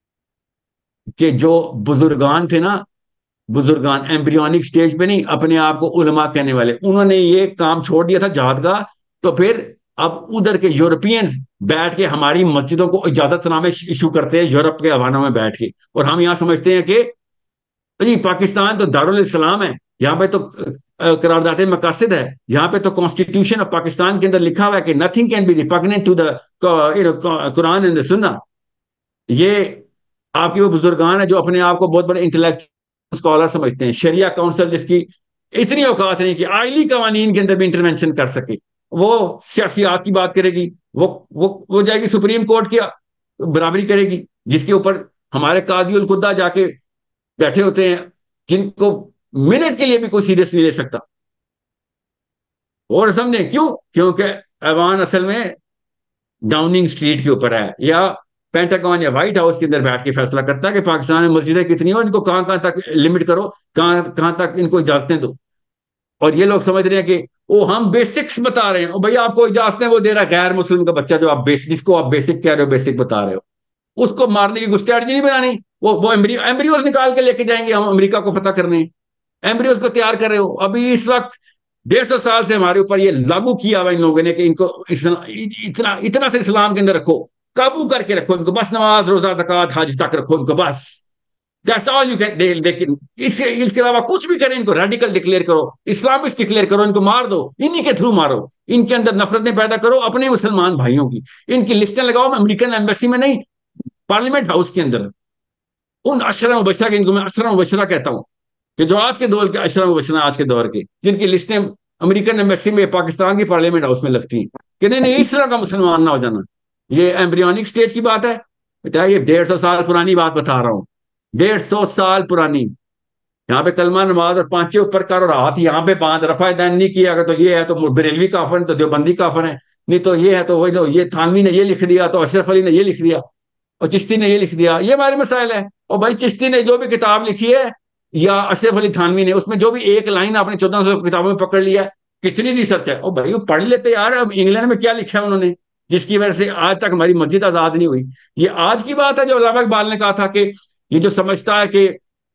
کہ جو بزرگان تھے نا, بزرگان ایمبریونک سٹیج پہ نہیں, اپنے آپ کو علماء کہنے والے, انہوں نے یہ کام چھوڑ دیا تھا جہاد کا. تو پھر اب ادھر کے یورپینز بیٹھ کے ہماری مسجدوں کو اجازت نامے ایشو کرتے ہیں یورپ کے حوالوں میں بیٹھ کے, اور ہم یہاں سمجھتے ہیں کہ جی پاکستان تو دارالاسلام ہے, یہاں پہ تو قرارداد مقاصد ہے, یہاں پہ تو کانسٹیٹیوشن آف پاکستان کے اندر لکھا ہوا ہے کہ nothing can be repugnant to the Quran and the Sunnah. یہ آپ کے وہ بزرگان ہیں جو اپنے آپ کو بہت بڑے انٹلیکچوئل اسکالر سمجھتے ہیں. شریعہ کونسل جس کی اتنی اوقات نہیں کہ آئلی قوانین کے اندر بھی انٹرونشن کر سکے, وہ سیاسیات کی بات کرے گی, وہ وہ وہ جائے گی سپریم کورٹ کی برابری کرے گی, جس کے اوپر ہمارے قاضی القدہ جا کے بیٹھے ہوتے ہیں, جن کو منٹ کے لیے بھی کوئی سیریس نہیں لے سکتا. اور سمجھیں کیوں؟ کیونکہ ایوان اصل میں ڈاؤننگ اسٹریٹ کے اوپر ہے, یا پینٹاگون یا وائٹ ہاؤس کے اندر بیٹھ کے فیصلہ کرتا ہے کہ پاکستان میں مسجدیں کتنی ہو, ان کو کہاں کہاں تک لمٹ کرو, کہاں کہاں تک ان کو اجازتیں دو. اور یہ لوگ سمجھ رہے ہیں کہ وہ ہم بیسکس بتا رہے ہیں, بھائی آپ کو اجازتیں وہ دے رہا ہے غیر مسلم کا بچہ, جو آپ بیسک, جس کو آپ بیسک کہہ رہے ہو, بیسک بتا رہے ہو, اس کو مارنے کی کوئی اسٹریٹجی نہیں بنانی. وہ وہ ایمبریوز نکال کے لے کے جائیں گے ہم امریکہ کو فتح کرنے, ایمبریوز کو تیار کر رہے ہو. ابھی اس وقت ڈیڑھ سو سال سے ہمارے اوپر یہ لاگو کیا ہوا ان لوگوں نے کہ ان کو اتنا اتنا سے اسلام کے اندر رکھو, قابو کر کے رکھو ان کو, بس نماز روزہ زکوٰۃ حج تک رکھو ان کو, بس That's all you can. لیکن اس کے علاوہ کچھ بھی کریں, ان کو ریڈیکل ڈکلیئر کرو, اسلامسٹ ڈکلیئر کرو, ان کو مار دو, انہی کے تھرو مارو, ان کے اندر نفرتیں پیدا کرو اپنے مسلمان بھائیوں کی, ان کی لسٹیں لگاؤ, امریکن ایمبیسی میں نہیں, پارلیمنٹ ہاؤس کے اندر. ان اشرا مبشرہ کے, ان کو میں اشرا مبشرہ کہتا ہوں, کہ جو آج کے دور کے اشرا مبشرہ, آج کے دور کے, جن کی لسٹیں امریکن ایمبیسی میں, پاکستان کی پارلیمنٹ ہاؤس میں لگتی ہیں, کہ نہیں نہیں اس طرح کا مسلمان نہ ہو جانا. یہ ایمبریونک سٹیج کی بات ہے بیٹا, یہ ڈیڑھ سو سال پرانی بات بتا رہا ہوں, ڈیڑھ سو سال پرانی. یہاں پہ کلمہ نماز اور پانچے اوپر کر اور ہاتھ یہاں پہ باندھ, رفع دین نہیں کیا اگر تو یہ ہے تو بریلوی کافر ہے, تو دیوبندی کافر ہے, نہیں تو یہ ہے تو وہ یہ تھانوی نے یہ لکھ دیا, تو اشرف علی نے یہ لکھ دیا, اور چشتی نے یہ لکھ دیا. یہ ہمارے مسائل ہے. اور بھائی چشتی نے جو بھی کتاب لکھی ہے یا اشرف علی تھانوی نے, اس میں جو بھی ایک لائن آپ نے چودہ سو کتابوں میں پکڑ لیا ہے, کتنی ریسرچ ہے. اور بھائی وہ پڑھ لیتے یار, اب انگلینڈ میں کیا لکھا ہے انہوں نے, جس کی وجہ سے آج تک ہماری مسجد آزاد نہیں ہوئی. یہ آج کی بات ہے جو علامہ اقبال نے کہا تھا کہ یہ جو سمجھتا ہے کہ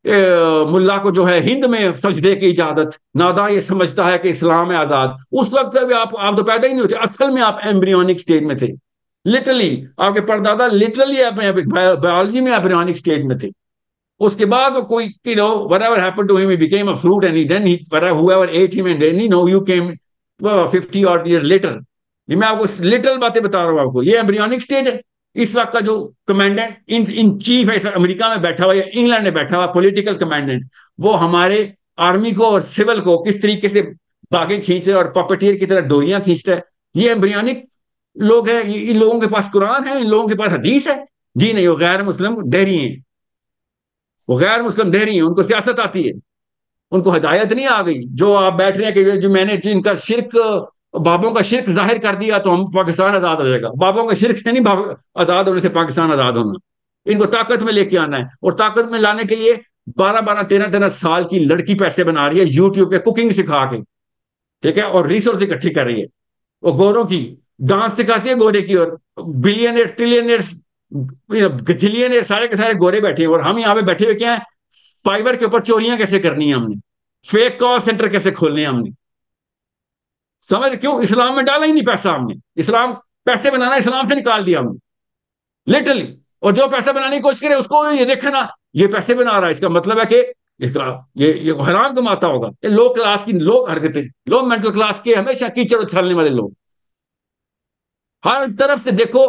ملا کو جو ہے ہند میں سجدے کی اجازت, نادا یہ سمجھتا ہے کہ اسلام ہے آزاد. اس وقت آپ آپ تو پیدا ہی نہیں ہوتے, اصل میں آپ ایمبریونک سٹیج میں تھے. لٹرلی آپ کے پردادا لٹرلی بایولوجی میں ایمبریونک سٹیج میں تھے. اس کے بعد وہ کوئی you know whatever happened to him, he became a fruit, and he then he whoever ate him, and then you know you came fifty odd years later. یہ میں آپ کو لٹرل باتیں بتا رہا ہوں آپ کو, یہ ایمبریونک سٹیج ہے. اس وقت کا جو کمانڈنٹ ان ان چیف ہے امریکہ میں بیٹھا ہوا یا انگلینڈ میں بیٹھا ہوا پولیٹیکل کمانڈنٹ، وہ ہمارے آرمی کو اور سول کو کس طریقے سے باغیں کھینچ رہے اور پپٹیر کی طرح ڈوریاں کھینچ رہے. یہ ایمبریونک لوگ ہیں، ان لوگوں کے پاس قرآن ہے، ان لوگوں کے پاس حدیث ہے؟ جی نہیں، وہ غیر مسلم دہری ہیں، وہ غیر مسلم دہری ہیں، ان کو سیاست آتی ہے، ان کو ہدایت نہیں آ گئی. جو آپ بیٹھ رہے ہیں کہ جو میں نے جن کا شرک، بابوں کا شرک ظاہر کر دیا تو ہم پاکستان آزاد ہو جائے گا. بابوں کا شرک سے نہیں آزاد ہونے سے پاکستان آزاد ہونا. ان کو طاقت میں لے کے آنا ہے، اور طاقت میں لانے کے لیے بارہ بارہ تیرہ تیرہ سال کی لڑکی پیسے بنا رہی ہے یوٹیوب پہ کوکنگ سکھا کے، ٹھیک ہے، اور ریسورس اکٹھی کر رہی ہے. وہ گوروں کی ڈانس سکھاتی ہے گورے کی، اور بلین ٹریلین جلین سارے کے سارے گورے بیٹھے ہیں، اور ہم یہاں پہ بیٹھے ہوئے کیا ہیں، فائبر کے اوپر چوریاں کیسے کرنی ہیں ہم نے، فیک کال سینٹر کیسے کھولنے ہیں ہم نے. سمجھ کیوں؟ اسلام میں ڈالا ہی نہیں پیسہ ہم نے. اسلام پیسے بنانا اسلام سے نکال دیا ہم نے لٹرلی. اور جو پیسہ بنانے کی کوشش کرے اس کو یہ دیکھے نا، یہ پیسے بنا رہا ہے، اس کا مطلب ہے کہ اس کا یہ یہ حرام کماتا ہوگا. یہ لو کلاس کی لوگ حرکتیں، لو مینٹل کلاس کے ہمیشہ کیچڑ اچھالنے والے لوگ. ہر طرف سے دیکھو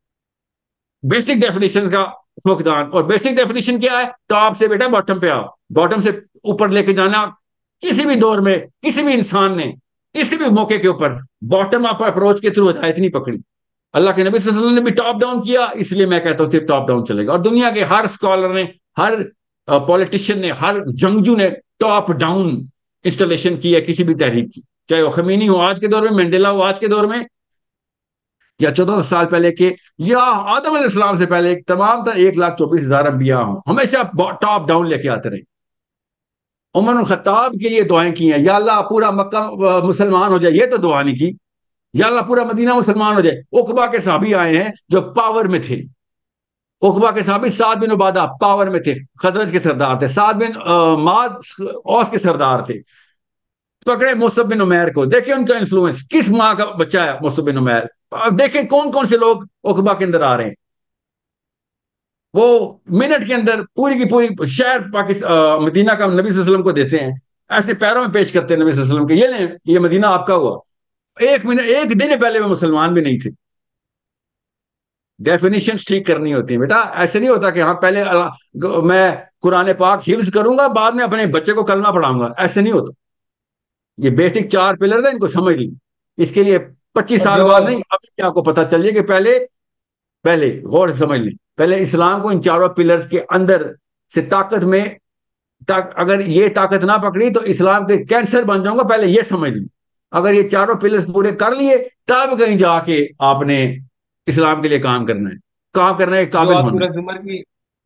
بیسک ڈیفینیشن کا فقدان. اور بیسک ڈیفینیشن کیا ہے؟ ٹاپ سے بیٹا باٹم پہ آؤ. باٹم سے اوپر لے کے جانا کسی بھی دور میں کسی بھی انسان نے کسی بھی موقع کے اوپر باٹم اپ اپروچ کے تھرو ہدایت نہیں پکڑی. اللہ کے نبی صلی اللہ علیہ وسلم نے بھی ٹاپ ڈاؤن کیا، اس لیے میں کہتا ہوں صرف ٹاپ ڈاؤن چلے گا. اور دنیا کے ہر اسکالر نے، ہر پولیٹیشین نے، ہر جنگجو نے ٹاپ ڈاؤن انسٹالیشن کی ہے کسی بھی تحریک کی، چاہے وہ خمینی ہو آج کے دور میں، مینڈیلا ہو آج کے دور میں، یا چودہ سال پہلے کے، یا آدم علیہ السلام سے پہلے تمام تر ایک لاکھ چوبیس ہزار انبیاء ہوں، ہمیشہ ٹاپ ڈاؤن لے کے آتے رہے. عمر الخطاب کے لیے دعائیں کی ہیں، یا اللہ پورا مکہ مسلمان ہو جائے، یہ تو دعا نہیں کی. یا اللہ پورا مدینہ مسلمان ہو جائے. عقبہ کے صحابی آئے ہیں جو پاور میں تھے، عقبہ کے صحابی سعد بن عبادہ پاور میں تھے، خزرج کے سردار تھے. سعد بن معاذ اوس کے سردار تھے. پکڑے مصعب بن عمیر کو، دیکھیں ان کا انفلوئنس، کس ماں کا بچہ ہے مصعب بن عمیر. دیکھیں کون کون سے لوگ عقبہ کے اندر آ رہے ہیں. وہ منٹ کے اندر پوری کی پوری شہر پاکستان مدینہ کا نبی صلی اللہ علیہ وسلم کو دیتے ہیں، ایسے پیروں میں پیش کرتے ہیں نبی صلی اللہ علیہ وسلم کے، یہ لیں یہ مدینہ آپ کا ہوا. ایک منٹ ایک دن پہلے وہ مسلمان بھی نہیں تھے. ڈیفینیشنز ٹھیک کرنی ہوتی ہیں بیٹا. ایسے نہیں ہوتا کہ ہاں پہلے میں قرآن پاک حفظ کروں گا بعد میں اپنے بچے کو کلمہ پڑھاؤں گا، ایسے نہیں ہوتا. یہ بیسک چار پلر ہیں، ان کو سمجھ لی. اس کے لیے پچیس اور سال جو بعد نہیں، ابھی آپ کو پتا چلیے کہ پہلے پہلے غور سے سمجھ لیں، پہلے اسلام کو ان چاروں پلرز کے اندر سے طاقت میں، اگر یہ طاقت نہ پکڑی تو اسلام کے کینسر بن جاؤں گا، پہلے یہ سمجھ لیں. اگر یہ چاروں پلرز پورے کر لیے تب کہیں جا کے آپ نے اسلام کے لیے کام کرنا ہے، کام کرنا ہے، جو قابل آپ ہونا سورہ ہے. زمر کی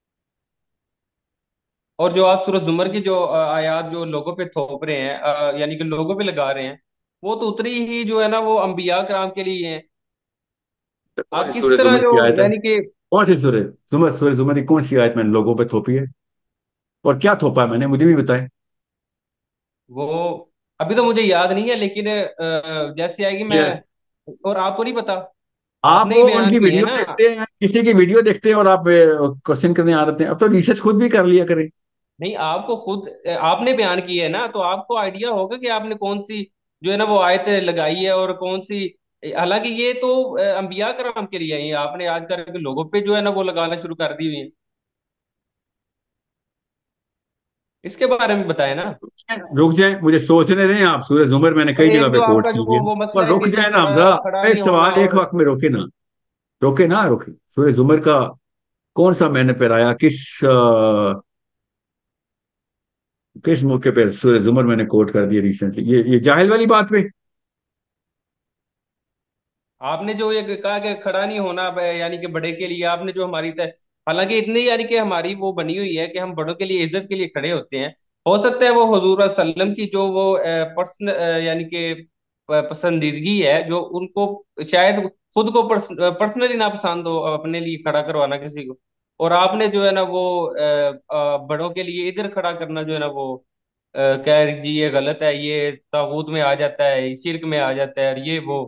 اور جو آپ سورہ زمر کی جو آ، آیات جو لوگوں پہ تھوپ رہے ہیں، آ، یعنی کہ لوگوں پہ لگا رہے ہیں، وہ تو اتری ہی جو ہے نا وہ انبیاء کرام کے لیے ہیں. تو کون سی آپ کس سورہ طرح زمر جو کی آیت ہے؟ یعنی کہ کون سی سورہ زمر سورہ زمر کی کون سی آیت میں نے لوگوں پہ تھوپی ہے؟ اور کیا تھوپا ہے میں نے، مجھے بھی بتائیں. وہ ابھی تو مجھے یاد نہیں ہے، لیکن آ، جیسے آئے گی میں. یہ اور آپ کو نہیں پتا؟ آپ آپ نے ہی وہ ان بیان کی کیے ہیں ویڈیو نا. دیکھتے ہیں، کسی کی ویڈیو دیکھتے ہیں اور آپ کوشچن کرنے آ رہے ہیں. اب تو ریسرچ خود بھی کر لیا کریں. نہیں، آپ کو خود آپ نے بیان کی ہے نا، تو آپ کو آئیڈیا ہوگا کہ آپ نے کون سی جو ہے نا وہ آیت لگائی ہے اور کون سی. حالانکہ یہ تو انبیاء کرام کے لیے ہے، آپ نے آج کل کے لوگوں پہ جو ہے نا وہ لگانا شروع کر دی ہوئی ہے. اس کے بارے میں بتائیں نا. رک جائیں مجھے سوچنے دیں. آپ سورہ زمر میں نے اور کئی جگہ ایک پہ جو آپ کوٹ کا کی جو ہے. وہ وہ مسئلہ اور ہے رک کہ جی جائے نا کھڑا حمزہ، کھڑا ایک نہیں ہونا. سوال ایک اور وقت میں روکے نا، روکے نا روکے. سورہ زمر کا کون سا میں نے پہرایا، کس آ، کس موقع پہ سورہ زمر میں نے کوٹ کر دیا ریسنٹلی، یہ یہ جاہل والی بات پہ؟ آپ نے جو یہ کہا کہ کھڑا نہیں ہونا ب- یعنی کہ بڑے کے لیے آپ نے جو ہماری طے. حالانکہ اتنی یعنی کہ ہماری وہ بنی ہوئی ہے کہ ہم بڑوں کے لیے عزت کے لیے کھڑے ہوتے ہیں. ہو سکتا ہے وہ حضور صلی اللہ علیہ وسلم کی جو وہ پرسن یعنی کہ پ- پسندیدگی ہے جو ان کو شاید خود کو پرسنلی ناپسند ہو اپنے لیے کھڑا کروانا کسی کو. اور آپ نے جو ہے نا وہ آ، آ، بڑوں کے لیے ادھر کھڑا کرنا جو ہے نا وہ آ، کہہ رہی جی یہ غلط ہے، یہ طاغوت میں آ جاتا ہے، شرک میں آ جاتا ہے، اور یہ وہ.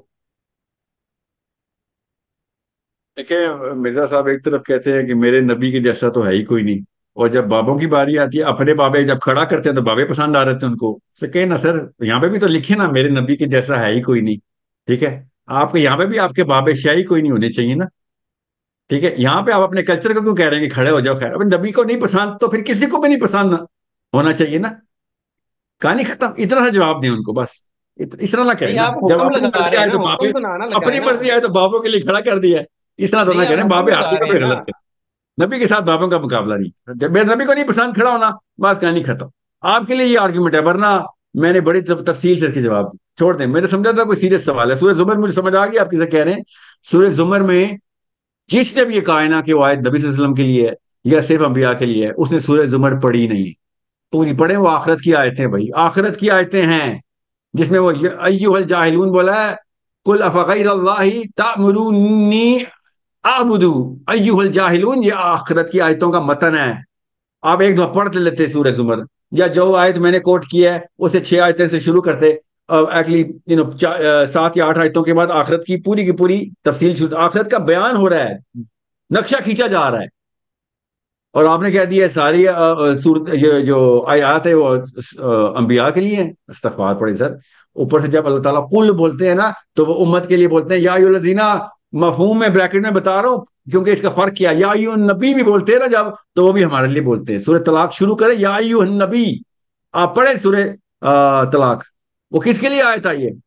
دیکھیں مرزا صاحب ایک طرف کہتے ہیں کہ میرے نبی کے جیسا تو ہے ہی کوئی نہیں، اور جب بابوں کی باری آتی ہے اپنے بابے جب کھڑا کرتے ہیں تو بابے پسند آ رہے تھے ان کو. سے کہیں نا سر یہاں پہ بھی تو لکھے نا میرے نبی کے جیسا ہے ہی کوئی نہیں. ٹھیک ہے، آپ کے یہاں پہ بھی آپ کے بابے شاہی کوئی نہیں ہونے چاہیے نا. ٹھیک ہے، یہاں پہ آپ اپنے کلچر کو کیوں کہہ رہے ہیں کہ کھڑے ہو جاؤ؟ خیر، اب نبی کو نہیں پسند تو پھر کسی کو بھی نہیں پسند ہونا چاہیے نا. کہانی ختم. اتنا سا جواب دیں ان کو بس. اس طرح نہ کریں بھائی نا، آپ جب حکم اپنی لگا مرضی رہے ہیں آئے نا، تو بابے، حکم تو نہ لگائے اپنی نا. مرضی آئے تو بابوں کے لیے کھڑا کر دیا. اس طرح تو نہ نہیں آپ کریں، حکم بابے لگا حقی کو رہے بھی ہیں نا. غلط کریں. نبی کے ساتھ بابوں کا مقابلہ نہیں. جب میرے نبی کو نہیں پسند، کھڑا ہونا، بات کہانی ختم. آپ کے لیے یہ آرگیومنٹ ہے، ورنہ میں نے بڑی تفصیل سے اس کے جواب دی. چھوڑ دیں، میں نے سمجھا تھا کوئی سیریس سوال ہے. سورہ زمر مجھے سمجھ آ گیا آپ کسے کہہ رہے ہیں. سورہ زمر میں جس نے بھی یہ کہا ہے نا کہ وہ آیت نبی صلی اللہ علیہ وسلم کے لیے ہے یا صرف انبیاء کے لیے ہے، اس نے سورہ زمر پڑھی نہیں. پوری پڑھیں، وہ آخرت کی آیتیں بھائی، آخرت کی آیتیں ہیں جس میں وہ ایھا الجاہلون بولا ہے. کل افغیر اللہ تأمرونی اعبد ایھا الجاہلون، یہ آخرت کی آیتوں کا متن ہے. آپ ایک دفعہ پڑھ لیتے سورہ زمر، یا جو آیت میں نے کوٹ کیا ہے اسے چھ آیتیں سے شروع کرتے. ایکچولی یو نو سات یا آٹھ آیتوں کے بعد آخرت کی پوری کی پوری تفصیل شروع، آخرت کا بیان ہو رہا ہے، نقشہ کھینچا جا رہا ہے. اور آپ نے کہہ دیا ساری صورت یہ جو آیات ہے وہ انبیاء کے لیے ہیں. استغفار پڑے سر. اوپر سے جب اللہ تعالیٰ قل بولتے ہیں نا تو وہ امت کے لیے بولتے ہیں. یا ایھا الذین، مفہوم میں بریکٹ میں بتا رہا ہوں کیونکہ اس کا فرق کیا. یا ایھا النبی بھی بولتے ہیں نا جب، تو وہ بھی ہمارے لیے بولتے ہیں. سورہ طلاق شروع کرے یا ایھا النبی، آپ پڑھیں سورہ طلاق. وہ کس کے لیے آیت ہے یہ؟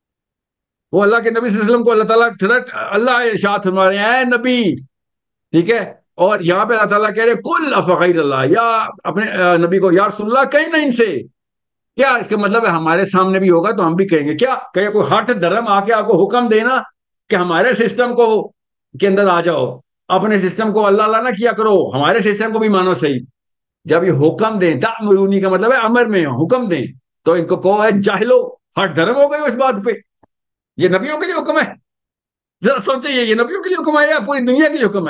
وہ اللہ کے نبی صلی اللہ علیہ وسلم کو اللہ تعالیٰ اللہ ارشاد فرما رہے ہیں، اے نبی. ٹھیک ہے. اور یہاں پہ اللہ تعالیٰ کہہ رہے کل افغیر اللہ، یا اپنے نبی کو یا رسول اللہ کہیں نہ ان سے. کیا اس کا مطلب ہے ہمارے سامنے بھی ہوگا تو ہم بھی کہیں گے؟ کیا کہ کوئی ہٹ دھرم آ کے آپ کو حکم دینا کہ ہمارے سسٹم کو کے اندر آ جاؤ، اپنے سسٹم کو اللہ اللہ نہ کیا کرو، ہمارے سسٹم کو بھی مانو. صحیح. جب یہ حکم دیں، تأمرونی کا مطلب ہے امر میں حکم دیں، تو ان کو کہو ہے جاہلو، ہٹ دھرم ہو گئے اس بات پہ. یہ نبیوں کے لیے حکم ہے؟ ذرا سوچیں، یہ نبیوں کے لیے حکم ہے یا پوری دنیا کے لیے حکم ہے؟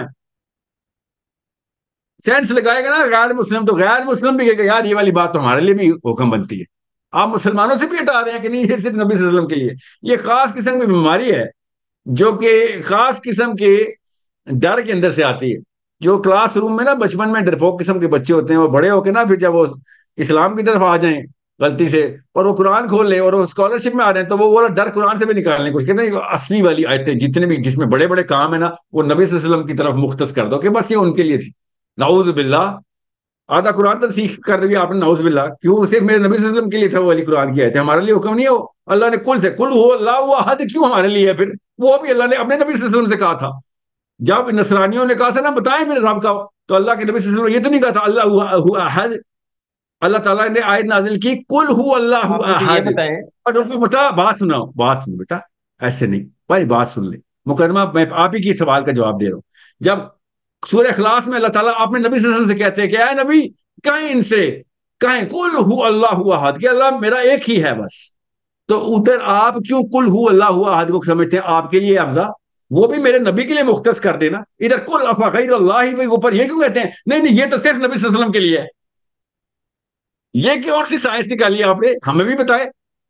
سینس لگائے گا نا غیر مسلم، تو غیر مسلم بھی کہے گا یار یہ والی بات تو ہمارے لیے بھی حکم بنتی ہے. آپ مسلمانوں سے بھی ہٹا رہے ہیں کہ نہیں یہ صرف نبی صلی اللہ علیہ وسلم کے لیے. یہ خاص قسم کی بیماری ہے جو کہ خاص قسم کے ڈر کے اندر سے آتی ہے. جو کلاس روم میں نا بچپن میں ڈرپوک قسم کے بچے ہوتے ہیں، وہ بڑے ہو کے نا پھر جب وہ اسلام کی طرف آ جائیں غلطی سے اور وہ قرآن کھول لیں اور وہ اسکالرشپ میں آ رہے ہیں، تو وہ وہ ڈر قرآن سے بھی نکالنے کو کہتے ہیں اصلی والی آیتیں جتنے بھی جس میں بڑے بڑے کام ہیں نا وہ نبی صلی اللہ علیہ وسلم کی طرف مختص کر دو کہ بس یہ ان کے لیے تھی. نعوذ باللہ. آدھا قرآن تو سیکھ کر دیا آپ نے، نعوذ باللہ. کیوں؟ صرف میرے نبی صلی اللہ علیہ وسلم کے لیے تھا وہ والی قرآن کی آیت، ہمارے لیے حکم نہیں ہے وہ. اللہ نے کل سے کل ہو اللہ احد کیوں ہمارے لیے ہے؟ پھر وہ بھی اللہ نے اپنے نبی صلی اللہ علیہ وسلم سے کہا تھا. جب نصرانیوں نے کہا تھا نا بتائیں پھر رب کا، تو اللہ کے نبی صلی اللہ علیہ وسلم یہ تو نہیں کہا تھا اللہ ہوا احد. اللہ تعالیٰ نے آیت نازل کی کل ہو اللہ آپ مجھے یہ احد. بتائیں. اور ان کو بتا بات سناؤ، بات سنو بیٹا، ایسے نہیں بھائی، بات سن لیں. مقدمہ میں آپ ہی کی سوال کا جواب دے رہا ہوں. جب سورہ اخلاص میں اللہ تعالیٰ اپنے نبی صلی اللہ علیہ وسلم سے کہتے ہیں کہ اے نبی کہیں ان سے کہیں کل ہو اللہ احد، کہ اللہ میرا ایک ہی ہے بس. تو ادھر آپ کیوں کل ہو اللہ احد کو سمجھتے ہیں آپ کے لیے حمزہ؟ وہ بھی میرے نبی کے لیے مختص کر دینا. ادھر کل افغیر اللہ اوپر یہ کیوں کہتے ہیں؟ نہیں نہیں یہ تو صرف نبی صلی اللہ علیہ وسلم کے لیے ہے. یہ کون سی سائنس نکالی آپ نے؟ ہمیں بھی بتائے.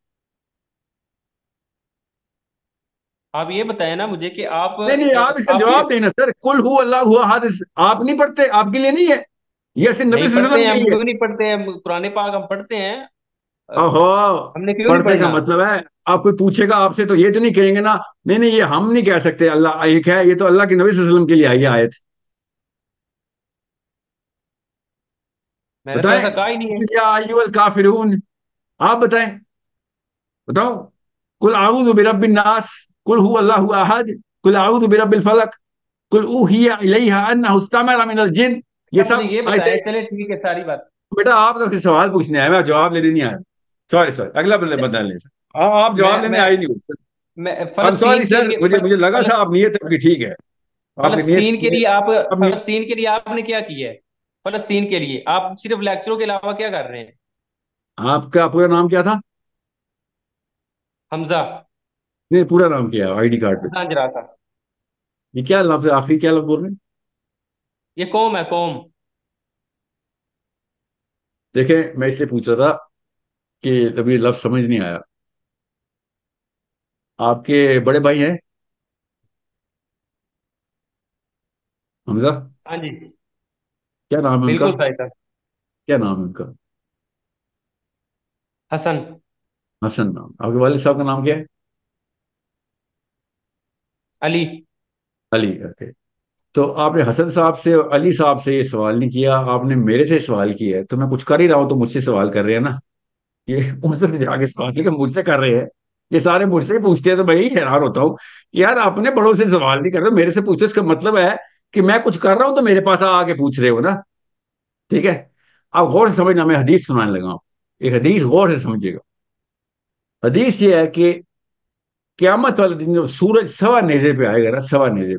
آپ یہ بتائیں نا مجھے کہ آپ نہیں نہیں آپ اس کا آپ کی جواب دینا سر. کل ہو اللہ احد آپ نہیں پڑھتے، آپ کے لیے نہیں ہے، یہ صرف نبی نہیں صلی اللہ پڑھتے علیہ ہیں، وسلم کے ہم لیے. کیوں نہیں پڑھتے ہیں؟ قرآن پاک ہم پڑھتے ہیں. اوہو، ہم نے کیوں نہیں پڑھنے کا پڑھنا؟ مطلب ہے آپ کوئی پوچھے گا آپ سے تو یہ تو نہیں کہیں گے نا نہیں نہیں یہ ہم نہیں کہہ سکتے، اللہ ایک ہے، یہ تو اللہ کے نبی صلی اللہ علیہ وسلم کے لیے آئی آیت. میں نے تو بتائیں ایسا کہا ہی نہیں ہے. یا ایھا الکافرون، آپ بتائیں، بتاؤ. قل اعوذ برب الناس، قل هو اللہ احد، قل اعوذ برب الفلق، قل اوحی الیہ انہ استمع من الجن. اچھا یہ مجھے سب یہ آیتیں. بتائیں، چلے ٹھیک ہے ساری بات. بیٹا آپ تو سوال پوچھنے آئے، میں جواب لینے نہیں آیا. سوری سوری اگلا بندہ بندہ لے سر. ہاں آپ میں جواب لینے میں آئے نہیں ہو. میں I'm sorry فلسطین کے سر، لیے مجھے فل- مجھے لگا تھا فلس- آپ نیت آپ کی ٹھیک ہے. آپ کی نیت فلسطین کے لیے آپ اب نیت. فلسطین کے لیے آپ نے کیا کیا ہے؟ فلسطین کے لیے آپ صرف لیکچروں کے علاوہ کیا کر رہے ہیں؟ آپ کا پورا نام کیا تھا؟ حمزہ. نہیں پورا نام کیا ہے آئی ڈی کارڈ پہ؟ حمزہ انجرا تھا. یہ کیا لفظ ہے آخری، کیا لفظ بول رہے ہیں؟ یہ قوم ہے، قوم. دیکھیں میں اس سے پوچھ رہا تھا کہ ابھی لفظ سمجھ نہیں آیا. آپ کے بڑے بھائی ہیں حمزہ؟ ہاں جی کیا نام ہے ان کا؟ بالکل صحیح تھا. کیا نام ہے ان کا؟ حسن. حسن نام. آپ کے والد صاحب کا نام کیا ہے؟ علی. علی. اوکے. تو آپ نے حسن صاحب سے اور علی صاحب سے یہ سوال نہیں کیا، آپ نے میرے سے سوال کیا ہے، تو میں کچھ کر ہی رہا ہوں تو مجھ سے سوال کر رہے ہیں نا. یہ ان سے جا کے سوال کہ مجھ سے کر رہے ہیں، یہ سارے مجھ سے پوچھتے ہیں، تو میں یہی حیران ہوتا ہوں کہ یار اپنے بڑوں سے سوال نہیں کر رہے، میرے سے پوچھتے. اس کا مطلب ہے کہ میں کچھ کر رہا ہوں تو میرے پاس آ کے پوچھ رہے ہو نا. ٹھیک ہے، آپ غور سے سمجھنا، میں حدیث سنانے لگا ہوں. ایک حدیث غور سے سمجھیے گا. حدیث یہ ہے کہ قیامت والے دن جب سورج سوا نیزے پہ آئے گا نا، سوا نیزے پہ،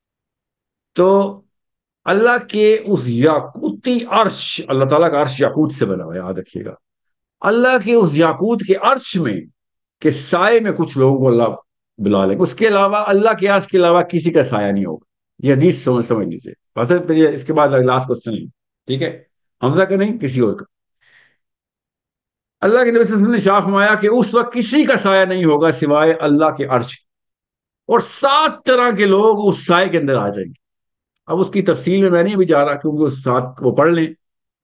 تو اللہ کے اس یاقوتی عرش، اللہ تعالیٰ کا عرش یاقوت سے بنا ہوا ہے، یاد رکھیے گا. اللہ کے اس یاقوت کے عرش میں کہ سائے میں کچھ لوگوں کو اللہ بلا لے، اس کے علاوہ اللہ کے عرش کے علاوہ کسی کا سایہ نہیں ہوگا. یہ حدیث سمجھ سمجھ لیجیے. بس اس کے بعد لاسٹ کوشچن نہیں، ٹھیک ہے، حمزہ کا نہیں، کسی اور کا. اللہ کے نبی صلی اللہ علیہ وسلم نے شاہ فرمایا کہ اس وقت کسی کا سایہ نہیں ہوگا سوائے اللہ کے عرش، اور سات طرح کے لوگ اس سائے کے اندر آ جائیں گے. اب اس کی تفصیل میں میں نہیں ابھی جا رہا کیونکہ اس سات وہ پڑھ لیں.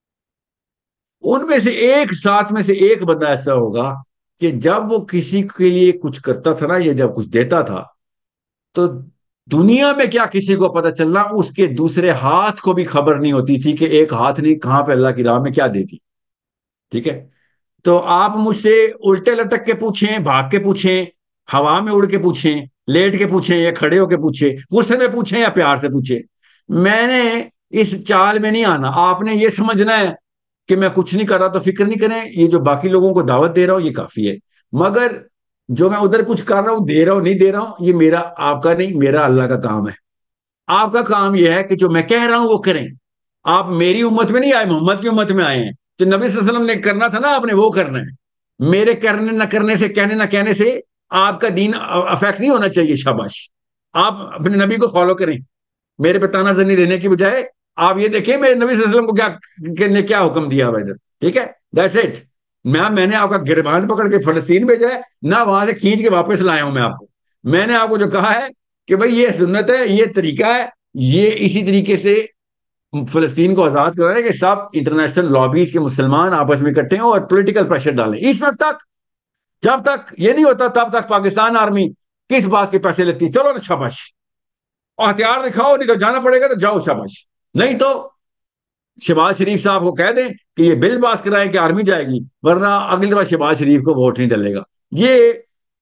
ان میں سے ایک ساتھ میں سے ایک بندہ ایسا ہوگا کہ جب وہ کسی کے لیے کچھ کرتا تھا نا، یہ جب کچھ دیتا تھا، تو دنیا میں کیا کسی کو پتہ چلنا، اس کے دوسرے ہاتھ کو بھی خبر نہیں ہوتی تھی کہ ایک ہاتھ نے کہاں پہ اللہ کی راہ میں کیا دیتی. ٹھیک ہے، تو آپ مجھ سے الٹے لٹک کے پوچھیں، بھاگ کے پوچھیں، ہوا میں اڑ کے پوچھیں، لیٹ کے پوچھیں یا کھڑے ہو کے پوچھیں، غصے میں پوچھیں یا پیار سے پوچھیں، میں نے اس چال میں نہیں آنا. آپ نے یہ سمجھنا ہے کہ میں کچھ نہیں کر رہا تو فکر نہیں کریں، یہ جو باقی لوگوں کو دعوت دے رہا ہوں یہ کافی ہے. مگر جو میں ادھر کچھ کر رہا ہوں، دے رہا ہوں نہیں دے رہا ہوں، یہ میرا آپ کا نہیں، میرا اللہ کا کام ہے. آپ کا کام یہ ہے کہ جو میں کہہ رہا ہوں وہ کریں. آپ میری امت میں نہیں آئے، محمد کی امت میں آئے ہیں. تو نبی صلی اللہ علیہ وسلم نے کرنا تھا نا، آپ نے وہ کرنا ہے. میرے کرنے نہ کرنے سے، کہنے نہ کہنے سے آپ کا دین افیکٹ نہیں ہونا چاہیے. شاباش، آپ اپنے نبی کو فالو کریں. میرے پہ تانا زنی دینے کی بجائے آپ یہ دیکھیں میرے نبی صلی اللہ علیہ وسلم کو کیا نے کیا حکم دیا ہوا ادھر. ٹھیک ہے، دیٹس اٹ. میں میں نے آپ کا گربان پکڑ کے فلسطین بھیجا ہے نہ، وہاں سے کھینچ کے واپس لایا ہوں. میں آپ کو میں نے آپ کو جو کہا ہے کہ بھائی یہ سنت ہے، یہ طریقہ ہے، یہ اسی طریقے سے فلسطین کو آزاد کروانا ہے کہ سب انٹرنیشنل لابیز کے مسلمان آپس میں اکٹھے ہوں اور پولیٹیکل پریشر ڈالیں. اس وقت تک، جب تک یہ نہیں ہوتا تب تک پاکستان آرمی کس بات کے پیسے لیتی ہے؟ چلو نا شاباش، اور ہتھیار دکھاؤ، نہیں تو جانا پڑے گا تو جاؤ شاباش. نہیں تو شہباز شریف صاحب کو کہہ دیں کہ یہ بل پاس کرائیں کہ آرمی جائے گی، ورنہ اگلی دفعہ شہباز شریف کو ووٹ نہیں ڈلے گا. یہ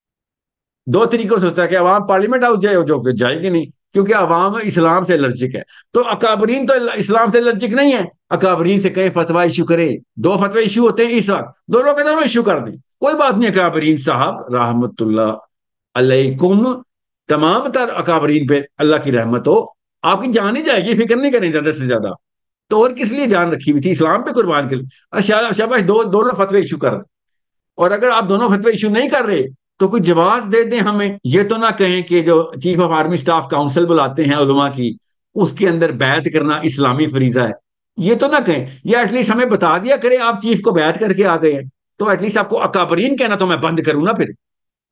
دو طریقوں سے ہوتا ہے کہ عوام پارلیمنٹ ہاؤس جائے، جو کہ جائے گی نہیں کیونکہ عوام اسلام سے الرجک ہے. تو اکابرین تو اسلام سے الرجک نہیں ہے. اکابرین سے کہیں فتویٰ ایشو کرے. دو فتوے ایشو ہوتے ہیں اس وقت، دونوں کے دونوں ایشو کر دیں، کوئی بات نہیں. اکابرین صاحب رحمت اللہ علیکم، تمام تر اکابرین پہ اللہ کی رحمت ہو. آپ کی جان ہی جائے گی، فکر نہیں کریں زیادہ سے زیادہ. تو اور کس لیے جان رکھی ہوئی تھی؟ اسلام پہ قربان کے لیے. شاباش، دو دونوں فتوے ایشو کر دیں. اور اگر آپ دونوں فتوے ایشو نہیں کر رہے تو کوئی جواز دے دیں ہمیں. یہ تو نہ کہیں کہ جو chief of army staff council بلاتے ہیں علماء کی، اس کے اندر بیعت کرنا اسلامی فریضہ ہے. یہ تو نہ کہیں. یہ ایٹ لیسٹ ہمیں بتا دیا کریں آپ چیف کو بیعت کر کے آ گئے ہیں، تو ایٹ لیسٹ آپ کو اکابرین کہنا تو میں بند کروں نا. پھر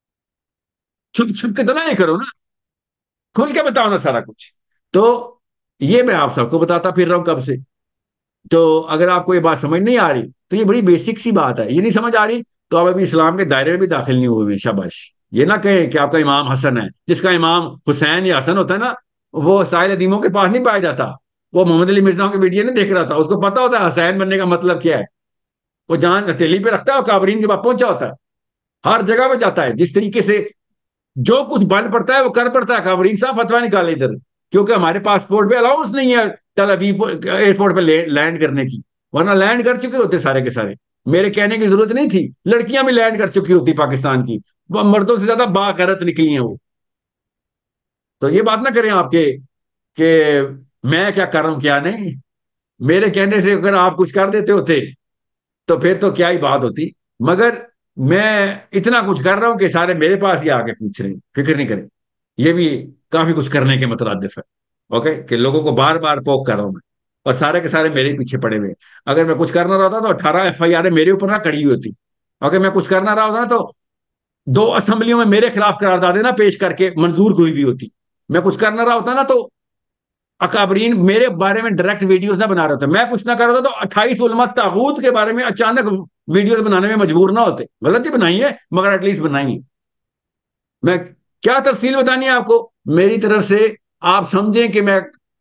چھپ چھپ کے تو نہ یہ کرو نا، کھل کے بتاؤ نا سارا کچھ. تو یہ میں آپ سب کو بتاتا پھر رہا ہوں کب سے. تو اگر آپ کو یہ بات سمجھ نہیں آ رہی تو یہ بڑی بیسک سی بات ہے. یہ نہیں سمجھ آ رہی تو آپ ابھی اسلام کے دائرے میں بھی داخل نہیں ہوئے. شاباش. یہ نہ کہیں کہ آپ کا امام حسن ہے. جس کا امام حسین یا حسن ہوتا ہے نا، وہ ساحل ادیموں کے پاس نہیں پایا جاتا. وہ محمد علی مرزا کی ویڈیو نہیں دیکھ رہا تھا، اس کو پتا ہوتا ہے حسین بننے کا مطلب کیا ہے. وہ جان ہتھیلی پہ رکھتا ہے اور کابرین کے پاس پہنچا ہوتا ہے، ہر جگہ پہ جاتا ہے. جس طریقے سے جو کچھ بن پڑتا ہے وہ کر پڑتا ہے. کابرین صاحب فتویٰ نکالے ادھر، کیونکہ ہمارے پاسپورٹ پہ الاؤنس نہیں ہے ٹیل ابیب ایئرپورٹ پہ لینڈ کرنے کی، ورنہ لینڈ کر چکے ہوتے سارے کے سارے. میرے کہنے کی ضرورت نہیں تھی، لڑکیاں بھی لینڈ کر چکی ہوتی پاکستان کی. وہ مردوں سے زیادہ باغیرت نکلی ہیں وہ. تو یہ بات نہ کریں آپ کے کہ میں کیا کر رہا ہوں کیا نہیں. میرے کہنے سے اگر آپ کچھ کر دیتے ہوتے تو پھر تو کیا ہی بات ہوتی. مگر میں اتنا کچھ کر رہا ہوں کہ سارے میرے پاس ہی آ کے پوچھ رہے ہیں. فکر نہیں کریں، یہ بھی کافی کچھ کرنے کے مترادف ہے. اوکے، کہ لوگوں کو بار بار پوک کر رہا ہوں میں، اور سارے کے سارے میرے پیچھے پڑے ہوئے. اگر میں کچھ کرنا رہتا تو اٹھارہ ایف آئی آر میرے اوپر نہ کڑی ہوئی ہوتی. اگر میں کچھ کرنا رہا ہوتا نا تو دو اسمبلیوں میں میرے خلاف قراردادیں نہ پیش کر کے منظور ہوئی بھی ہوتی. میں کچھ کرنا رہا ہوتا نا تو اکابرین میرے بارے میں ڈائریکٹ ویڈیوز نہ بنا رہے ہوتے. میں کچھ نہ کر رہا تو اٹھائیس علماء طاغوت کے بارے میں اچانک ویڈیوز بنانے میں مجبور نہ ہوتے. غلطی بنائی ہے مگر ایٹ لیسٹ بنائی ہے. میں کیا تفصیل بتانی ہے آپ کو میری طرف سے، آپ سمجھیں کہ میں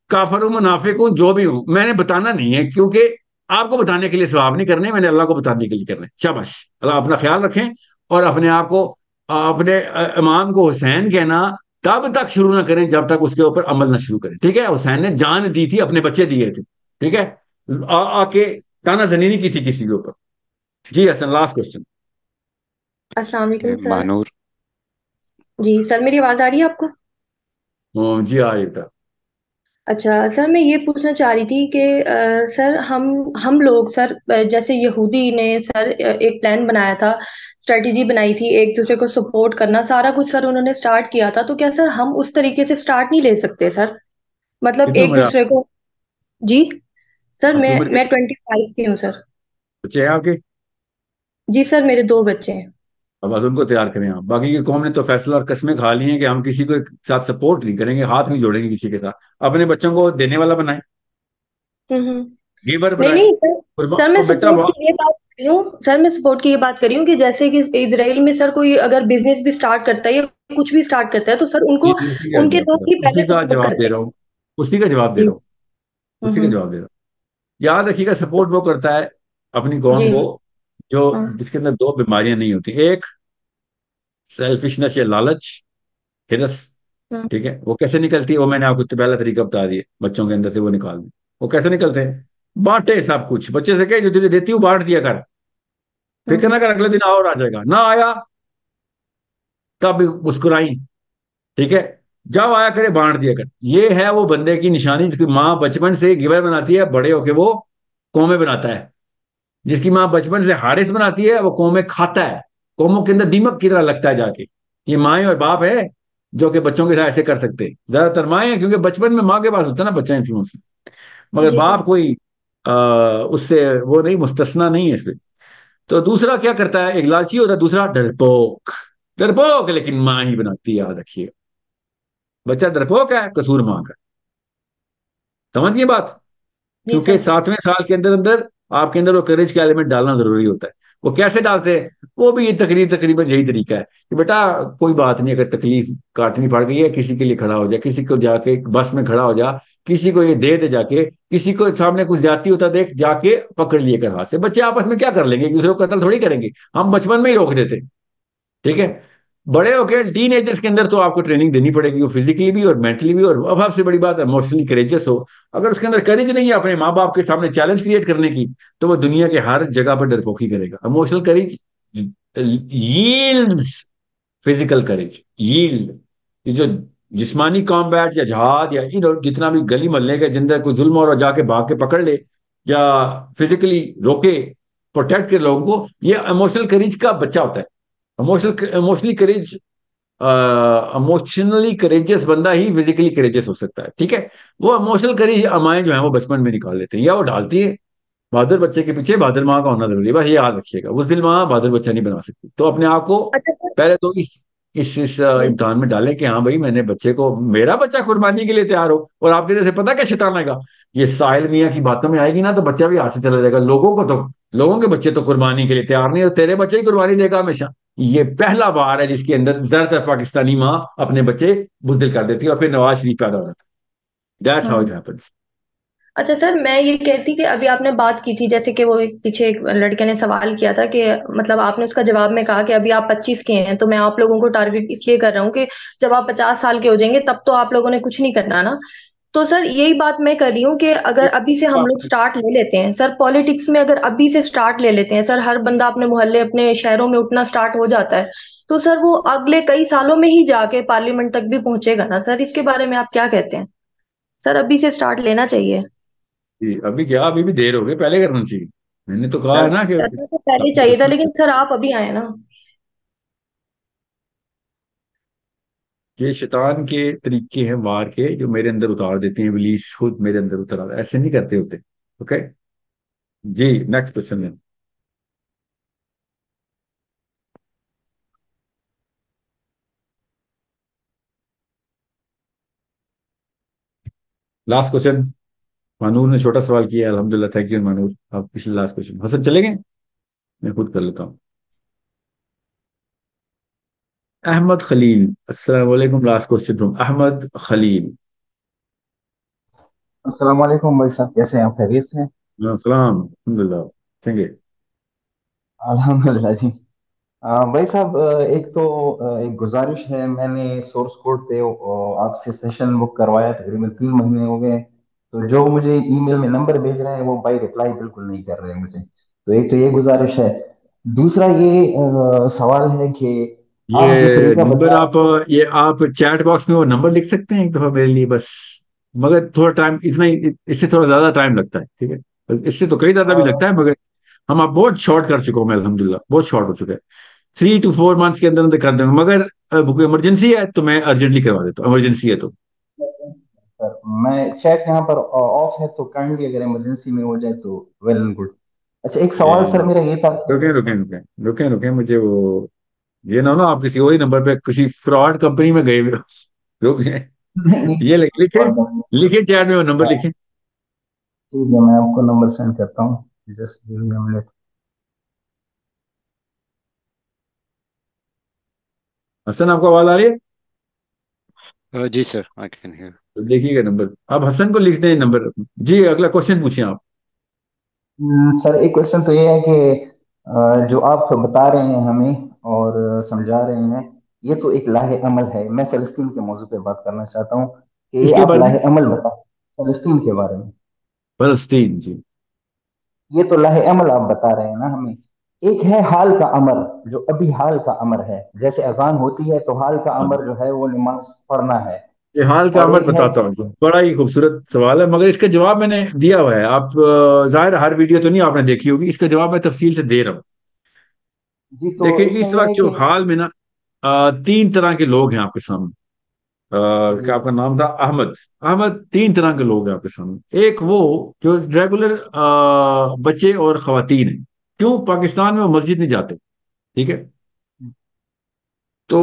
کافر ہوں منافق ہوں جو بھی ہوں میں نے بتانا نہیں ہے کیونکہ آپ کو بتانے کے لیے ثواب نہیں کرنے میں نے اللہ کو بتانے کے لیے کرنے شاباش اللہ اپنا خیال رکھیں اور اپنے آپ کو اپنے امام کو حسین کہنا تب تک شروع نہ کریں جب تک اس کے اوپر عمل نہ شروع کریں ٹھیک ہے حسین نے جان دی تھی اپنے بچے دیے تھے ٹھیک ہے آ, آ کے تانا زنی نہیں کی تھی کسی کے اوپر جی حسن لاسٹ کوشچن السلام علیکم سر. مانور. جی سر میری آواز آ رہی ہے آپ کو؟ جی آ بیٹا اچھا سر میں یہ پوچھنا چاہ رہی تھی کہ آ، سر ہم ہم لوگ سر آ، جیسے یہودی نے سر آ، ایک پلان بنایا تھا اسٹریٹجی بنائی تھی ایک دوسرے کو سپورٹ کرنا سارا کچھ سر انہوں نے سٹارٹ کیا تھا تو کیا سر ہم اس طریقے سے سٹارٹ نہیں لے سکتے سر مطلب کتنی ایک عمر ہے دوسرے کو. جی سر آپ کی میں عمر میں کتنی ٹوینٹی فائیو کی ہوں سر. بچے ہیں آپ کے جی سر میرے دو بچے ہیں. اب بس ان کو تیار کریں آپ باقی کی قوم نے تو فیصلہ اور قسمیں کھا لی ہیں کہ ہم کسی کو ساتھ سپورٹ نہیں کریں گے ہاتھ نہیں جوڑیں گے کسی کے ساتھ اپنے بچوں کو دینے والا بنائیں ہوں ہوں گیور نہیں بنائیں نہیں سر سر میں اور بیٹا سپورٹ کی یہ بات کر رہی ہوں سر میں سپورٹ کی یہ بات کر رہی ہوں کہ جیسے کہ اسرائیل میں سر کوئی اگر بزنس بھی سٹارٹ کرتا ہے یا کچھ بھی سٹارٹ کرتا ہے تو سر ان کو یہ اسی کا ان کے جواب دے لوگ ہی رہا ہوں اسی پہلے کا سپورٹ جواب دے کرتے رہا ہیں. ہوں اسی کا جواب دے جی. رہا ہوں ہوں اسی کا ہوں جواب دے رہا ہوں یاد رکھیے گا سپورٹ وہ کرتا ہے اپنی قوم جی. کو جو ہاں. جس کے اندر دو بیماریاں نہیں ہوتی ایک سیلفشنس یا لالچ ہرس ہوں ٹھیک ہے وہ کیسے نکلتی ہے وہ میں نے آپ کو پہلا طریقہ بتا دیا بچوں کے اندر سے وہ نکال دیں وہ کیسے نکلتے ہیں بانٹے سب کچھ بچے سے کہ جو تجھے دیتی ہوں بانٹ دیا کر ہوں فکر نہ کر اگلے دن اور آ جائے گا نہ آیا تب مسکرائی ٹھیک ہے جب آیا کرے بانٹ دیا کر یہ ہے وہ بندے کی نشانی جس کی ماں بچپن سے گیور بناتی ہے بڑے ہو کے وہ قومیں بناتا ہے جس کی ماں بچپن سے حارث بناتی ہے وہ قومیں کھاتا ہے قوموں کے اندر دیمک کی طرح لگتا ہے جا کے یہ مائیں اور باپ ہے جو کہ بچوں کے ساتھ ایسے کر سکتے زیادہ تر مائیں ہیں کیونکہ بچپن میں ماں کے پاس ہوتا ہے نا بچہ انفلوئنس مگر جی سر. باپ کوئی آ, اس سے وہ نہیں مستثنا نہیں ہے اس پہ تو دوسرا کیا کرتا ہے ایک لالچی ہوتا ہے دوسرا ڈرپوک ڈرپوک لیکن ماں ہی بناتی ہے یاد رکھیے بچہ ڈرپوک ہے قصور ماں کا سمجھ گئے بات جی کیونکہ سر. ساتویں سال کے اندر اندر آپ کے اندر وہ کریج کا ایلیمنٹ ڈالنا ضروری ہوتا ہے وہ کیسے ڈالتے ہیں وہ بھی یہ تقریب تقریباً یہی طریقہ ہے کہ بیٹا کوئی بات نہیں اگر تکلیف کاٹنی پڑ گئی ہے کسی کے لیے کھڑا ہو جا کسی کو جا کے بس میں کھڑا ہو جا کسی کو یہ دے دے جا کے کسی کو سامنے کچھ زیادتی ہوتا دیکھ جا کے پکڑ لیے کر ہاتھ سے بچے آپس میں کیا کر لیں گے ایک دوسرے کو قتل تھوڑی کریں گے ہم بچپن میں ہی روک دیتے ٹھیک ہے بڑے ہو کے ٹین ایجرس کے اندر تو آپ کو ٹریننگ دینی پڑے گی وہ فزیکلی بھی اور مینٹلی بھی اور اب آپ سے بڑی بات ایموشنلی کریجس ہو اگر اس کے اندر کریج نہیں ہے اپنے ماں باپ کے سامنے چیلنج کریٹ کرنے کی تو وہ دنیا کے ہر جگہ پر ڈرپوکی کرے گا emotional courage yields physical courage yield یہ جو جسمانی کامبیٹ یا جہاد یا جتنا بھی گلی محلے کے جندر کوئی ظلم اور جا کے بھاگ کے پکڑ لے یا فزیکلی روکے پروٹیکٹ کے لوگوں کو یہ ایموشنل کریج کا بچہ ہوتا ہے emotional emotionally courage emotionally courageous بندہ ہی فزیکلی کریجس ہو سکتا ہے ٹھیک ہے وہ ایموشنل کریج امائیں جو ہیں وہ بچپن میں نکال لیتے ہیں یا وہ ڈالتی ہے بہادر بچے کے پیچھے بہادر ماں کا ہونا ضروری ہے بس یہ یاد رکھیے گا اس دل ماں بہادر بچہ نہیں بنا سکتی تو اپنے آپ کو اچھا سر. پہلے تو اس اس اس جی. امتحان میں ڈالیں کہ ہاں بھائی میں نے بچے کو میرا بچہ قربانی کے لیے تیار ہو اور آپ کے جیسے پتا کیا شیطان آئے گا یہ ساحل میاں کی باتوں میں آئے گی نا تو بچہ بھی ہاتھ سے چلا جائے گا لوگوں کو تو لوگوں کے بچے تو قربانی کے لیے تیار نہیں اور تیرے بچے ہی قربانی دے گا ہمیشہ یہ پہلا بار ہے جس کے اندر زیادہ تر پاکستانی ماں اپنے بچے بزدل کر دیتی ہے اور پھر نواز شریف پیدا ہو جاتا ہے دیٹس ہاؤ ہاں. اٹ ہیپنس اچھا سر میں یہ کہتی کہ ابھی آپ نے بات کی تھی جیسے کہ وہ ایک پیچھے ایک لڑکے نے سوال کیا تھا کہ مطلب آپ نے اس کا جواب میں کہا کہ ابھی آپ پچیس کے ہیں تو میں آپ لوگوں کو ٹارگٹ اس لیے کر رہا ہوں کہ جب آپ پچاس سال کے ہو جائیں گے تب تو آپ لوگوں نے کچھ نہیں کرنا نا تو سر یہی بات میں کر رہی ہوں کہ اگر ابھی سے ہم لوگ سٹارٹ لے لیتے ہیں سر پالیٹکس میں اگر ابھی سے سٹارٹ لے لیتے ہیں سر ہر بندہ اپنے محلے اپنے شہروں میں اٹھنا سٹارٹ ہو جاتا ہے تو سر وہ اگلے کئی سالوں میں ہی جا کے پارلیمنٹ تک بھی پہنچے گا نا سر اس کے بارے میں آپ کیا کہتے ہیں سر ابھی سے سٹارٹ لینا چاہیے جی ابھی کیا ابھی بھی دیر ہو گئی پہلے کرنا چاہیے میں نے تو کہا سر ہے نا کہ کرنا تو پہلے چاہیے تھا لیکن سر آپ ابھی آئے نا یہ شیطان کے طریقے ہیں وار کے جو میرے اندر اتار دیتے ہیں ابلیس خود میرے اندر اتار آتا ہے ایسے نہیں کرتے ہوتے اوکے جی نیکسٹ کوشچن ہے لاسٹ کوشچن مانور نے چھوٹا سوال کیا الحمد للہ تھینک یو مانور آپ پچھلے لاسٹ کوشچن حسن چلیں گے میں خود کر لیتا ہوں احمد خلیل السلام علیکم last question from Ahmed Khalil السلام علیکم بھائی صاحب، کیسے ہیں آپ؟ خیریت سے ہیں؟ السلام الحمد للہ. Thank you. الحمد للہ جی. آ، بھائی صاحب، آ، ایک تو آ، ایک گزارش ہے. میں نے سورس کوڈ پہ آ، آپ سے سیشن بک کروایا، تقریباً تین مہینے ہو گئے. تو جو مجھے ای میل میں نمبر بھیج رہے ہیں وہ بائی ریپلائی بالکل نہیں کر رہے ہیں مجھے. تو ایک تو یہ گزارش ہے. دوسرا یہ آ، سوال ہے کہ آپ جو یہ طریقہ نمبر بتا. آپ یہ آپ چیٹ باکس میں وہ نمبر لکھ سکتے ہیں ایک دفعہ میرے لیے بس. مگر تھوڑا ٹائم اتنا ہی، اس سے تھوڑا زیادہ ٹائم لگتا ہے. ٹھیک ہے، اس سے تو کئی زیادہ بھی آ، لگتا ہے، مگر ہم آپ بہت شارٹ کر چکے ہوں میں الحمد للہ، بہت شارٹ ہو چکے ہیں. تھری ٹو فور منتھس کے اندر اندر کر دیں گے، مگر کوئی ایمرجنسی ہے تو میں ارجنٹلی کروا دیتا ہوں. ایمرجنسی ہے تو سر، میں چیٹ یہاں پر آف ہے، تو کائنڈلی اگر ایمرجنسی میں ہو جائے تو ویل اینڈ گڈ. اچھا، ایک سوال سر میرا یہ تھا. رکیں رکیں رکیں رکیں رکیں مجھے وہ یہ نہ ہو آپ کسی اور ہی نمبر پہ کسی فراڈ کمپنی میں گئے ہوئے ہو. رک جائیں. نہیں نہیں، یہ لکھے لکھے چیٹ میں وہ نمبر لکھیں. ٹھیک ہے، میں آپ کو نمبر سینڈ کرتا ہوں. جسٹ حسن آپ کو آواز آ رہی ہے؟ Uh, جی سر، آئی کین ہیئر. تو دیکھیے گا نمبر، آپ حسن کو لکھ دیں نمبر. جی اگلا کوشچن پوچھیں آپ. سر، ایک کوشچن تو یہ ہے کہ آ، جو آپ بتا رہے ہیں ہمیں اور سمجھا رہے ہیں، یہ تو ایک لاہ عمل ہے. میں فلسطین کے موضوع پہ بات کرنا چاہتا ہوں کہ اس یہ کے آپ بارے میں لاہ عمل بتا فلسطین کے بارے میں. فلسطین. جی یہ تو لاہ عمل آپ بتا رہے ہیں نا ہمیں. ایک ہے حال کا امر، جو ابھی حال کا امر ہے. جیسے اذان ہوتی ہے تو حال کا ہاں، امر جو ہے وہ نماز پڑھنا ہے. یہ حال کا اور عمل ایک ہے. بتاتا ہوں. بڑا ہی خوبصورت سوال ہے، مگر اس کا جواب میں نے دیا ہوا ہے. آپ آ، ظاہر ہر ویڈیو تو نہیں آپ نے دیکھی ہوگی، اس کا جواب میں تفصیل سے دے رہا ہوں. جی، تو دیکھیں اس میں اس یہ وقت ہے جو کہ. حال میں نا آ، تین طرح کے لوگ ہیں آپ کے سامنے. آ، جی کیا آپ کا نام تھا؟ احمد. احمد، تین طرح کے لوگ ہیں آپ کے سامنے. ایک وہ جو ریگولر بچے اور خواتین ہیں. کیوں پاکستان میں وہ مسجد نہیں جاتے؟ ٹھیک ہے. تو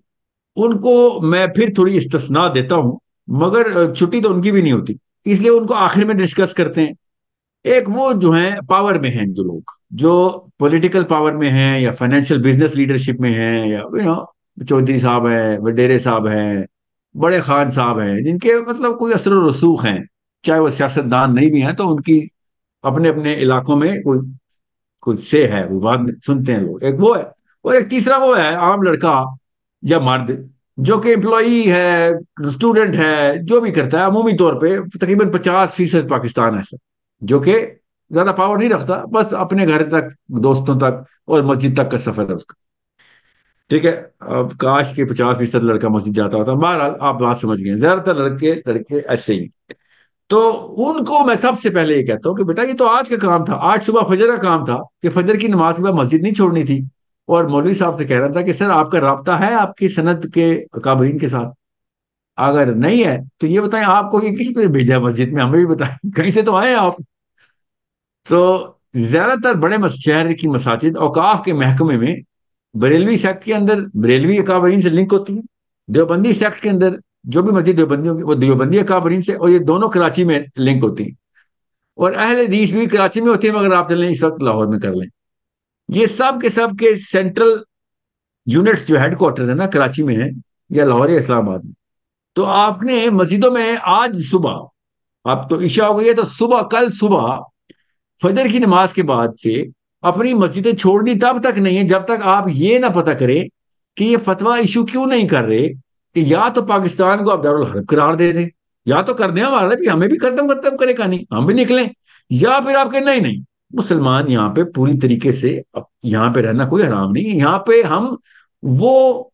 ان کو میں پھر تھوڑی استثناء دیتا ہوں، مگر چھٹی تو ان کی بھی نہیں ہوتی، اس لیے ان کو آخر میں ڈسکس کرتے ہیں. ایک وہ جو ہیں پاور میں ہیں، جو لوگ جو پولیٹیکل پاور میں ہیں یا فائنینشیل بزنس لیڈرشپ میں ہیں، یا یو نو چودھری صاحب ہیں، وڈیرے صاحب ہیں، بڑے خان صاحب ہیں، جن کے مطلب کوئی اثر و رسوخ ہیں، چاہے وہ سیاست دان نہیں بھی ہیں تو ان کی اپنے اپنے علاقوں میں کوئی کوئی سے ہے، وہ بات سنتے ہیں لوگ. ایک وہ ہے. اور ایک تیسرا وہ ہے عام لڑکا یا مرد جو کہ امپلائی ہے، اسٹوڈنٹ ہے، جو بھی کرتا ہے عمومی طور پہ تقریباً پچاس فیصد پاکستان ایسا جو کہ زیادہ پاور نہیں رکھتا، بس اپنے گھر تک، دوستوں تک اور مسجد تک کا سفر ہے اس کا. ٹھیک ہے. اب کاش کے پچاس فیصد لڑکا مسجد جاتا ہوتا. بہرحال آپ بات سمجھ گئے، زیادہ تر لڑکے لڑکے ایسے ہی. تو ان کو میں سب سے پہلے یہ کہتا ہوں کہ بیٹا یہ تو آج کا کام تھا، آج صبح فجر کا کام تھا کہ فجر کی نماز کے بعد مسجد نہیں چھوڑنی تھی. اور مولوی صاحب سے کہہ رہا تھا کہ سر آپ کا رابطہ ہے آپ کی سند کے اکابرین کے ساتھ؟ اگر نہیں ہے تو یہ بتائیں آپ کو یہ کس نے بھیجا مسجد میں، ہمیں بھی بتائیں، کہیں سے تو آئے آپ. تو زیادہ تر بڑے شہر کی مساجد اوقاف کے محکمے میں بریلوی سیکٹ کے اندر بریلوی اکابرین سے لنک ہوتی ہے، دیوبندی سیکٹ کے اندر جو بھی مسجد دیوبندی ہوگی وہ دیوبندی اکابرین سے، اور یہ دونوں کراچی میں لنک ہوتی ہیں. اور اہل حدیث بھی کراچی میں ہوتی ہے، مگر آپ چلیں اس وقت لاہور میں کر لیں. یہ سب کے سب کے سینٹرل یونٹس جو ہیڈ کوارٹرز ہیں نا کراچی میں ہیں یا لاہور یا اسلام آباد میں. تو آپ نے مسجدوں میں آج صبح، اب تو عشاء ہو گئی ہے، تو صبح کل صبح فجر کی نماز کے بعد سے اپنی مسجدیں چھوڑنی تب تک نہیں ہے جب تک آپ یہ نہ پتہ کریں کہ یہ فتویٰ ایشو کیوں نہیں کر رہے کہ یا تو پاکستان کو اب دارالحرب قرار دے دیں، یا تو کر دیں ہمارا بھی، ہمیں بھی ختم ختم کرے گا نہیں، ہم بھی نکلیں، یا پھر آپ کے نہیں نہیں مسلمان یہاں پہ پوری طریقے سے یہاں پہ رہنا کوئی حرام نہیں. یہاں پہ ہم وہ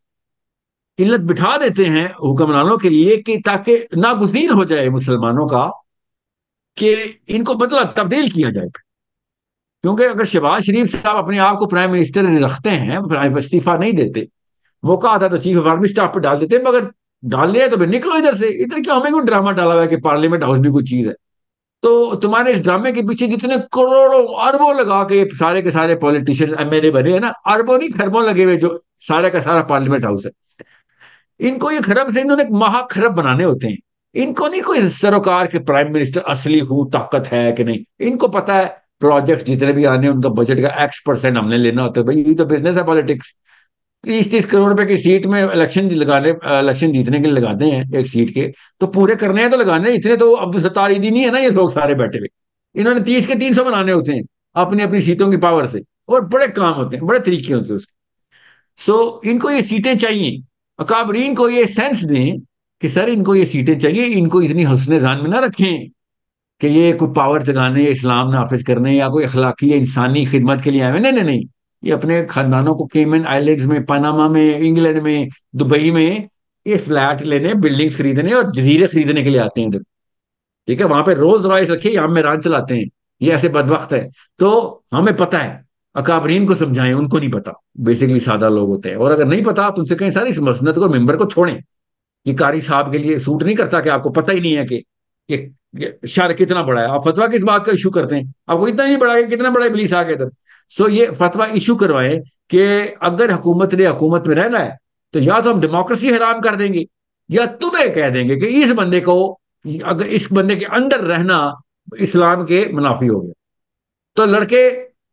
علت بٹھا دیتے ہیں حکمرانوں کے لیے کہ تاکہ ناگزیر ہو جائے مسلمانوں کا کہ ان کو بدلا تبدیل کیا جائے. کیونکہ اگر شہباز شریف صاحب اپنے آپ کو پرائم منسٹر رکھتے ہیں، پرائم استعفیٰ نہیں دیتے، موقع آتا تو چیف آف آرمی اسٹاف پہ ڈال دیتے، مگر ڈال لیا تو پھر نکلو ادھر سے. ادھر کیوں ہمیں کوئی ڈرامہ ڈالا ہوا ہے کہ پارلیمنٹ ہاؤس بھی کوئی چیز ہے؟ تو تمہارے اس ڈرامے کے پیچھے جتنے کروڑوں اربوں لگا کے سارے کے سارے پولیٹیشین ایم ایل اے بنے ہیں نا، اربوں نہیں خربوں لگے ہوئے جو سارا کا سارا پارلیمنٹ ہاؤس ہے. ان کو یہ خرب سے انہوں نے ایک مہا خرب بنانے ہوتے ہیں. ان کو نہیں کوئی سروکار کے پرائم منسٹر اصلی ہوں طاقت ہے کہ نہیں. ان کو پتا ہے پروجیکٹ جتنے بھی آنے ان کا بجٹ کا ایکس پرسینٹ ہم نے لینا ہوتا ہے. بھائی یہ تو بزنس ہے پالیٹکس. تیس تیس کروڑ روپے کی سیٹ میں الیکشن لگانے الیکشن جیتنے کے لیے لگاتے ہیں ایک سیٹ کے، تو پورے کرنے ہیں تو لگانے ہیں، اتنے تو عبد الستار ایدھی نہیں ہے نا یہ لوگ سارے بیٹھے ہوئے، انہوں نے تیس کے تین سو بنانے ہوتے ہیں اپنی اپنی سیٹوں کی پاور سے، اور بڑے کام ہوتے ہیں، بڑے طریقے ہوتے ہیں اس کے. سو ان کو یہ سیٹیں چاہیے، اکابرین کو یہ سینس دیں کہ سر ان کو یہ سیٹیں چاہیے، ان کو اتنی حسن ذہن میں نہ رکھیں کہ یہ کوئی پاور جگانے یا اسلام نافذ کرنے یا کوئی اخلاقی یا انسانی خدمت کے لیے آئے. نہیں نہیں نہیں، یہ اپنے خاندانوں کو کیمن آئیلینڈز میں، پاناما میں، انگلینڈ میں، دبئی میں یہ فلیٹ لینے، بلڈنگ خریدنے اور جزیرے خریدنے کے لیے آتے ہیں ادھر. ٹھیک ہے، وہاں پہ رولز رائس رکھے، یہاں میں ران چلاتے ہیں، یہ ایسے بدبخت ہے. تو ہمیں پتا ہے، اکابرین کو سمجھائیں، ان کو نہیں پتا، بیسکلی سادہ لوگ ہوتے ہیں. اور اگر نہیں پتا تو ان سے کہیں سر اس مسند کو، ممبر کو چھوڑیں، یہ قاری صاحب کے لیے سوٹ نہیں کرتا کہ آپ کو پتہ ہی نہیں ہے کہ یہ شر کتنا بڑا ہے. آپ فتویٰ کس بات کا ایشو کرتے ہیں؟ آپ کو اتنا نہیں بڑا کہ کتنا بڑا ابلیس آ گیا ادھر. سو یہ فتویٰ ایشو کروائیں کہ اگر حکومت نے حکومت میں رہنا ہے تو یا تو ہم ڈیموکریسی حرام کر دیں گے، یا تمہیں کہہ دیں گے کہ اس بندے کو، اگر اس بندے کے انڈر رہنا اسلام کے منافی ہو گیا. تو لڑکے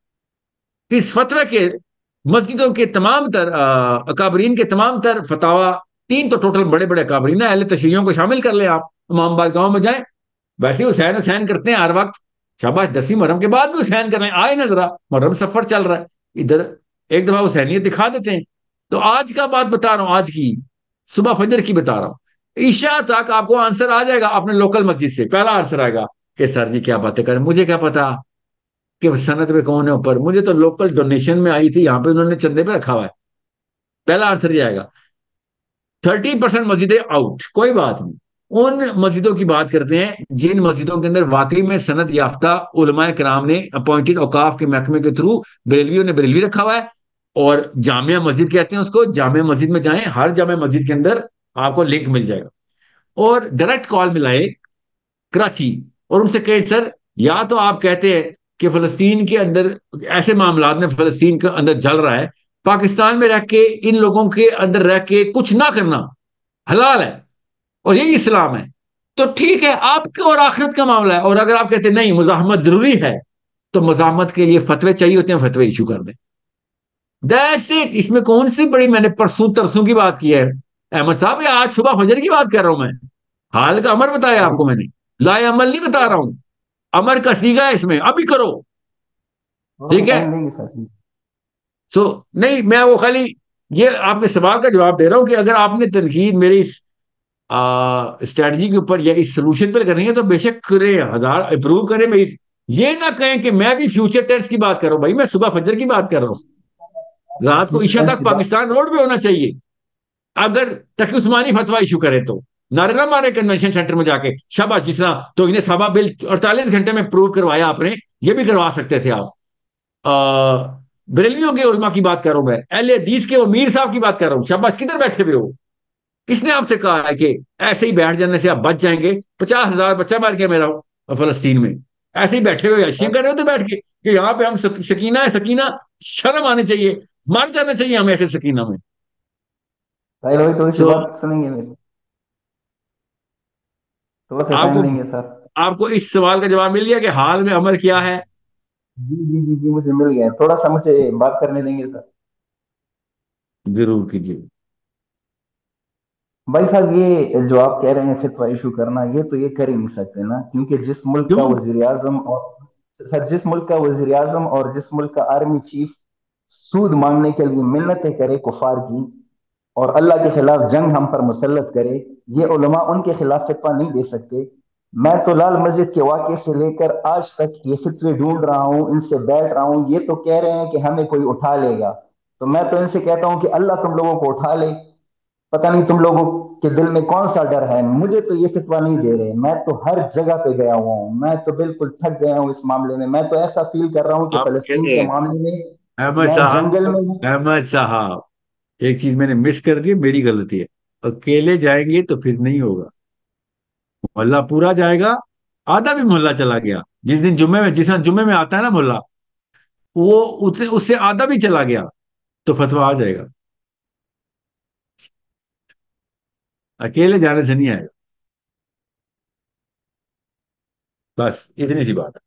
اس فتوے کے، مسجدوں کے تمام تر اکابرین کے تمام تر فتوا، تین تو ٹوٹل بڑے بڑے اکابرین ہیں، اہل تشیعوں کو شامل کر لیں آپ، امام آباد گاؤں میں جائیں، ویسے حسین حسین کرتے ہیں ہر وقت، شاباش، دسویں محرم کے بعد بھی حسین کر رہے ہیں، آئے نہ ذرا، محرم سفر چل رہا ہے ادھر، ایک دفعہ حسینیت دکھا دیتے ہیں. تو آج کا بات بتا رہا ہوں، آج کی صبح فجر کی بتا رہا ہوں، عشاء تک آپ کو آنسر آ جائے گا اپنے لوکل مسجد سے. پہلا آنسر آئے گا کہ سر جی کیا باتیں کریں، مجھے کیا پتا کہ سند میں کون ہے اوپر، مجھے تو لوکل ڈونیشن میں آئی تھی، یہاں پہ انہوں نے چندے پہ رکھا ہوا ہے. پہلا آنسر یہ آئے گا. تھرٹی پرسینٹ مسجدیں آؤٹ، کوئی بات نہیں، ان مسجدوں کی بات کرتے ہیں جن مسجدوں کے اندر واقعی میں سند یافتہ علماء کرام نے اپوائنٹڈ اوقاف کے محکمے کے تھرو، بریلویوں نے بریلوی رکھا ہوا ہے، اور جامعہ مسجد کہتے ہیں اس کو. جامعہ مسجد میں جائیں، ہر جامعہ مسجد کے اندر آپ کو لنک مل جائے گا، اور ڈائریکٹ کال ملائے کراچی، اور ان سے کہے سر یا تو آپ کہتے ہیں کہ فلسطین کے اندر ایسے معاملات میں فلسطین کے اندر جل رہا ہے، پاکستان میں رہ کے ان لوگوں کے اندر رہ کے کچھ نہ کرنا حلال ہے اور یہی اسلام ہے، تو ٹھیک ہے آپ کے اور آخرت کا معاملہ ہے. اور اگر آپ کہتے ہیں نہیں مزاحمت ضروری ہے تو مزاحمت کے لیے فتوے چاہیے ہوتے ہیں، فتوے ایشو کر دیں. That's it. اس میں کون سی بڑی، میں نے پرسوں ترسوں کی بات کی ہے احمد صاحب، یہ آج صبح فجر کی بات کر رہا ہوں میں، حال کا امر بتایا آپ کو میں نے، لائے عمل نہیں بتا رہا ہوں، امر کا سیگا ہے اس میں، ابھی کرو. تھوڑا سا ٹھیک ہے، ٹائم دیں گے سر. سو نہیں، میں وہ خالی یہ آپ کے سوال کا جواب دے رہا ہوں کہ اگر آپ نے تنقید میری اس اسٹریٹجی کے اوپر یا اس سولوشن پر کرنی ہے تو بے شک کریں، ہزار اپروو کریں. میں یہ نہ کہیں کہ میں بھی فیوچر ٹینس کی بات کر رہا ہوں، بھائی میں صبح فجر کی بات کر رہا ہوں. رات کو عشاء فیوچر تک کی بات. پاکستان روڈ پہ ہونا چاہیے. اگر تقی عثمانی فتویٰ ایشو کرے تو نعرے نہ مارے کنونشن سینٹر میں جا کے، شاباش، جس طرح تو انہیں صحابہ بل اڑتالیس گھنٹے میں پروو کروایا آپ نے، یہ بھی کروا سکتے تھے آپ. بریلویوں کے علماء کی بات کر رہا ہوں میں، اہل حدیث کے وہ میر صاحب کی بات کر رہا ہوں، شاباش، کدھر بیٹھے ہوئے ہو؟ کس نے آپ سے کہا ہے کہ ایسے ہی بیٹھ جانے سے آپ بچ جائیں گے؟ پچاس ہزار بچہ مار گیا میرا فلسطین میں، ایسے ہی بیٹھے ہوئے اشیاں کر رہے ہو تو بیٹھ کے کہ یہاں پہ ہم سکینہ ہے، سکینہ، شرم آنی چاہیے، مر جانا چاہیے ہمیں ایسے سکینہ میں. ساحل بھائی تھوڑی سی سو بات سنیں گے میری؟ تھوڑا سا آپ ٹائم کو دیں گے سر. آپ کو اس سوال کا جواب مل گیا کہ حال میں امر کیا ہے؟ جی جی جی جی مجھے مل گیا، تھوڑا سا مجھے بات کرنے دیں گے سر. ضرور کیجیے. بھائی صاحب یہ جو آپ کہہ رہے ہیں فتویٰ ایشو کرنا، یہ تو یہ کر ہی نہیں سکتے نا، کیونکہ جس ملک کا کیوں؟ وزیر اعظم اور سر جس ملک کا وزیر اعظم اور جس ملک کا آرمی چیف سود مانگنے کے لیے منتیں کرے کفار کی، اور اللہ کے خلاف جنگ ہم پر مسلط کرے، یہ علماء ان کے خلاف فتویٰ نہیں دے سکتے. میں تو لال مسجد کے واقعے سے لے کر آج تک یہ فتوے ڈھونڈ رہا ہوں، ان سے بیٹھ رہا ہوں، یہ تو کہہ رہے ہیں کہ ہمیں کوئی اٹھا لے گا، تو میں تو ان سے کہتا ہوں کہ اللہ تم لوگوں کو اٹھا لے. پتہ نہیں تم لوگوں کے دل میں کون سا ڈر ہے، مجھے تو یہ فتویٰ نہیں دے رہے. میں تو ہر جگہ پہ گیا ہوا ہوں، میں تو بالکل تھک گیا ہوں اس معاملے میں. میں تو ایسا فیل کر رہا ہوں کہ آپ فلسطین کہتے کے ہیں معاملے میں احمد میں صاحب، جنگل میں ہوں. احمد صاحب، ایک چیز میں نے مس کر دی، میری غلطی ہے. اکیلے جائیں گے تو پھر نہیں ہوگا، محلہ پورا جائے گا، آدھا بھی محلہ چلا گیا، جس دن جمعے میں، جس طرح جمعے میں آتا ہے نا محلہ، وہ اس سے آدھا بھی چلا گیا تو فتویٰ آ جائے گا. اکیلے جانے سے نہیں آئے گا، بس اتنی سی بات ہے.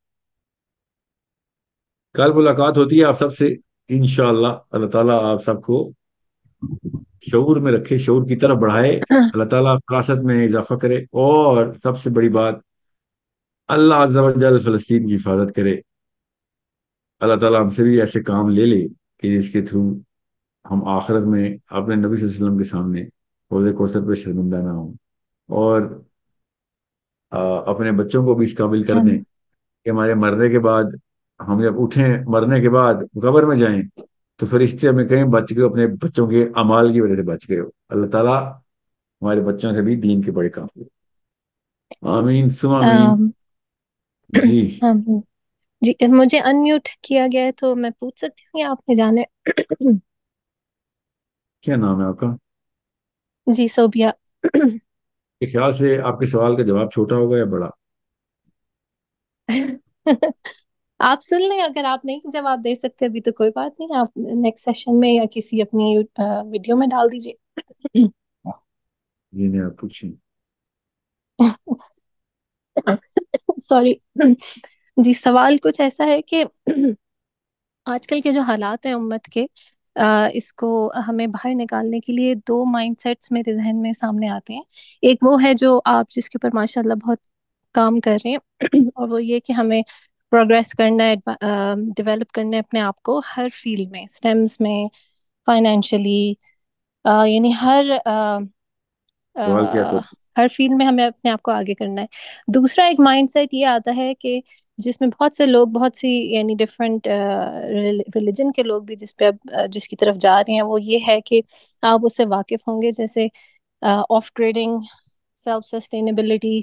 کل ملاقات ہوتی ہے آپ سب سے انشاءاللہ. اللہ تعالیٰ آپ سب کو شعور میں رکھے، شعور کی طرف بڑھائے، اللہ تعالیٰ فراست میں اضافہ کرے، اور سب سے بڑی بات اللہ عز و جل فلسطین کی حفاظت کرے. اللہ تعالیٰ ہم سے بھی ایسے کام لے لے کہ جس کے تھرو ہم آخرت میں اپنے نبی صلی اللہ علیہ وسلم کے سامنے حوض کوثر پہ شرمندہ نہ ہوں، اور آ، اپنے بچوں کو بھی اس قابل کر دیں کہ ہمارے مرنے کے بعد، ہم جب اٹھیں مرنے کے بعد قبر میں جائیں تو فرشتے ہمیں کہیں بچ گئے، اپنے بچوں کے اعمال کی وجہ سے بچ گئے ہو. اللہ تعالیٰ ہمارے بچوں سے بھی دین کے بڑے کام کرے. آمین سم آمین. آم، جی آمین. جی مجھے انمیوٹ کیا گیا ہے تو میں پوچھ سکتی ہوں یا آپ نے جانے؟ کیا نام ہے آپ کا؟ جی صوبیہ. کے خیال سے آپ کے سوال کا جواب چھوٹا ہوگا یا بڑا؟ آپ سن لیں، اگر آپ نہیں جواب دے سکتے ابھی تو کوئی بات نہیں، آپ نیکسٹ سیشن میں یا کسی اپنی ویڈیو میں ڈال دیجیے. جی نہیں، آپ پوچھیں. سوری. جی سوال کچھ ایسا ہے کہ آج کل کے جو حالات ہیں امت کے، آ، اس کو ہمیں باہر نکالنے کے لیے دو مائنڈ سیٹس میرے ذہن میں سامنے آتے ہیں. ایک وہ ہے جو آپ جس کے اوپر ماشاء اللہ بہت کام کر رہے ہیں، اور وہ یہ کہ ہمیں پروگریس کرنا ہے، ڈیولپ کرنا ہے اپنے آپ کو ہر فیلڈ میں، اسٹیمز میں، فائنینشلی، یعنی ہر آ، سوال کیا آ، سوچیں؟ ہر فیلڈ میں ہمیں اپنے آپ کو آگے کرنا ہے. دوسرا ایک مائنڈ سیٹ یہ آتا ہے کہ جس میں بہت سے لوگ، بہت سی یعنی ڈفرینٹ ریلیجن کے لوگ بھی جس پہ اب جس کی طرف جا رہے ہیں، وہ یہ ہے کہ آپ اس سے واقف ہوں گے، جیسے آف گریڈنگ، سیلف سسٹینیبلٹی،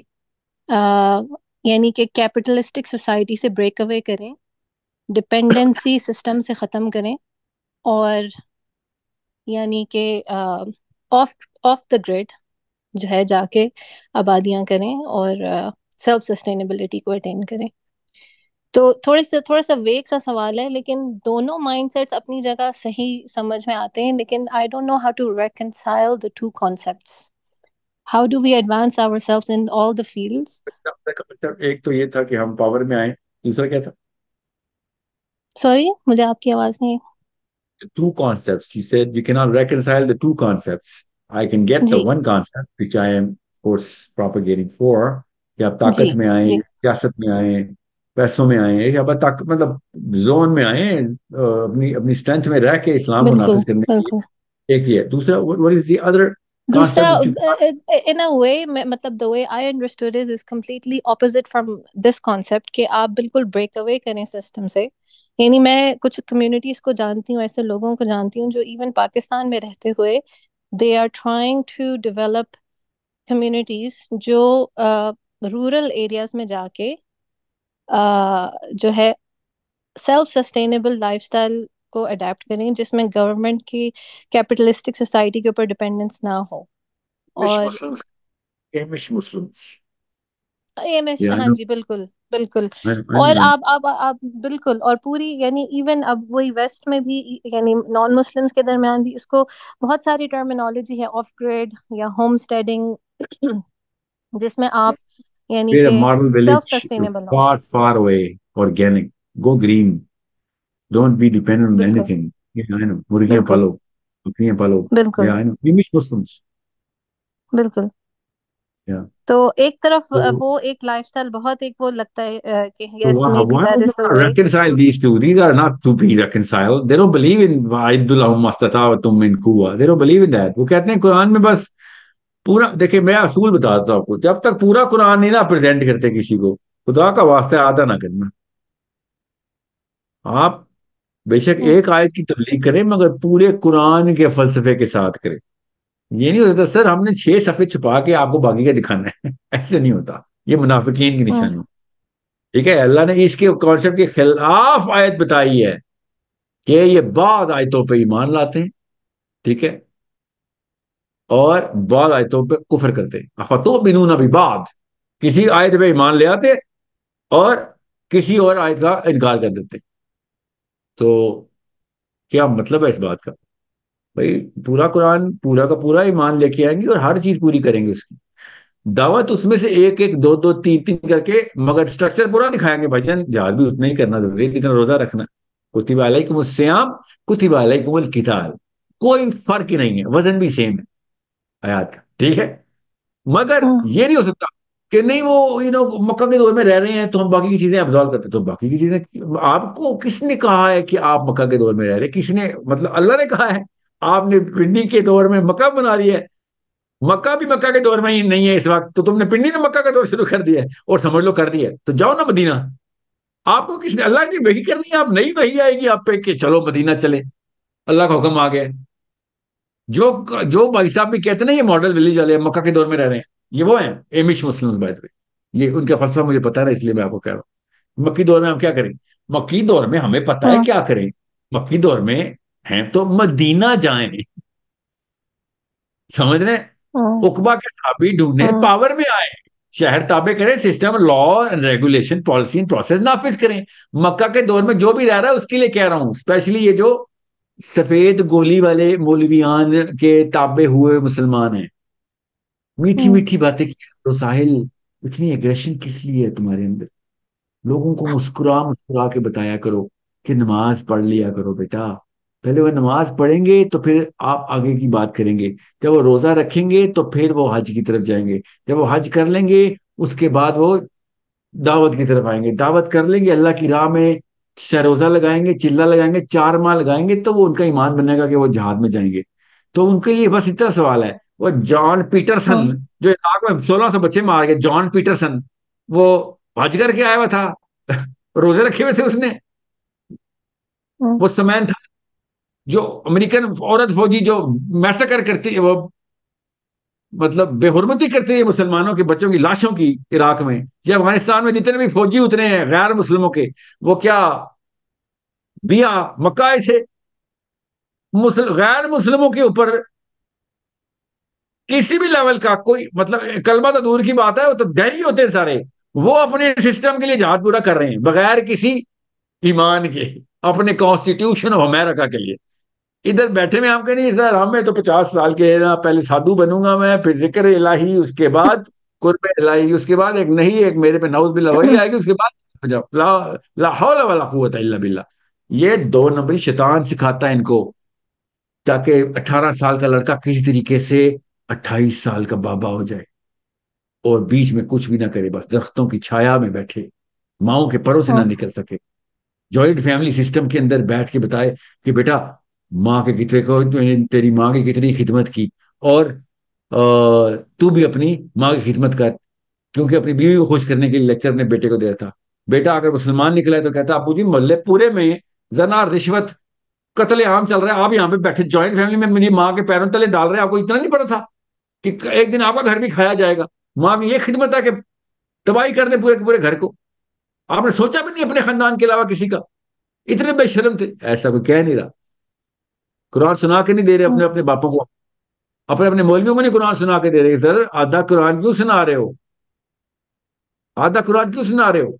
یعنی کہ کیپٹلسٹک سوسائٹی سے بریک اوے کریں، ڈپینڈنسی سسٹم سے ختم کریں، اور یعنی کہ آف آف دا گریڈ جو ہے جا کے آبادیاں کریں اور سیلف سسٹینیبلٹی کو اٹین کریں. تو تھوڑے سے تھوڑا سا ویک سا سوال ہے، لیکن دونوں مائنڈ سیٹس اپنی جگہ صحیح سمجھ میں آتے ہیں، لیکن I don't know how to reconcile the two concepts. How do we advance our self in all the fields? ایک تو یہ تھا کہ ہم پاور میں آئیں، دوسرا کیا تھا؟ سوری مجھے آپ کی آواز نہیں. Two concepts. She said we cannot reconcile the two concepts. I can get the G one concept, which I am, of course, propagating for. کہ آپ جی طاقت میں آئیں، جی سیاست میں آئیں، پیسوں میں آئیں، یا بس طاقت مطلب زون میں آئیں، اپنی اپنی اسٹرینتھ میں رہ کے اسلام کو بالکل نافذ کرنے کے بالکل. لیے. ایک یہ ہے. دوسرا what is the other دوسرا concept which you... ان اے وے مطلب the way I understood is is completely opposite from this concept کہ آپ بالکل بریک اوے کریں سسٹم سے. یعنی میں کچھ کمیونٹیز کو جانتی ہوں، ایسے لوگوں کو جانتی ہوں جو ایون پاکستان میں رہتے ہوئے they are trying to develop communities جو رورل ایریاز میں جا کے جو ہے سیلف سسٹینیبل لائف اسٹائل کو اڈیپٹ کریں، جس میں گورنمنٹ کی کیپٹلسٹک سوسائٹی کے اوپر ڈپینڈنس نہ ہو. اور Muslims, Amish Muslims. M S, Yeah, I ہاں know. جی بالکل بالکل. I, I اور know. آپ آپ آپ بالکل، اور پوری یعنی ایون اب وہی ویسٹ میں بھی یعنی نان مسلمس کے درمیان بھی اس کو بہت ساری ٹرمینالوجی ہے، آف گریڈ یا ہوم اسٹیڈنگ، جس میں آپ یعنی Create a کہ model سیلف village سسٹینیبل ہوں. far, far away, organic. Go green. Don't be dependent on بالکل anything. Yeah, I know. مرغیاں بالکل پالو، بکریاں پالو. بالکل Yeah, I know. Amish Muslims. بالکل. Yeah. تو ایک طرف So, وہ ایک لائف اسٹائل بہت ایک وہ لگتا ہے کہ so yes why, maybe why that would is the you way. reconcile these two? These are not to be reconciled. They don't believe in وَأَعِدُّ لَهُم مَا اسْتَطَعْتُم مِّن قُوَّةٍ. They don't believe in that. وہ کہتے ہیں قرآن میں بس پورا دیکھیں. میں اصول بتاتا ہوں آپ کو، جب تک پورا قرآن نہیں نا پریزنٹ کرتے کسی کو، خدا کا واسطہ آدھا نہ کرنا. آپ بے شک ایک آیت کی تبلیغ کریں، مگر پورے قرآن کے فلسفے کے ساتھ کریں. یہ نہیں ہوتا سر ہم نے چھ صفحے چھپا کے آپ کو باقی کا دکھانا ہے. ایسے نہیں ہوتا. یہ منافقین کی نشانی. ٹھیک ہے، اللہ نے اس کے کانسیپٹ کے خلاف آیت بتائی ہے کہ یہ بعض آیتوں پہ ایمان لاتے ہیں، ٹھیک ہے، اور بعض آیتوں پہ کفر کرتے ہیں. افتؤمنون ببعض، کسی آیت پہ ایمان لے آتے اور کسی اور آیت کا انکار کر دیتے. تو کیا مطلب ہے اس بات کا؟ بھائی پورا قرآن پورا کا پورا ایمان لے کے آئیں گے اور ہر چیز پوری کریں گے. اس کی دعوت اس میں سے ایک ایک دو دو تین تین کر کے، مگر اسٹرکچر پورا دکھائیں گے. بھائی جان جہاد بھی اتنا ہی کرنا ضروری ہے جتنا روزہ رکھنا. کتب علیکم الصیام کتب علیکم القتال. کوئی فرق ہی نہیں ہے, وزن بھی سیم ہے آیات کا, ٹھیک ہے. مگر ہوں یہ نہیں ہو سکتا کہ نہیں وہ یو نو مکہ کے دور میں رہ رہے ہیں تو ہم باقی کی چیزیں ابزارو کرتے, تو باقی کی چیزیں آپ کو کس نے کہا ہے کہ آپ مکہ کے دور میں رہ رہے, کس نے, مطلب اللہ نے کہا ہے, آپ نے پنڈی کے دور میں مکہ بنا لیا ہے, مکہ بھی مکہ کے دور میں ہی نہیں ہے اس وقت, تو تم نے پنڈی میں مکہ کا دور شروع کر دیا ہے اور سمجھ لو کر دیا ہے, تو جاؤ نا مدینہ. آپ کو کس نے, اللہ کی وحی کرنی ہے, آپ نئی وحی آئے گی آپ پہ کہ چلو مدینہ چلے, اللہ کا حکم آ گیا. جو جو بھائی صاحب بھی کہتے ہیں نا یہ ماڈل ولیج والے مکہ کے دور میں رہ رہے ہیں, یہ وہ ہیں ایمش مسلم بائی دا وے, یہ ان کا فلسفہ مجھے پتا ہے, اس لیے میں آپ کو کہہ رہا ہوں مکی دور میں ہم کیا کریں. مکی دور میں ہمیں پتا ہے ہوں کیا کریں, مکی دور میں ہیں تو مدینہ جائیں, سمجھ رہے ہیں, ہوں اقبا کے تابع ڈھونڈنے ہوں پاور میں آئے, شہر تابع کریں, سسٹم لا ریگولیشن پالیسی پروسیس نافذ کریں. مکہ کے دور میں جو بھی رہ رہا ہے اس کے لیے کہہ رہا ہوں, اسپیشلی یہ جو سفید گولی والے مولویان کے تابع ہوئے مسلمان ہیں, میٹھی ہوں میٹھی باتیں کیا کرو ساحل, اتنی اگریشن کس لیے ہے تمہارے اندر, لوگوں کو مسکرا مسکرا کے بتایا کرو کہ نماز پڑھ لیا کرو بیٹا, پہلے وہ نماز پڑھیں گے تو پھر آپ آگے کی بات کریں گے, جب وہ روزہ رکھیں گے تو پھر وہ حج کی طرف جائیں گے, جب وہ حج کر لیں گے اس کے بعد وہ دعوت کی طرف آئیں گے, دعوت کر لیں گے اللہ کی راہ میں, روزہ لگائیں گے, چلا لگائیں گے, چار ماہ لگائیں گے, تو وہ ان کا ایمان بنے گا کہ وہ جہاد میں جائیں گے. تو ان کے لیے بس اتنا سوال ہے, وہ جان پیٹرسن ہوں جو عراق میں سولہ سو بچے مار گئے, جان پیٹرسن وہ حج کر کے آیا ہوا تھا, روزے رکھے ہوئے تھے اس نے, ہوں وہ سمین تھا جو امریکن عورت فوجی جو میسکر کرتی ہے, وہ مطلب بے حرمتی کرتے ہیں مسلمانوں کے بچوں کی لاشوں کی عراق میں, یا افغانستان میں جتنے بھی فوجی اترے ہیں غیر مسلموں کے, وہ کیا بیا مکہ آئے تھے, مسل, غیر مسلموں کے اوپر کسی بھی لیول کا کوئی مطلب کلمہ تو دور کی بات ہے, وہ تو دہری ہوتے ہیں سارے, وہ اپنے سسٹم کے لیے جہاد پورا کر رہے ہیں بغیر کسی ایمان کے, اپنے کانسٹیٹیوشن آف امریکہ کے لیے. ادھر بیٹھے میں آپ کے نہیں سر, ہم میں تو پچاس سال کے نا, پہلے سادھو بنوں گا میں, پھر ذکر الہی, اس کے بعد قرب الہی, اس کے بعد ایک نہیں ایک میرے پہ نعوذ باللہ وہی آئے گی, اس کے بعد لا لا حول ولا قوت الا باللہ. یہ دو نمبری شیطان سکھاتا ہے ان کو, تاکہ اٹھارہ سال کا لڑکا کسی طریقے سے اٹھائیس سال کا بابا ہو جائے اور بیچ میں کچھ بھی نہ کرے, بس درختوں کی چھایا میں بیٹھے, ماؤں کے پروں سے نہ ہوں نکل سکے, جوائنٹ فیملی سسٹم کے اندر بیٹھ کے بتائے کہ بیٹا ماں کے کتنے کو تیری ماں کی کتنی خدمت کی, اور تو بھی اپنی ماں کی خدمت کر, کیونکہ اپنی بیوی کو خوش کرنے کے لیے لیکچر اپنے بیٹے کو دیا تھا. بیٹا اگر مسلمان نکلا ہے تو کہتا ابو جی محلے پورے میں زنا, رشوت, قتل عام چل رہا ہے, آپ یہاں پہ بیٹھے جوائنٹ فیملی میں میری ماں کے پیروں تلے ڈال رہے ہیں, آپ کو اتنا نہیں پتا تھا کہ ایک دن آپ کا گھر بھی کھایا جائے گا. ماں کی یہ خدمت ہے کہ تباہی کر دے پورے کے پورے گھر کو, آپ نے سوچا بھی نہیں اپنے خاندان کے علاوہ کسی کا, اتنے بے شرم تھے. ایسا کوئی کہہ نہیں رہا, قرآن سنا کے نہیں دے رہے ہوں اپنے اپنے باپوں کو, اپنے اپنے مولویوں کو نہیں قرآن سنا کے دے رہے, سر آدھا قرآن کیوں سنا رہے ہو, آدھا قرآن کیوں سنا رہے ہو,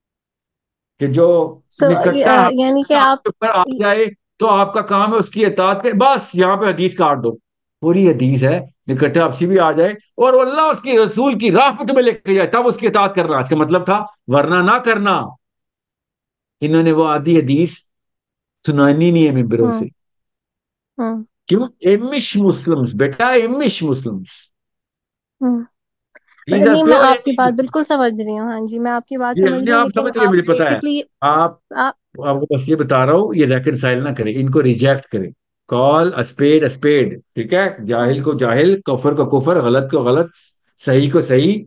کہ جو سو نکٹا یعنی کہ آپ آپ پر آ جائے تو آپ کا کام ہے اس کی اطاعت کرے, بس یہاں پہ حدیث کاٹ دو, پوری حدیث ہے, نکٹا حبشی بھی آ جائے اور اللہ اس کی رسول کی راہ پہ تمہیں لے کے جائے تب اس کی اطاعت کرنا, اس کا مطلب تھا ورنہ نہ کرنا. انہوں نے وہ آدھی حدیث سنانی نہیں ہے ممبروں ہوں سے, ہوں کیوں, ایمش مسلمس بیٹا, ایمش مسلمس, ہوں دیز آر نہیں میں پیور آپ کی ایمش بات بالکل مسلمس. سمجھ رہی ہوں, ہاں جی میں آپ کی بات یہ سمجھ اپنے رہی ہوں, آپ لیکن سمجھ رہے, آپ مجھے پتا ہے, بیسکلی آپ آپ آپ کو بس یہ بتا رہا ہوں, یہ ریکنسائل نہ کریں, ان کو ریجیکٹ کریں, کال اسپیڈ اسپیڈ, ٹھیک ہے, ہوں جاہل کو جاہل, کفر کو کفر, غلط کو غلط, صحیح کو صحیح,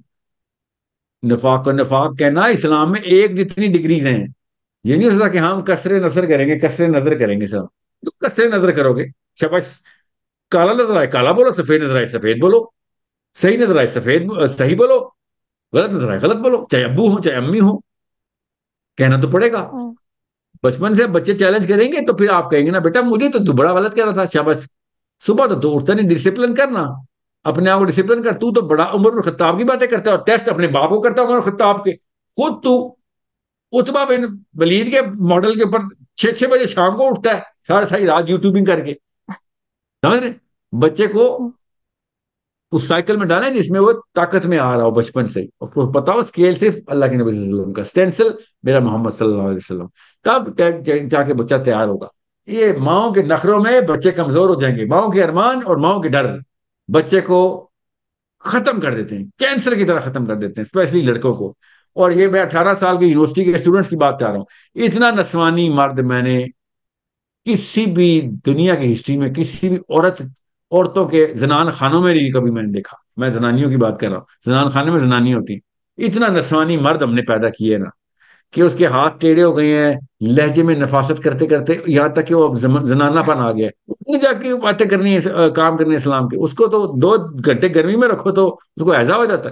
نفاق کو نفاق کہنا. اسلام میں ایک جتنی ڈگریز ہیں, یہ نہیں ہو سکتا کہ ہم کثر نظر کریں گے, کثر نظر کریں گے سب, تو کثر نظر کرو گے, شبش, کالا نظر آئے کالا بولو, سفید نظر آئے سفید بولو, صحیح نظر آئے سفید صحیح بولو, غلط نظر آئے غلط بولو, چاہے ابو ہوں چاہے امی ہوں, کہنا تو پڑے گا. ہوں بچپن سے بچے چیلنج کریں گے تو پھر آپ کہیں گے نا بیٹا مجھے تو بڑا غلط کہہ رہا تھا, شاباش, صبح تو تو اٹھتا نہیں, ڈسپلن کرنا, اپنے آپ کو ڈسپلن کر, تو تو بڑا عمر بن خطاب کی باتیں کرتا ہے, اور ٹیسٹ اپنے باپ کو کرتا ہے عمر خطاب کے, خود تو اتبا بن ولید کے ماڈل کے اوپر چھ چھ بجے شام کو اٹھتا ہے, سارے ساری رات یوٹیوبنگ کر کے, سمجھ رہے, بچے کو ہوں اس سائیکل میں ڈالیں جس میں وہ طاقت میں آ رہا ہو بچپن سے, اور پتا ہو اسکیل صرف اللہ کے نبی صلی اللہ علیہ وسلم کا, اسٹینسل میرا محمد صلی اللہ علیہ وسلم, تب جا کے بچہ تیار ہوگا. یہ ماؤں کے نخروں میں بچے کمزور ہو جائیں گے. ماؤں کے ارمان اور ماؤں کے ڈر بچے کو ختم کر دیتے ہیں, کینسر کی طرح ختم کر دیتے ہیں, اسپیشلی لڑکوں کو. اور یہ میں اٹھارہ سال کے یونیورسٹی کے اسٹوڈنٹس کی بات کر رہا ہوں. اتنا نسوانی مرد میں نے کسی بھی دنیا کی ہسٹری میں کسی بھی عورت عورتوں کے زنان خانوں میں نہیں کبھی میں نے دیکھا. میں زنانیوں کی بات کر رہا ہوں, زنان خانے میں زنانیاں ہوتی ہیں. اتنا نسوانی مرد ہم نے پیدا کیے نا کہ اس کے ہاتھ ٹیڑھے ہو گئے ہیں, لہجے میں نفاست کرتے کرتے یہاں تک کہ وہ زنانہ پن آ گیا. جا کے باتیں کرنی ہے, کام کرنی ہے اسلام کے, اس کو تو دو گھنٹے گرمی میں رکھو تو اس کو ایسا ہو جاتا ہے.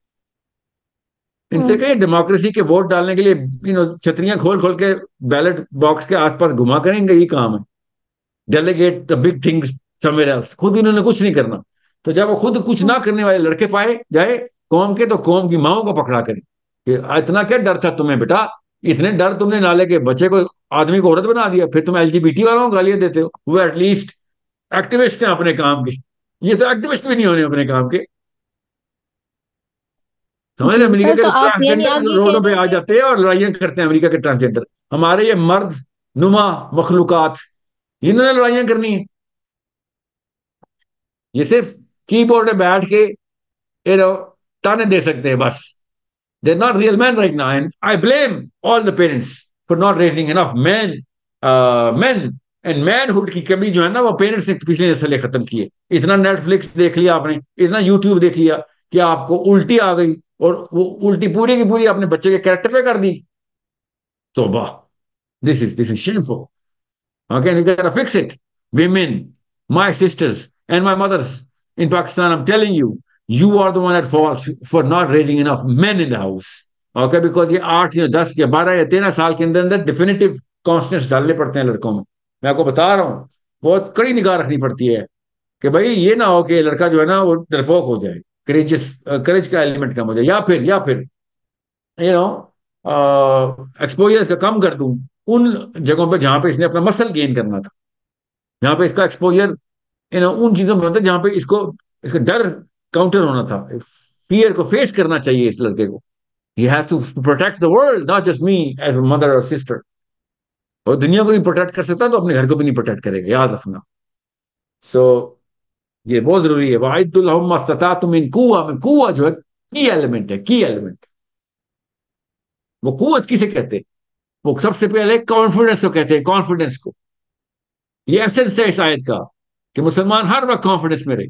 ان سے کہیں ڈیموکریسی کے ووٹ ڈالنے کے لیے یو نو چھتریاں کھول کھول کے بیلٹ باکس کے آس پاس گھما کریں گے, یہ کام ہے. Delegate the big things somewhere else. خود انہوں نے کچھ نہیں کرنا. تو جب وہ خود کچھ نہ کرنے والے لڑکے پائے جائے قوم کے, تو قوم کی ماؤں کو پکڑا کریں کہ اتنا کیا ڈر تھا تمہیں بیٹا, اتنے ڈر تم نے نالے کے بچے کو آدمی کو عورت بنا دیا, پھر تم ایل جی بی ٹی والوں کو گالیاں دیتے ہو. وہ ایٹ لیسٹ ایکٹیوسٹ ہیں اپنے کام کے, یہ تو ایکٹیوسٹ بھی نہیں ہونے اپنے کام کے. سمجھ رہے, جی امریکہ سر، کے تو آپ یعنی آپ ٹرانسجینڈر یہ کہہ روڈوں رہے پہ ہیں آ کہ جاتے ہیں اور لڑائیاں کرتے ہیں امریکہ کے ٹرانسجینڈر. ہمارے یہ مرد نما مخلوقات, انہوں نے لڑائیاں کرنی ہیں. یہ صرف کی بورڈ پہ بیٹھ کے you know, تانے دے سکتے ہیں بس. They're not real men right now, and I blame all the parents for not raising enough men. uh, men and manhood کی کمی جو ہے نا, وہ پیرنٹس نے پچھلے نسلیں ختم کیے. اتنا نیٹ فلکس دیکھ لیا آپ نے, اتنا یوٹیوب دیکھ لیا کہ آپ کو الٹی آ گئی, اور وہ الٹی پوری کی پوری اپنے بچے کے کریکٹر پہ کر دی. توبہ, this is this is shameful. Okay, and you gotta fix it. Women, my sisters and my mothers in Pakistan, I'm telling you, you are the one at fault for not raising enough men in the house. Okay, because یہ آٹھ یا دس یا بارہ یا تیرہ سال کے اندر اندر definitive constants ڈالنے پڑتے ہیں لڑکوں میں. میں آپ کو بتا رہا ہوں, بہت کڑی نگاہ رکھنی پڑتی ہے کہ بھائی یہ نہ ہو کہ لڑکا جو ہے نا وہ ڈرپوک ہو جائے, کریجس کریج کا ایلیمنٹ کم ہو جائے, یا پھر یا پھر یو نو ایکسپوجر کا کم کر دوں ان جگہوں پہ جہاں پہ اس نے اپنا مسل گین کرنا تھا, جہاں پہ اس کا ایکسپوجر یو نو ان چیزوں پہ ہوتا ہے جہاں پہ اس کو اس کا ڈر کاؤنٹر ہونا تھا, فیئر کو فیس کرنا چاہیے اس لڑکے کو. He has to protect the world, not just me as a mother or sister. اور دنیا کو نہیں پروٹیکٹ کر سکتا تو اپنے گھر کو بھی نہیں پروٹیکٹ کرے گا, یاد رکھنا. سو یہ بہت ضروری ہے. وَأَعِدُّوا لَهُم مَّا اسْتَطَعْتُم مِّن قُوَّةٍ. میں قوہ جو ہے کی ایلیمنٹ ہے, کی ایلیمنٹ. وہ قوت کسے کہتے ہیں؟ وہ سب سے پہلے کانفیڈنس کو کہتے ہیں, کانفیڈنس کو. یہ ایسنس ہے اس آیت کا کہ مسلمان ہر وقت کانفیڈنس میں رہے.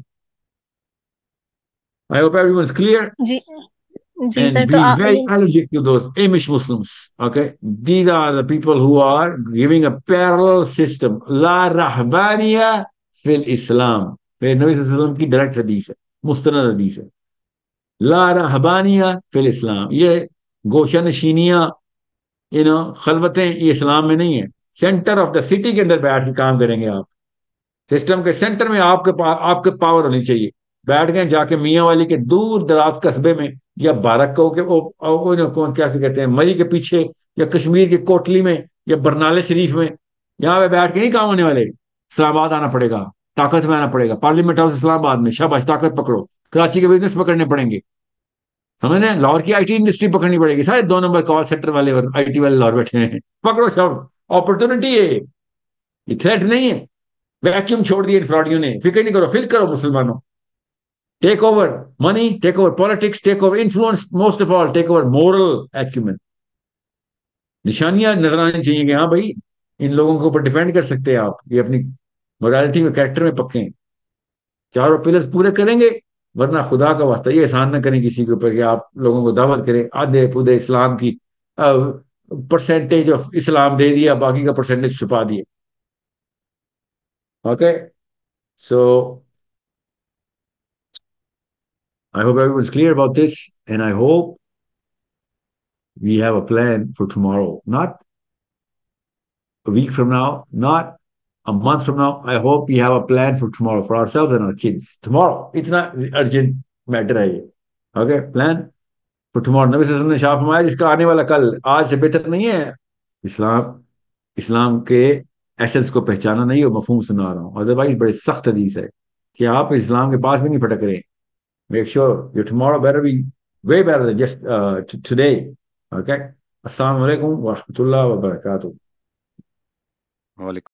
I hope everyone's clear. G G sir, And تو be آپ very allergic to those Amish Muslims. Okay, these are the people who are giving a parallel system. La rahbaniya fil Islam. میرے نبی صلی اللہ علیہ وسلم کی ڈائریکٹ حدیث ہے, مستند حدیث ہے. لا رہبانیہ فی الاسلام. یہ گوشہ نشینیاں یو نو خلوتیں یہ اسلام میں نہیں ہے. سینٹر آف دا سٹی کے اندر بیٹھ کے کام کریں گے آپ. سسٹم کے سینٹر میں آپ کے آپ کے پاور ہونی چاہیے. بیٹھ گئے جا کے میاں والی کے دور دراز قصبے میں, یا بارک کو کہ کون کیا سے کہتے ہیں مری کے پیچھے, یا کشمیر کے کوٹلی میں, یا برنالے شریف میں, یہاں پہ بیٹھ کے نہیں کام ہونے والے. اسلام آباد آنا پڑے گا, طاقت میں آنا پڑے گا. پارلیمنٹ ہاؤس اسلام آباد میں, شاباش طاقت پکڑو. کراچی کے بزنس پکڑنے پڑیں گے, سمجھ رہے ہیں. لاہور کی آئی ٹی انڈسٹری پکڑنی پڑے گی. سارے دو نمبر کال سینٹر والے آئی ٹی والے لاہور بیٹھے ہیں, پکڑو سب. اپرچونٹی ہے, یہ تھریٹ نہیں ہے. ویکیوم چھوڑ دیے فراڈیوں نے, فکر نہیں کرو, فل کرو مسلمانوں. Take over money, take over politics, take over influence, most of all take over moral acumen. نشانیاں نظر آنی چاہیے کہ ہاں بھائی ان لوگوں کے اوپر ڈیپینڈ کر سکتے ہیں آپ, یہ اپنی مورالٹی میں کریکٹر میں پکے ہیں. چاروں پلرز پورے کریں گے, ورنہ خدا کا واسطہ یہ احسان نہ کریں کسی کے اوپر کہ آپ لوگوں کو دعوت کریں آدھے پودے اسلام کی پرسنٹیج آف اسلام دے دیا, باقی کا پرسنٹیج چھپا دیے. Okay, so I hope everyone's clear about this, and I hope we have a plan for tomorrow, not a week from now, not a month from now. I hope we have a plan for tomorrow, for ourselves and our kids. Tomorrow, itna urgent matter hai ye. Okay, plan for tomorrow. نبی صلی اللہ علیہ وسلم نے شاہ فرمایا جس کا آنے والا کل آج سے بہتر نہیں ہے. اسلام اسلام کے ایسنس کو پہچانا نہیں ہو, مفہوم سنا رہا ہوں. ادروائز بڑے سخت حدیث ہے کہ آپ اسلام کے پاس بھی نہیں پھٹک رہے. Make sure your tomorrow better be way better than just uh, t- today. Okay. Assalamu alaikum wa rahmatullah wa barakatuh. وعلیکم